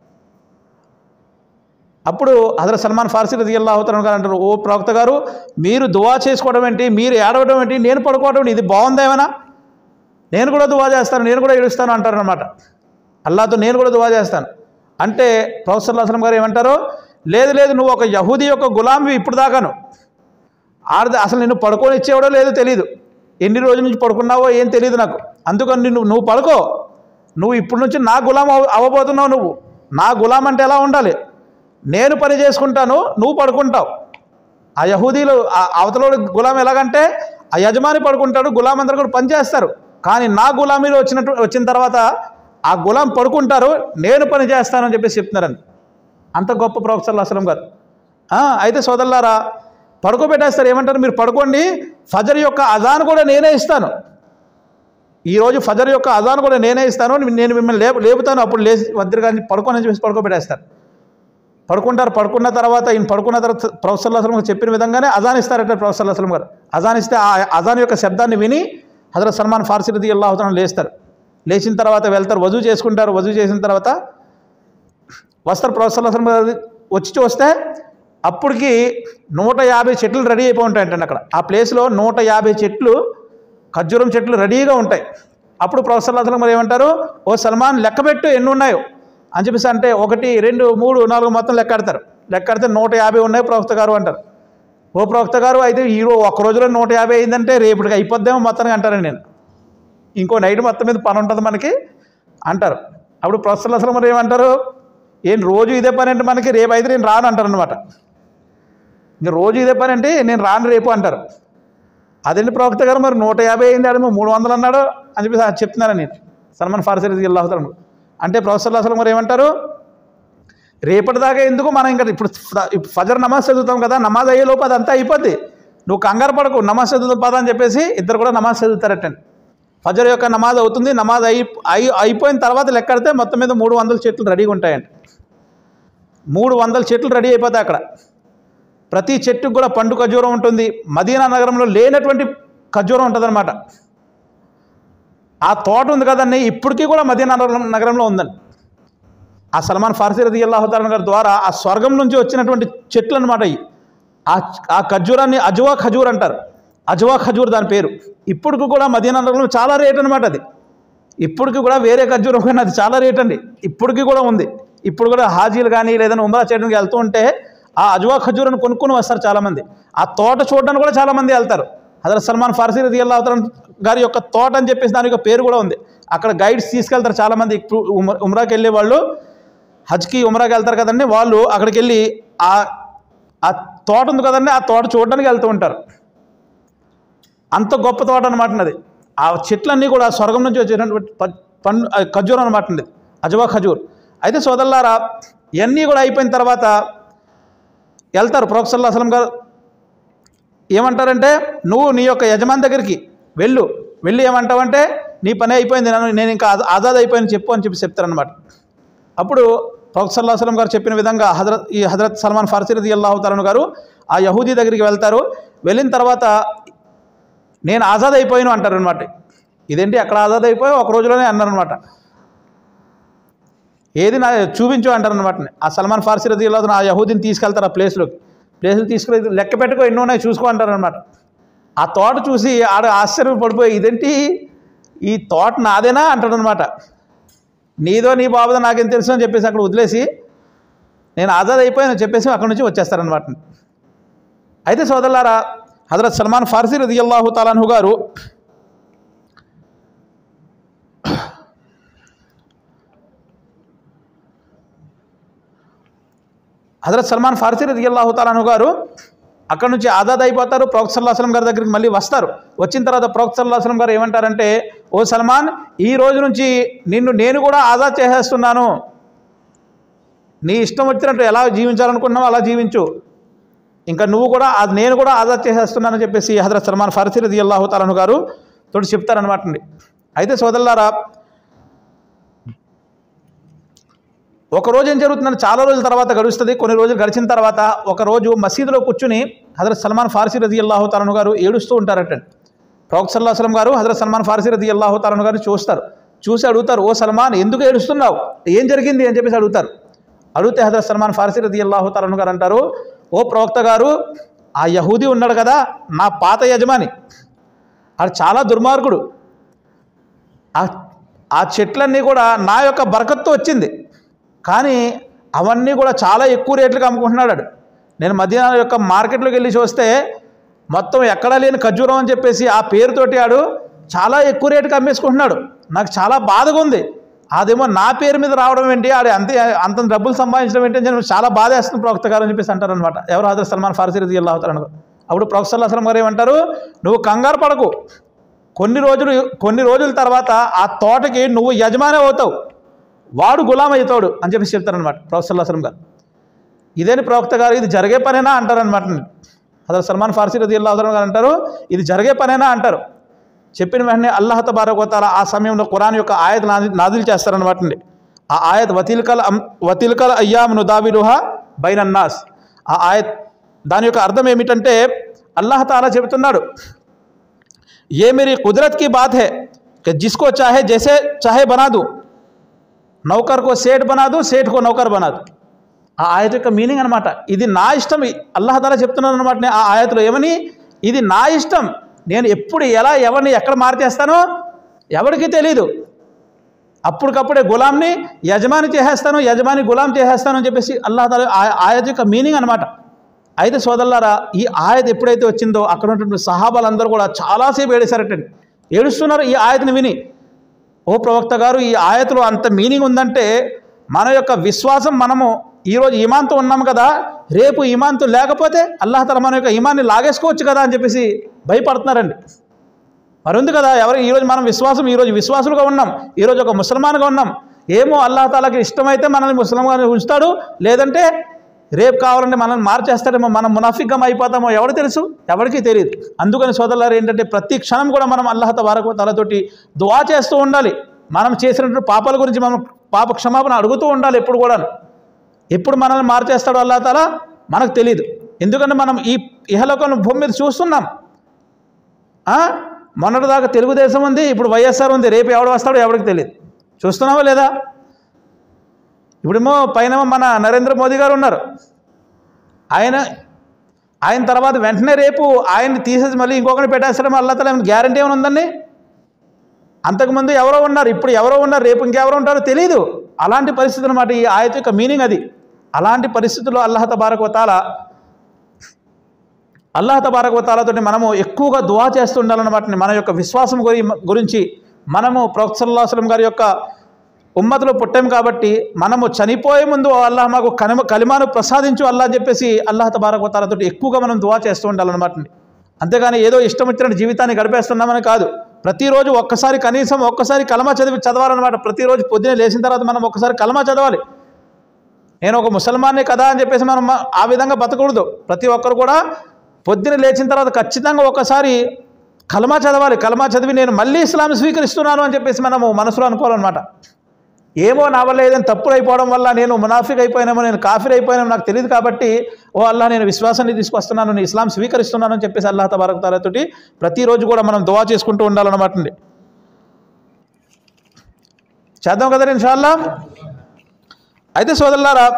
అప్పుడు హజరత్ సల్మాన్ ఫార్సీ రలియల్లాహు తఆలా గారు అంటారు, ఓ ప్రవక్త గారు మీరు దువా చేసుకోవడం ఏంటి, మీరు ఏడవడం ఏంటి, నేను పడుకోవడం ఏంటి, ఇది బాగుందా ఏమైనా, నేను కూడా దువా చేస్తాను, నేను కూడా ఏడుస్తాను అంటారనమాట. అల్లాహతో నేను కూడా దువా చేస్తాను అంటే ప్రొఫెసర్ సల్లల్లాహు అలైహి వసల్లం గారు ఏమంటారు, లేదు నువ్వు ఒక యహూదీ యొక్క గులాంవి ఇప్పుడు దాకాను, అసలు నిన్ను పడుకొని ఇచ్చేవాడో లేదో తెలియదు, ఎన్ని రోజుల నుంచి పడుకున్నావో ఏం తెలియదు నాకు, అందుకని నువ్వు పడుకో, నువ్వు ఇప్పటి నుంచి నా గులాం అవ్వబోతున్నావు, నువ్వు నా గులాం అంటే ఎలా ఉండాలి, నేను పని చేసుకుంటాను, నువ్వు పడుకుంటావు. ఆ యహూదీలు అవతల గులాం ఎలాగంటే ఆ యజమాని పడుకుంటాడు, గులాం అందరూ కూడా పని చేస్తారు, కానీ నా గులామీలో వచ్చిన తర్వాత ఆ గులాం పడుకుంటారు, నేను పని చేస్తానని చెప్పేసి చెప్తున్నారని. అంత గొప్ప ప్రొఫెసర్ సల్లల్లాహు అలైహి వసల్లం గారు. అయితే సోదరులారా పడుకోబెట్టేస్తారు, ఏమంటారు, మీరు పడుకోండి, ఫజర్ యొక్క అజాన్ కూడా నేనే ఇస్తాను, ఈరోజు ఫజర్ యొక్క అజాన్ కూడా నేనే ఇస్తాను, నేను మిమ్మల్ని లేపుతాను, అప్పుడు లేచి వద్దరు కానీ పడుకోని చెప్పేసి పడుకోబెట్టేస్తారు. పడుకున్న తర్వాత ప్రొఫెసర్ సల్లల్లాహు అలైహి వసల్లం చెప్పిన విధంగానే అజాన్ ఇస్తారట ప్రొఫెసర్ సల్లల్లాహు అలైహి వసల్లం గారు. అజాన్ ఇస్తే ఆ అజాన్ యొక్క శబ్దాన్ని విని హజరత్ సల్మాన్ ఫార్సీ రలియల్లాహు తఆలా లేస్తారు. లేచిన తర్వాత వెళ్తారు, వజూ చేసుకుంటారు. వజూ చేసిన తర్వాత వస్తారు. ప్రొఫెసర్ సల్లల్లాహు అలైహి వసల్లం వచ్చి చూస్తే అప్పటికి 150 చెట్లు రెడీ అయిపోయి ఉంటాయంటండి. అక్కడ ఆ ప్లేస్లో 150 చెట్లు ఖర్జూరం చెట్లు రెడీగా ఉంటాయి. అప్పుడు ప్రొఫెసర్ సల్లల్లాహు అలైహి వసల్లం ఏమంటారు, ఓ సల్మాన్ లెక్కపెట్టు ఎన్ని ఉన్నాయో అని చెప్పేసి అంటే 1 2 3 4 మొత్తం లెక్కెడతారు. లెక్కెడితే 150 ఉన్నాయి ప్రవక్త గారు అంటారు. ఓ ప్రవక్త గారు అయితే ఒక్క రోజులో 150 అయిందంటే రేపటికి అయిపోద్దేమో మొత్తానికి అంటారండి. నేను ఇంకో నైట్ మొత్తం మీద పని ఉంటుంది మనకి అంటారు. అప్పుడు ప్రొఫెసర్ సల్లల్లాహు అలైహి వసల్లం ఏమంటారు, ఏం రోజు ఇదే పని అంటే మనకి రేపు అయితే నేను రాను అంటారు అనమాట. ఇంక రోజు ఇదే పని అంటే నేను రాను రేపు అంటారు. అదేంటి ప్రవక్త గారు మరి 150 అయింది ఆడమో 300 అన్నాడు అని చెప్పేసి చెప్తున్నాను నేను. సల్మాన్ ఫార్సీ రలియల్లాహు తఆలా అంటే ప్రొఫెసర్ సల్లల్లాహు అలైహి వసల్లం మరి ఏమంటారు, రేపటిదాకా ఎందుకు, మనం ఇంకా ఇప్పుడు ఫజర్ నమాజ్ చదువుతాం కదా, నమాజ్ అయ్యేలోపు అదంతా అయిపోద్ది, నువ్వు కంగారు పడకు, నమాజ్ చదువుతాం పదా అని చెప్పేసి ఇద్దరు కూడా నమాజ్ చదువుతారటండి. ఫజర్ యొక్క నమాజ్ అవుతుంది. నమాజ్ అయిపోయిన తర్వాత లెక్కడితే మొత్తం మీద 300 చెట్లు రెడీగా ఉంటాయండి. 300 చెట్లు రెడీ అయిపోతాయి అక్కడ. ప్రతి చెట్టుకు కూడా పండు ఖర్జూరం ఉంటుంది. మదీనా నగరంలో లేనటువంటి ఖర్జూరం ఉంటుందన్నమాట. ఆ తోట ఉంది కదండి, ఇప్పటికీ కూడా మదీనా నగరంలో ఉందండి. ఆ సల్మాన్ ఫార్సీ రలియల్లాహు తఆలా గారి ద్వారా ఆ స్వర్గం నుంచి వచ్చినటువంటి చెట్లు అనమాట. ఆ ఖర్జూరాన్ని అజ్వా ఖజూర్ అంటారు. అజ్వా ఖజూర్ దాని పేరు. ఇప్పటికి కూడా మదీనా నగరంలో చాలా రేట్ అనమాట. అది ఇప్పటికి కూడా వేరే ఖర్జూరం కానీ అది చాలా రేట్ అండి. ఇప్పటికీ కూడా ఉంది. ఇప్పుడు కూడా హాజీలు కానీ లేదని ఉమ్రా చేయడానికి వెళ్తూ ఉంటే ఆ అజ్వా ఖజూర్ను కొనుక్కొని వస్తారు చాలామంది. ఆ తోట చూడడానికి కూడా చాలామంది వెళ్తారు. హజరత్ సల్మాన్ ఫార్సీ రలియల్లాహు తఆలా గారి యొక్క తోట అని చెప్పేసి దాని యొక్క పేరు కూడా ఉంది. అక్కడ గైడ్స్ తీసుకెళ్తారు చాలామంది. ఉమ్రాకి వెళ్ళే వాళ్ళు, హజ్కి ఉమ్రాకి వెళ్తారు కదండి, వాళ్ళు అక్కడికి వెళ్ళి ఆ తోట ఉంది కదండి, ఆ తోట చూడడానికి వెళ్తూ ఉంటారు. అంత గొప్ప తోట అనమాట అది. ఆ చెట్లన్నీ కూడా స్వర్గం నుంచి వచ్చేటటువంటి ఖర్జూరం అనమాట అండి, అజ్వా ఖజూర్. అయితే సోదరులారా, ఇవన్నీ కూడా అయిపోయిన తర్వాత వెళ్తారు. ప్రవక్త సల్లల్లాహు అలైహి వసల్లం గారు ఏమంటారంటే, నువ్వు నీ యొక్క యజమాని దగ్గరికి వెళ్ళి ఏమంటావంటే, నీ పని అయిపోయింది, నేను ఇంకా ఆజాద్ అయిపోయింది చెప్పు అని చెప్తారనమాట. అప్పుడు ప్రవక్త సల్లల్లాహు అలైహి వసల్లం గారు చెప్పిన విధంగా హజరత్ సల్మాన్ ఫార్సీ రలియల్లాహు తఆలా గారు ఆ యహూదీ దగ్గరికి వెళ్తారు. వెళ్ళిన తర్వాత నేను ఆజాద్ అయిపోయాను అంటారనమాట. ఇదేంటి అక్కడ ఆజాద్ అయిపోయి ఒక రోజులోనే అన్నారనమాట. ఏది నా చూపించు అంటారనమాట. ఆ సల్మాన్ ఫార్సీ రలియల్లాహు తఆలా ఆ యహూదీని తీసుకెళ్తారు ఆ ప్లేస్లో తీసుకుని లెక్క పెట్టుకో ఎన్నో ఉన్నాయి చూసుకో అంటారనమాట. ఆ తోట చూసి ఆడ ఆశ్చర్యపడిపోయి, ఇదేంటి ఈ తోట నాదేనా అంటాడనమాట. నీదో నీ బాబుదో నాకేం తెలుసు అని చెప్పేసి అక్కడ వదిలేసి నేను ఆజాద్ అయిపోయాను చెప్పేసి అక్కడి నుంచి వచ్చేస్తారనమాట. అయితే సోదరులారా, హజరత్ సల్మాన్ ఫార్సీ రలియల్లాహు తఆలా అన్హు గారు హజరత్ సల్మాన్ ఫార్సీ రలియల్లాహు తఆలా అన్హు గారు అక్కడ నుంచి ఆజాద్ అయిపోతారు. ప్రవక్త సల్లల్లాహు అలైహి వసల్లం గారి దగ్గరికి మళ్ళీ వస్తారు. వచ్చిన తర్వాత ప్రవక్త సల్లల్లాహు అలైహి వసల్లం గారు ఏమంటారంటే, ఓ సల్మాన్, ఈ రోజు నుంచి నేను కూడా ఆజాద్ చేసేస్తున్నాను. నీ ఇష్టం వచ్చినట్టు ఎలా జీవించాలనుకుంటున్నావో అలా జీవించు, ఇంకా నేను కూడా ఆజాద్ చేసేస్తున్నానని చెప్పేసి హజరత్ సల్మాన్ ఫార్సీ రలియల్లాహు తఆలా అన్హు గారు తోటి చెప్తారనమాట అండి. అయితే సోదరులారా, ఒకరోజు ఏం జరుగుతుందని చాలా రోజుల తర్వాత గడుస్తుంది. కొన్ని రోజులు గడిచిన తర్వాత ఒకరోజు మసీదులో కూర్చుని హజరత్ సల్మాన్ ఫార్సీ రలియల్లాహు తఆలా అన్హు గారు ఏడుస్తూ ఉంటారట. ప్రవక్త సల్లల్లాహు అలైహి వసల్లం గారు హజరత్ సల్మాన్ ఫార్సీ రలియల్లాహు తఆలా అన్హు గారిని చూసి అడుగుతారు, ఓ సల్మాన్, ఎందుకు ఏడుస్తున్నావు, ఏం జరిగింది అని చెప్పేసి అడిగితే హజరత్ సల్మాన్ ఫార్సీ రలియల్లాహు తఆలా అన్హు గారు అంటారు, ఓ ప్రవక్త గారు, ఆ యహూదీ ఉన్నాడు కదా, నా పాత యజమాని, అది చాలా దుర్మార్గుడు. ఆ చెట్లన్నీ కూడా నా యొక్క బరకత్తో వచ్చింది, కానీ అవన్నీ కూడా చాలా ఎక్కువ రేట్లకు అమ్ముకుంటున్నాడు. నేను మదీనా యొక్క మార్కెట్లోకి వెళ్ళి చూస్తే మొత్తం ఎక్కడా లేని ఖర్జూరం అని చెప్పేసి ఆ పేరుతోటి ఆడు చాలా ఎక్కువ రేటుకి అమ్మేసుకుంటున్నాడు. నాకు చాలా బాధగా ఉంది. అదేమో నా పేరు మీద రావడం ఏంటి, ఆడు అంత డబ్బులు సంపాదించడం ఏంటి అని చాలా బాధ వేస్తుంది ప్రవక్త గారు అని చెప్పేసి అంటారనమాట. ఎవరు? హజరత్ సల్మాన్ ఫార్సీ రలియల్లాహు తఆలా అన్హు. అప్పుడు ప్రవక్త సల్లల్లాహు అలైహి వసల్లం గారు ఏమంటారు, నువ్వు కంగారు పడకు, కొన్ని రోజుల తర్వాత ఆ తోటకి నువ్వు యజమాని అవుతావు, వాడు గులాం అవుతాడు అని చెప్పేసి చెప్తారనమాట ప్రవక్త సల్లల్లాహు అలైహి వసల్లం గారు. ఇదేని ప్రవక్త గారు, ఇది జరిగే పనేనా అంటారనమాట. హజరత్ సల్మాన్ ఫార్సీ రలియల్లాహు తఆలా గారు అంటారు, ఇది జరిగే పనేనా అంటారు. చెప్పిన వెంటనే అల్లాహ్ తబారక వ తఆలా ఆ సమయంలో ఖురాన్ యొక్క ఆయత్ నాజిల్ చేస్తారనమాట. ఆ ఆయత్ వతిల్కల్ అయ్యామ్ నుదావిలుహా బైనన్నాస్. ఆ ఆయత్ దాని యొక్క అర్థం ఏమిటంటే, అల్లాహ్ తఆలా చెబుతున్నాడు, ये मेरी कुदरत की बात है कि जिसको चाहे जैसे चाहे बना दूँ, నౌకర్ కో సేట్ బనా దూ, సేట్ కో నౌకర్ బనా దూ. ఆ ఆయత యొక్క మీనింగ్ అనమాట. ఇది నా ఇష్టం, అల్లాహ్ తఆలా చెప్తున్నాను అనమాట. ఆ ఆయతలో ఏమని, ఇది నా ఇష్టం, నేను ఎప్పుడు ఎలా ఎవరిని ఎక్కడ మార్చేస్తానో ఎవరికి తెలీదు. అప్పటికప్పుడే గులాంని యజమాని చేసేస్తాను, యజమాని గులాం చేసేస్తాను అని చెప్పేసి అల్లాహ్ తాలా ఆయత్ యొక్క మీనింగ్ అనమాట. అయితే సోదరులారా, ఈ ఆయత్ ఎప్పుడైతే వచ్చిందో అక్కడ ఉన్నటువంటి సహాబాలందరూ కూడా చాలాసేపు ఏడుస్తారటండి. ఏడుస్తున్నారు ఈ ఆయతని విని. ఓ ప్రవక్త గారు, ఈ ఆయతలో అంత మీనింగ్ ఉందంటే మన యొక్క విశ్వాసం, మనము ఈరోజు ఈమాన్తో ఉన్నాము కదా, రేపు ఈమాన్తో లేకపోతే అల్లాహ్ తాలా మన యొక్క ఈమాన్ని లాగేసుకోవచ్చు కదా అని చెప్పేసి భయపడుతున్నారండి. మరి ఉంది కదా, ఈరోజు మనం ఈరోజు విశ్వాసులుగా ఉన్నాం, ఈరోజు ఒక ముసల్మాన్గా ఉన్నాం. ఏమో అల్లాహ్ తాలాకి ఇష్టమైతే మనల్ని ముస్లింగా ఉంచుతాడు, లేదంటే రేపు కావాలంటే మనల్ని మార్చేస్తాడేమో, మనం మునాఫిక్గా అయిపోతామో ఎవరు తెలుసు, ఎవరికీ తెలియదు. అందుకని సోదరులారు ఏంటంటే ప్రతి క్షణం కూడా మనం అల్లాహ్ తబారక తఆలాతోటి దుఆ చేస్తూ ఉండాలి. మనం చేసినటువంటి పాపాల గురించి మనం పాప క్షమాపణ అడుగుతూ ఉండాలి ఎప్పుడు కూడా. ఎప్పుడు మనల్ని మార్చేస్తాడో అల్లాహ్ తాలా మనకు తెలియదు. ఎందుకంటే మనం ఈ ఇహలోకం భూమి మీద చూస్తున్నాం. మొన్నటిదాకా తెలుగుదేశం ఉంది, ఇప్పుడు వైఎస్ఆర్ ఉంది, రేపు ఎవడు వస్తాడో ఎవరికి తెలియదు. చూస్తున్నావా లేదా? ఇప్పుడేమో పైన మన నరేంద్ర మోదీ గారు ఉన్నారు. ఆయన తర్వాత వెంటనే రేపు ఆయన్ని తీసేసి మళ్ళీ ఇంకొకరిని పెట్టేస్తాడేమో అల్లాహ్ తాలా గ్యారంటీ ఏమైనా ఉందండి? అంతకుముందు ఎవరో ఉన్నారు, ఇప్పుడు ఎవరో ఉన్నారు, రేపు ఇంకెవరో ఉంటారో తెలియదు. అలాంటి పరిస్థితి అన్నమాట ఈ ఆయత యొక్క మీనింగ్ అది. అలాంటి పరిస్థితుల్లో అల్లాహ్ తబారక వ తఆలాతో మనము ఎక్కువగా దుఆ చేస్తూ ఉండాలన్నమాట. మన యొక్క విశ్వాసం గురించి మనము ప్రవక్త సల్లల్లాహు అలైహి వసల్లం గారి యొక్క ఉమ్మతులో పుట్టాం కాబట్టి మనము చనిపోయే ముందు అల్లాహ్ మాకు కలిమాను ప్రసాదించు అల్లాహ్ అని చెప్పేసి అల్లాహ్ తబారక వ తఆలాతో ఎక్కువగా మనం దుఆ చేస్తూ ఉండాలన్నమాట. అంతేగాని ఏదో ఇష్టం వచ్చినట్టు జీవితాన్ని గడిపేస్తున్నామని కాదు. ప్రతిరోజు కనీసం ఒక్కసారి కలమా చదవాలన్నమాట. ప్రతిరోజు పొద్దునే లేచిన తర్వాత మనం ఒక్కసారి కలమా చదవాలి. నేను ఒక ముసల్మాన్నే కదా అని చెప్పేసి మనం ఆ విధంగా బతకూడదు. ప్రతి ఒక్కరు కూడా పొద్దున లేచిన తర్వాత ఖచ్చితంగా ఒకసారి కలమా చదవాలి. కలమా చదివి నేను మళ్ళీ ఇస్లాం స్వీకరిస్తున్నాను అని చెప్పేసి మనము మనసులో అనుకోవాలన్నమాట. ఏమో నా వల్ల ఏదైనా తప్పులు అయిపోవడం వల్ల నేను మునాఫిక్ అయిపోయినామో, నేను కాఫిర్ అయిపోయినామో నాకు తెలియదు కాబట్టి ఓ అల్లాహ్ నేను విశ్వాసాన్ని తీసుకొస్తున్నాను, నేను ఇస్లాం స్వీకరిస్తున్నాను అని చెప్పేసి అల్లాహ్ తబారక తఆలాతోటి ప్రతిరోజు కూడా మనం దుఆ చేసుకుంటూ ఉండాలన్నమాట. చేద్దాం కదా ఇన్షాల్లా. అయితే సోదరులారా,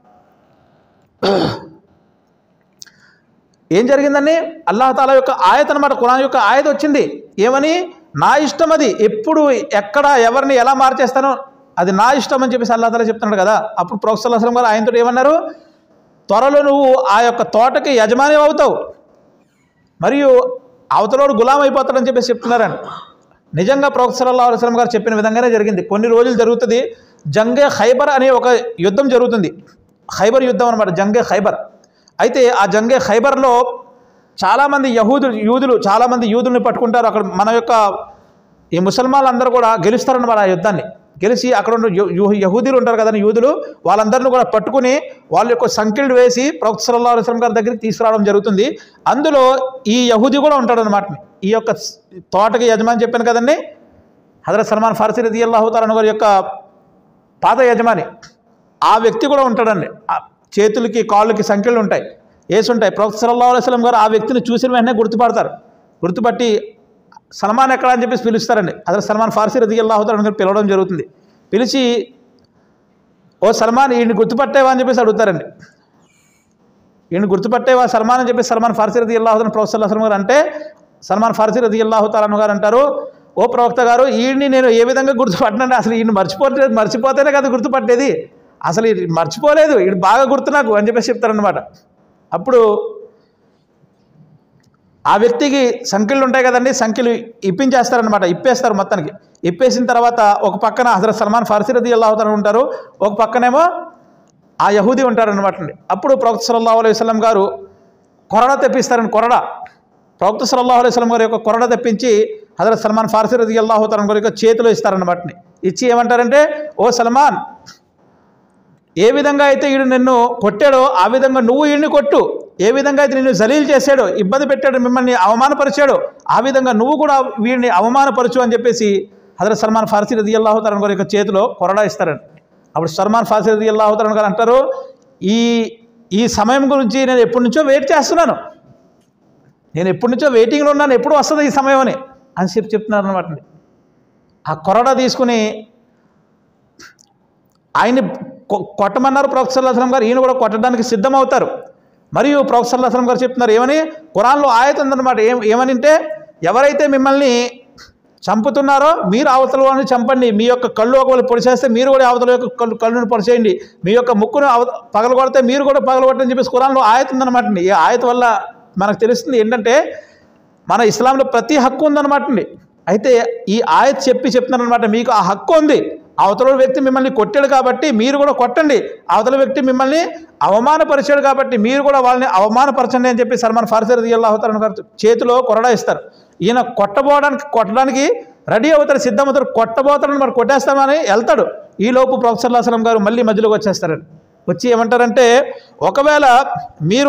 ఏం జరిగిందని అల్లాహ్ తాలా యొక్క ఆయత అనమాట, ఖురాన్ యొక్క ఆయత వచ్చింది. ఏమని? నా ఇష్టం, అది ఎప్పుడు ఎక్కడ ఎవరిని ఎలా మార్చేస్తానో అది నా ఇష్టం అని చెప్పేసి అల్లాహ్ తాలా చెప్తున్నాడు కదా. అప్పుడు ప్రవక్త సల్లల్లాహు అలైహి వసల్లం గారు ఆయనతో ఏమన్నారు? త్వరలో నువ్వు ఆ యొక్క తోటకి యజమాని అవుతావు, మరియు అవతలోడు గులాం అయిపోతాడని చెప్పేసి చెప్తున్నారని. నిజంగా ప్రవక్త సల్లల్లాహు అలైహి వసల్లం గారు చెప్పిన విధంగానే జరిగింది. కొన్ని రోజులు జరుగుతుంది. జంగే ఖైబర్ అనే ఒక యుద్ధం జరుగుతుంది. ఖైబర్ యుద్ధం అనమాట, జంగే ఖైబర్. అయితే ఆ జంగే ఖైబర్లో చాలామంది చాలామంది యూదుల్ని పట్టుకుంటారు. అక్కడ మన యొక్క ఈ ముసల్మాన్లు అందరూ కూడా గెలుస్తారన్నమాట. ఆ యుద్ధాన్ని గెలిచి అక్కడ ఉన్న యహూదీలు ఉంటారు కదా, యూదులు, వాళ్ళందరినీ కూడా పట్టుకుని వాళ్ళ యొక్క సంఖ్యలు వేసి ప్రవక్త సల్లల్లాహు అలైహి వసల్లం గారి దగ్గరికి తీసుకురావడం జరుగుతుంది. అందులో ఈ యహూదీ కూడా ఉంటాడనమాట. ఈ యొక్క తోటకి యజమాని చెప్పాను కదండి, హజరత్ సల్మాన్ ఫార్సీ రదియల్లాహు తఆలా అన్హు గారి యొక్క పాత యజమాని, ఆ వ్యక్తి కూడా ఉంటాడండి. చేతులకి కాళ్ళకి సంఖ్యలు ఉంటాయి, వేసుంటాయి. ప్రవక్త సల్లల్లాహు అలైహి వసల్లం గారు ఆ వ్యక్తిని చూసిన వెంటనే గుర్తుపట్టి సల్మాన్ ఎక్కడ అని చెప్పేసి పిలుస్తారండి. హజరత్ సల్మాన్ ఫార్సీ రదియల్లాహు తఆలా అన్హు గారు పిలవడం జరుగుతుంది. పిలిచి, ఓ సల్మాన్, ఈయన్ని గుర్తుపట్టేవా అని చెప్పేసి అడుగుతారండి. ఈయన గుర్తుపట్టేవా సల్మాన్ అని చెప్పేసి సల్మాన్ ఫార్సీ రదియల్లాహు తఆలా ప్రవక్త సల్లల్లాహు అలైహి వసల్లం గారు అంటే, సల్మాన్ ఫార్సీ రదియల్లాహు తఆలా అన్హు గారు అంటారు, ఓ ప్రవక్త గారు, ఈయన్ని నేను ఏ విధంగా గుర్తుపట్టినంటే అసలు ఈయన మర్చిపోతేనే కదా గుర్తుపట్టేది, అసలు ఇది మర్చిపోలేదు, ఇది బాగా గుర్తు నాకు అని చెప్పేసి చెప్తారనమాట. అప్పుడు ఆ వ్యక్తికి సంఖ్యలు ఉంటాయి కదండి, సంఖ్యలు ఇప్పించేస్తారనమాట. ఇప్పేస్తారు మొత్తానికి. ఇప్పేసిన తర్వాత ఒక పక్కన హజరత్ సల్మాన్ ఫార్సీ రదియల్లాహు తఆలా ఉంటారు, ఒక పక్కనేమో ఆ యహూదీ ఉంటారనమాట. అప్పుడు ప్రవక్త సల్లల్లాహు అలైహి వసల్లం గారు కొరడా తెప్పిస్తారని. ప్రవక్త సల్లల్లాహు అలైహి వసల్లం గారి యొక్క కొరడా తెప్పించి హజరత్ సల్మాన్ ఫార్సీ రదియల్లాహు తఆలా గారి యొక్క చేతిలో ఇస్తారన్నమాట. ఇచ్చి ఏమంటారంటే, ఓ సల్మాన్, ఏ విధంగా అయితే వీడు నిన్ను కొట్టాడో ఆ విధంగా నువ్వు వీడిని కొట్టు. ఏ విధంగా అయితే నిన్ను జలీల్ చేశాడో, ఇబ్బంది పెట్టాడో, మిమ్మల్ని అవమానపరిచాడో, ఆ విధంగా నువ్వు కూడా వీడిని అవమానపరచు అని చెప్పేసి హజరత్ సల్మాన్ ఫార్సీ రదియల్లాహు తఆలా గారి యొక్క చేతిలో కొరడా ఇస్తారండి. అప్పుడు సల్మాన్ ఫార్సీ రదియల్లాహు తఆలా గారు అంటారు, ఈ సమయం గురించి నేను ఎప్పటి నుంచో వెయిట్ చేస్తున్నాను, నేను ఎప్పటి నుంచో వెయిటింగ్లో ఉన్నాను, ఎప్పుడు వస్తుంది ఈ సమయం అని చెప్తున్నారు అనమాట. ఆ కొరడా తీసుకుని ఆయన్ని కొట్టమన్నారు ప్రవక్త సల్లల్లాహు అలైహి వసల్లం గారు. ఈయన కూడా కొట్టడానికి సిద్ధమవుతారు. మరియు ప్రవక్త సల్లల్లాహు అలైహి వసల్లం గారు చెప్తున్నారు ఏమని? ఖురాన్లో ఆయత ఉందన్నమాట. ఏమని అంటే, ఎవరైతే మిమ్మల్ని చంపుతున్నారో మీరు అవతల వాళ్ళని చంపండి, మీ యొక్క కళ్ళు ఒకవేళ పొడిచేస్తే మీరు కూడా అవతల యొక్క కళ్ళును పొడిచేయండి, మీ యొక్క ముక్కును పగలగొడితే మీరు కూడా పగలగొట్టని చెప్పేసి ఖురాన్లో ఆయత ఉందన్నమాట అండి. ఈ ఆయత వల్ల మనకు తెలుస్తుంది ఏంటంటే మన ఇస్లాంలో ప్రతి హక్కు ఉందన్నమాట అండి. అయితే ఈ ఆయత చెప్తున్నారనమాట, మీకు ఆ హక్కు ఉంది, అవతల వ్యక్తి మిమ్మల్ని కొట్టాడు కాబట్టి మీరు కూడా కొట్టండి, అవతల వ్యక్తి మిమ్మల్ని అవమానపరిచాడు కాబట్టి మీరు కూడా వాళ్ళని అవమానపరచండి అని చెప్పి సల్మాన్ ఫార్సీ రలియల్లాహు తఆలా గారు చేతిలో కొరడా ఇస్తారు. ఈయన కొట్టడానికి రెడీ అవుతారు, సిద్ధమవుతారు, కొట్టబోతాడని మరి కొట్టేస్తామని వెళ్తాడు. ఈలోపు ప్రొఫెసర్ సల్లల్లాహు అలైహి వసల్లం గారు మళ్ళీ మధ్యలోకి వచ్చేస్తారండి. వచ్చి ఏమంటారంటే ఒకవేళ మీరు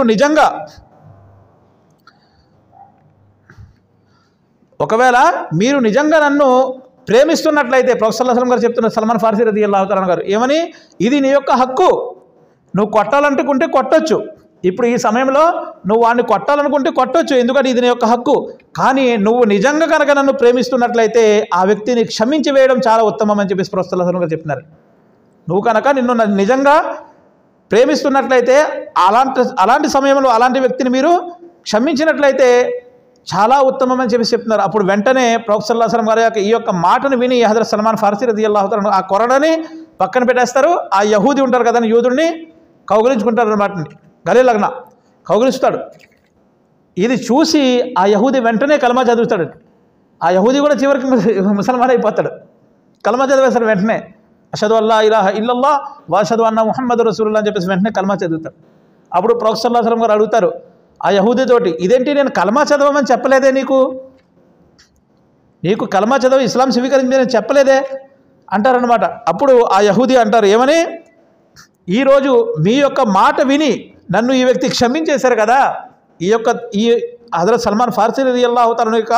నిజంగా నన్ను ప్రేమిస్తున్నట్లయితే ప్రొఫెసర్ సల్లల్లాహు అలైహి వసల్లం గారు చెప్తున్నారు సల్మాన్ ఫార్సీ రలియల్లాహు తఆలా గారు ఏమని, ఇది నీ యొక్క హక్కు, నువ్వు కొట్టాలనుకుంటే కొట్టొచ్చు, ఇప్పుడు ఈ సమయంలో నువ్వు వాడిని కొట్టాలనుకుంటే కొట్టొచ్చు, ఎందుకంటే ఇది నీ యొక్క హక్కు. కానీ నువ్వు నిజంగా కనుక నన్ను ప్రేమిస్తున్నట్లయితే ఆ వ్యక్తిని క్షమించి వేయడం చాలా ఉత్తమం అని చెప్పేసి ప్రొఫెసర్ సల్లల్లాహు అలైహి వసల్లం గారు చెప్తున్నారు. నువ్వు కనుక నిన్ను నిజంగా ప్రేమిస్తున్నట్లయితే అలాంటి సమయంలో అలాంటి వ్యక్తిని మీరు క్షమించినట్లయితే చాలా ఉత్తమం అని చెప్పేసి చెప్తున్నారు. అప్పుడు వెంటనే ప్రొఫెసర్ సల్లల్లాహు అలైహి వసల్లం గారి యొక్క ఈ యొక్క మాటను విని హజరత్ సల్మాన్ ఫార్సీ రలియల్లాహు తఆలా ఆ కొరడని పక్కన పెట్టేస్తారు. ఆ యహూది ఉంటారు కదా, యూదుడిని కౌగిలించుకుంటారు అన్నమాట, గలే లగ్న కౌగిలిస్తాడు. ఇది చూసి ఆ యహూది వెంటనే కలమా చదువుతాడు. ఆ యహూది కూడా చివరికి ముసల్మాన్ అయిపోతాడు. కలమా చదివేస్తాడు వెంటనే, అషదు అల్లా ఇలాహ ఇల్లల్లాహ్ వ అషదు అన్న ముహమ్మద్ రసూలుల్లాహ్ అని చెప్పేసి వెంటనే కలమా చదువుతాడు. అప్పుడు ప్రొఫెసర్ సల్లల్లాహు అలైహి వసల్లం గారు అడుగుతారు ఆ యహూదితోటి, ఇదేంటి నేను కలమా చదవమని చెప్పలేదే, నీకు కలమా చదవ ఇస్లాం స్వీకరించి నేను చెప్పలేదే అంటారనమాట. అప్పుడు ఆ యహూది అంటారు ఏమని, ఈరోజు మీ యొక్క మాట విని నన్ను ఈ వ్యక్తి క్షమించేశారు కదా, ఈ హజరత్ సల్మాన్ ఫార్సీ రలియల్లాహు తఆలా యొక్క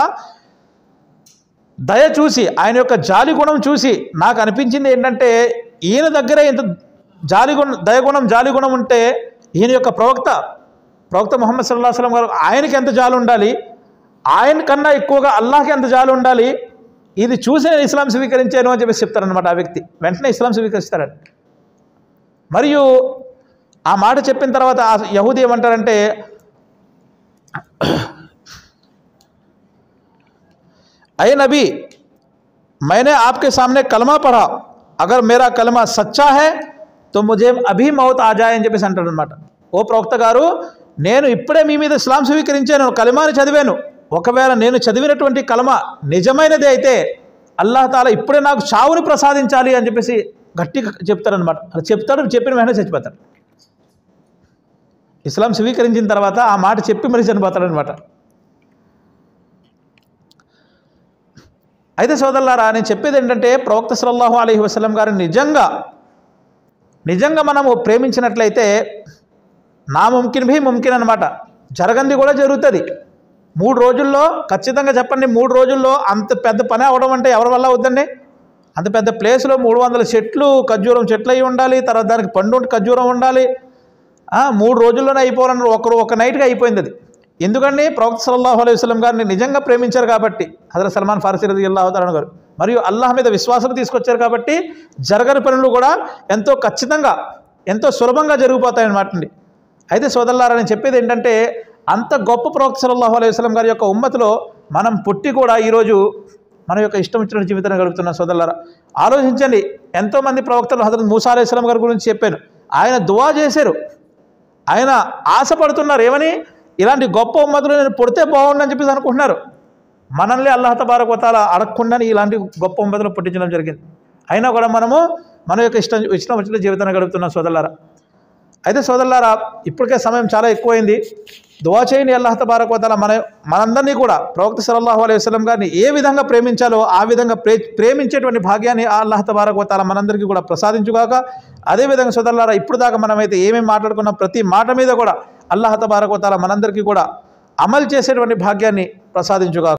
దయ చూసి, ఆయన యొక్క జాలి గుణం చూసి నాకు అనిపించింది ఏంటంటే ఈయన దగ్గర ఎంత జాలి గుణం ఉంటే ఈయన యొక్క ప్రవక్త ముహమ్మద్ సల్లల్లాహు అలైహి వసల్లం గారు ఆయనకి ఎంత జాలి ఉండాలి, ఆయన కన్నా ఎక్కువగా అల్లాహకి ఎంత జాలి ఉండాలి, ఇది చూసి నేను ఇస్లాం స్వీకరించాను అని చెప్పేసి చెప్తారనమాట. ఆ వ్యక్తి వెంటనే ఇస్లాం స్వీకరిస్తారని. మరియు ఆ మాట చెప్పిన తర్వాత ఆ యహూది ఏమంటారంటే, अय नबी मैंने आपके सामने कलमा पढ़ा, अगर मेरा कलमा सच्चा है तो मुझे अभी मौत आ जाए అని చెప్పేసి అంటాడనమాట. ఓ ప్రవక్త గారు, నేను ఇప్పుడే మీ మీద ఇస్లాం స్వీకరించాను, కలమాని చదివాను, ఒకవేళ నేను చదివినటువంటి కలమా నిజమైనది అయితే అల్లాహ్ తాలా ఇప్పుడే నాకు చావుని ప్రసాదించాలి అని చెప్పేసి గట్టిగా చెప్తారనమాట. అలా చెప్పిన వెంటనే చచ్చిపోతాడు. ఇస్లాం స్వీకరించిన తర్వాత ఆ మాట చెప్పి మరి చనిపోతాడనమాట. అయితే సోదరులారా, నేను చెప్పేది ఏంటంటే ప్రవక్త సల్లల్లాహు అలైహి వసల్లం గారిని నిజంగా మనము ప్రేమించినట్లయితే నా ముమ్కిన్ భీ ముమ్కిన్ అనమాట, జరగంది కూడా జరుగుతుంది. 3 రోజుల్లో ఖచ్చితంగా చెప్పండి, 3 రోజుల్లో అంత పెద్ద పని అవడం అంటే ఎవరి వల్ల అవుతుందండి? అంత పెద్ద ప్లేస్లో 300 చెట్లు, ఖర్జూరం చెట్లు అయి ఉండాలి, తర్వాత దానికి పండు ఖర్జూరం ఉండాలి. 3 రోజుల్లోనే అయిపోవాలన్నారు. ఒక నైట్గా అయిపోయింది అది. ఎందుకండి? ప్రవక్త సల్లల్లాహు అలైహి వసల్లం గారిని నిజంగా ప్రేమించారు కాబట్టి హజరత్ సల్మాన్ ఫార్సీ రలియల్లాహు తఆలా గారు, మరియు అల్లాహ్ మీద విశ్వాసం తీసుకొచ్చారు కాబట్టి జరగని పనులు కూడా ఎంతో ఖచ్చితంగా ఎంతో సులభంగా జరిగిపోతాయన్నమాట అండి. అయితే సోదరులారా, నేను చెప్పేది ఏంటంటే అంత గొప్ప ప్రవక్త సల్లల్లాహు అలైహి వసల్లం గారి యొక్క ఉమ్మతిలో మనం పుట్టి కూడా ఈరోజు మన యొక్క ఇష్టం వచ్చిన జీవితాన్ని గడుపుతున్న సోదరులారా, ఆలోచించండి. ఎంతోమంది ప్రవక్తలు హజరత్ మూసా అలైహిస్సలాం గారి గురించి చెప్పాను, ఆయన దువా చేశారు, ఆయన ఆశపడుతున్నారు ఏమని, ఇలాంటి గొప్ప ఉమ్మతులు నేను పుడితే బాగుండని చెప్పేసి అనుకుంటున్నారు. మనల్ని అల్లాహ్ తబారక వ తఆలా అడగకుండానే ఇలాంటి గొప్ప ఉమ్మతులు పుట్టించడం జరిగింది. అయినా కూడా మనము మన యొక్క ఇష్టం వచ్చిన జీవితాన్ని గడుపుతున్నాం సోదరులారా. అయితే సోదరులారా, ఇప్పటికే సమయం చాలా ఎక్కువైంది. దువా చేయండి అల్లాహ్ తబారక వ తఆలా మనందరినీ కూడా ప్రవక్త సల్లల్లాహు అలైహి వసల్లం గారిని ఏ విధంగా ప్రేమించాలో ఆ విధంగా ప్రేమించేటువంటి భాగ్యాన్ని అల్లాహ్ తబారక వ తఆలా మనందరికీ కూడా ప్రసాదించుగాక. అదేవిధంగా సోదరులారా, ఇప్పుడు దాకా మనమైతే ఏమేమి మాట్లాడుకున్నాం ప్రతి మాట మీద కూడా అల్లాహ్ తబారక వ తఆలా మనందరికీ కూడా అమలు చేసేటువంటి భాగ్యాన్ని ప్రసాదించుగాక.